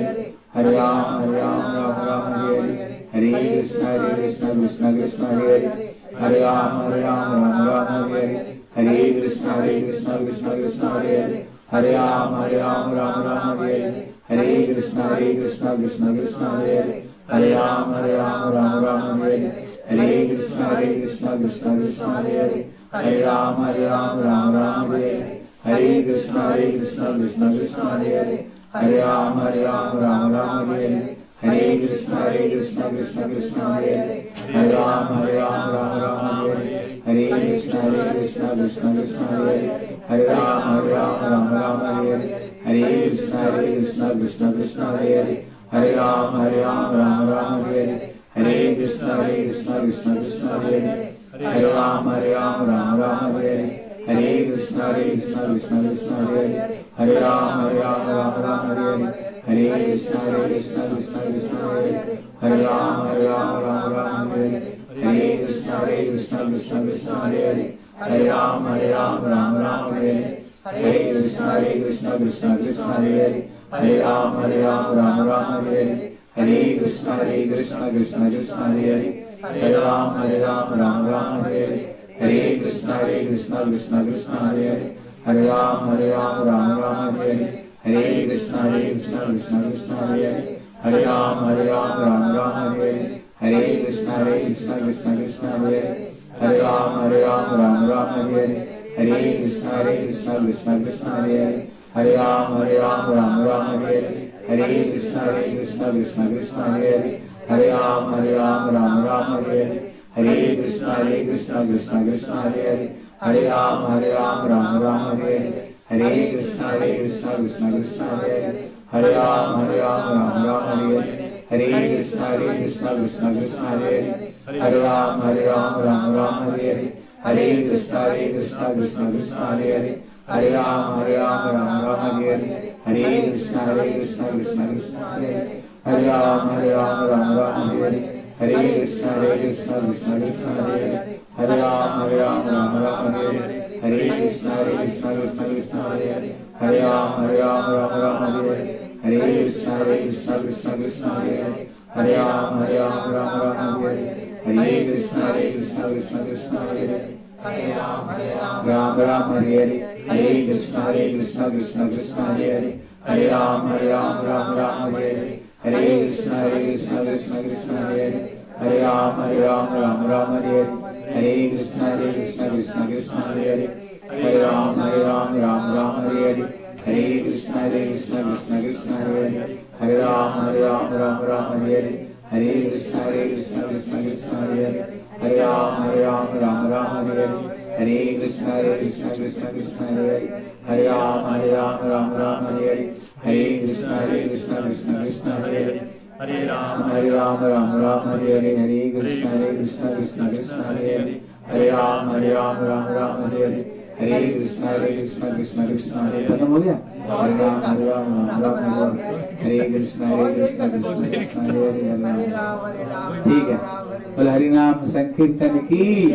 हरे राम हरे राम राम राम हरे हरे हरे कृष्ण हरे कृष्ण कृष्ण कृष्ण हरे हरे हरे राम हरे राम राम राम हरे हरे हरे कृष्ण हरे कृष्ण कृष्ण कृष्ण हरे हरे हरे राम हरे राम राम राम हरे हरे हरे कृष्ण हरे कृष्ण कृष्ण कृष्ण हरे हरे हरे राम हरे राम राम राम हरे हरे हरे कृष्ण हरे कृष्ण कृष्ण कृष्ण हरे हरे हरे राम हरे राम राम राम हरे हरे हरे कृष्ण हरे कृष्ण कृष्ण कृष्ण हरे हरे हरे राम हरे राम राम राम हरे हरे हरे कृष्ण हरे कृष्ण कृष्ण कृष्ण हरे हरे हरे राम हरे राम राम राम हरे हरे हरे कृष्ण हरे कृष्ण कृष्ण कृष्ण हरे हरे हरे राम हरे राम राम राम हरे हरे हरे कृष्ण हरे कृष्ण कृष्ण कृष्ण हरे हरे हरे राम हरे राम राम राम हरे हरे हरे कृष्ण हरे कृष्ण कृष्ण कृष्ण हरे हरे हरे राम हरे राम राम राम हरे हरे हरे कृष्ण हरे कृष्ण कृष्ण कृष्ण हरे हरे हरे राम हरे राम राम राम हरे हरे हरे कृष्ण हरे कृष्ण कृष्ण कृष्ण हरे हरे हरे राम हरे राम राम राम हरे हरे हरे कृष्ण हरे कृष्ण कृष्ण कृष्ण हरे हरे हरे राम हरे राम राम राम हरे हरे हरे कृष्ण हरे कृष्ण कृष्ण कृष्ण हरे हरे हरे राम हरे राम राम राम हरे हरे हरे कृष्ण हरे कृष्ण कृष्ण कृष्ण हरे हरे हरे राम हरे राम राम राम हरे हरे हरे कृष्ण हरे कृष्ण कृष्ण कृष्ण हरे हरे हरे राम हरे राम राम राम हरे हरे हरे कृष्ण हरे कृष्ण कृष्ण कृष्ण हरे हरे हरे राम हरे राम राम राम हरे हरे हरे कृष्ण हरे कृष्ण कृष्ण कृष्ण हरे हरे हरे राम हरे राम राम राम हरे हरे हरे कृष्ण हरे कृष्ण कृष्ण कृष्ण हरे हरे हरे राम हरे राम राम राम हरे हरे हरे कृष्ण हरे कृष्ण कृष्ण कृष्ण हरे हरे हरे राम हरे राम राम राम हरे हरे हरे कृष्ण हरे कृष्ण कृष्ण कृष्ण हरे हरे हरे राम हरे राम राम राम हरे हरे हरे कृष्ण हरे कृष्ण कृष्ण कृष्ण हरे हरे हरे राम हरे राम राम राम हरे हरे हरे कृष्ण हरे कृष्ण कृष्ण कृष्ण हरे हरे हरे राम हरे राम राम राम हरे हरे हरे कृष्ण हरे कृष्ण कृष्ण कृष्ण हरे हरे हरे राम हरे राम राम राम हरे हरे हरे कृष्ण हरे कृष्ण कृष्ण कृष्ण हरे हरे हरे राम हरे राम राम राम हरे हरे हरे कृष्ण हरे कृष्ण कृष्ण कृष्ण हरे हरे हरे राम हरे राम राम राम हरे हरे हरे कृष्ण हरे कृष्ण कृष्ण कृष्ण हरे हरे हरे राम हरे राम राम राम हरे हरे हरे कृष्ण हरे कृष्ण कृष्ण कृष्ण हरे हरे हरे राम हरे राम राम राम हरे हरे हरे कृष्ण हरे कृष्ण कृष्ण कृष्ण हरे हरे हरे राम हरे राम राम राम हरे हरे हरे कृष्ण हरे कृष्ण कृष्ण कृष्ण हरे हरे हरे राम हरे राम राम राम हरे हरे हरे कृष्ण हरे कृष्ण कृष्ण कृष्ण हरे हरे हरे राम हरे राम राम राम हरे हरे हरे कृष्ण हरे कृष्ण कृष्ण कृष्ण हरे हरे हरे राम हरे राम राम राम हरे हरे हरे कृष्ण हरे कृष्ण कृष्ण कृष्ण हरे हरे हरे राम हरे राम राम राम हरे हरे हरे कृष्ण हरे कृष्ण कृष्ण कृष्ण हरे हरे हरे राम हरे राम राम राम हरे हरे हरे कृष्ण हरे कृष्ण कृष्ण कृष्ण हरे हरे हरे राम हरे राम राम राम हरे हरे हरे कृष्ण हरे कृष्ण कृष्ण कृष्ण हरे हरे हरे राम हरे राम राम राम हरे हरे हरे कृष्ण हरे कृष्ण कृष्ण कृष्ण हरे हरे हरे राम हरे राम राम राम हरे हरे हरे कृष्ण हरे कृष्ण कृष्ण कृष्ण हरे खत्म हो गया। हरे राम हरे राम राम राम हरे हरे हरे कृष्ण हरे कृष्ण कृष्ण कृष्ण हरे हरे हरे राम। ठीक है, बोल हरि नाम संकीर्तन की,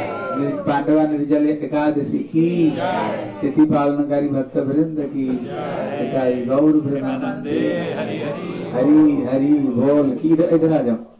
पांडवा निर्जल एकादशी की, तिथि पालनकारी भक्त वृंद की, गौर प्रेमानंदे हरि हरि हरि बोल की। इधर आ जाओ।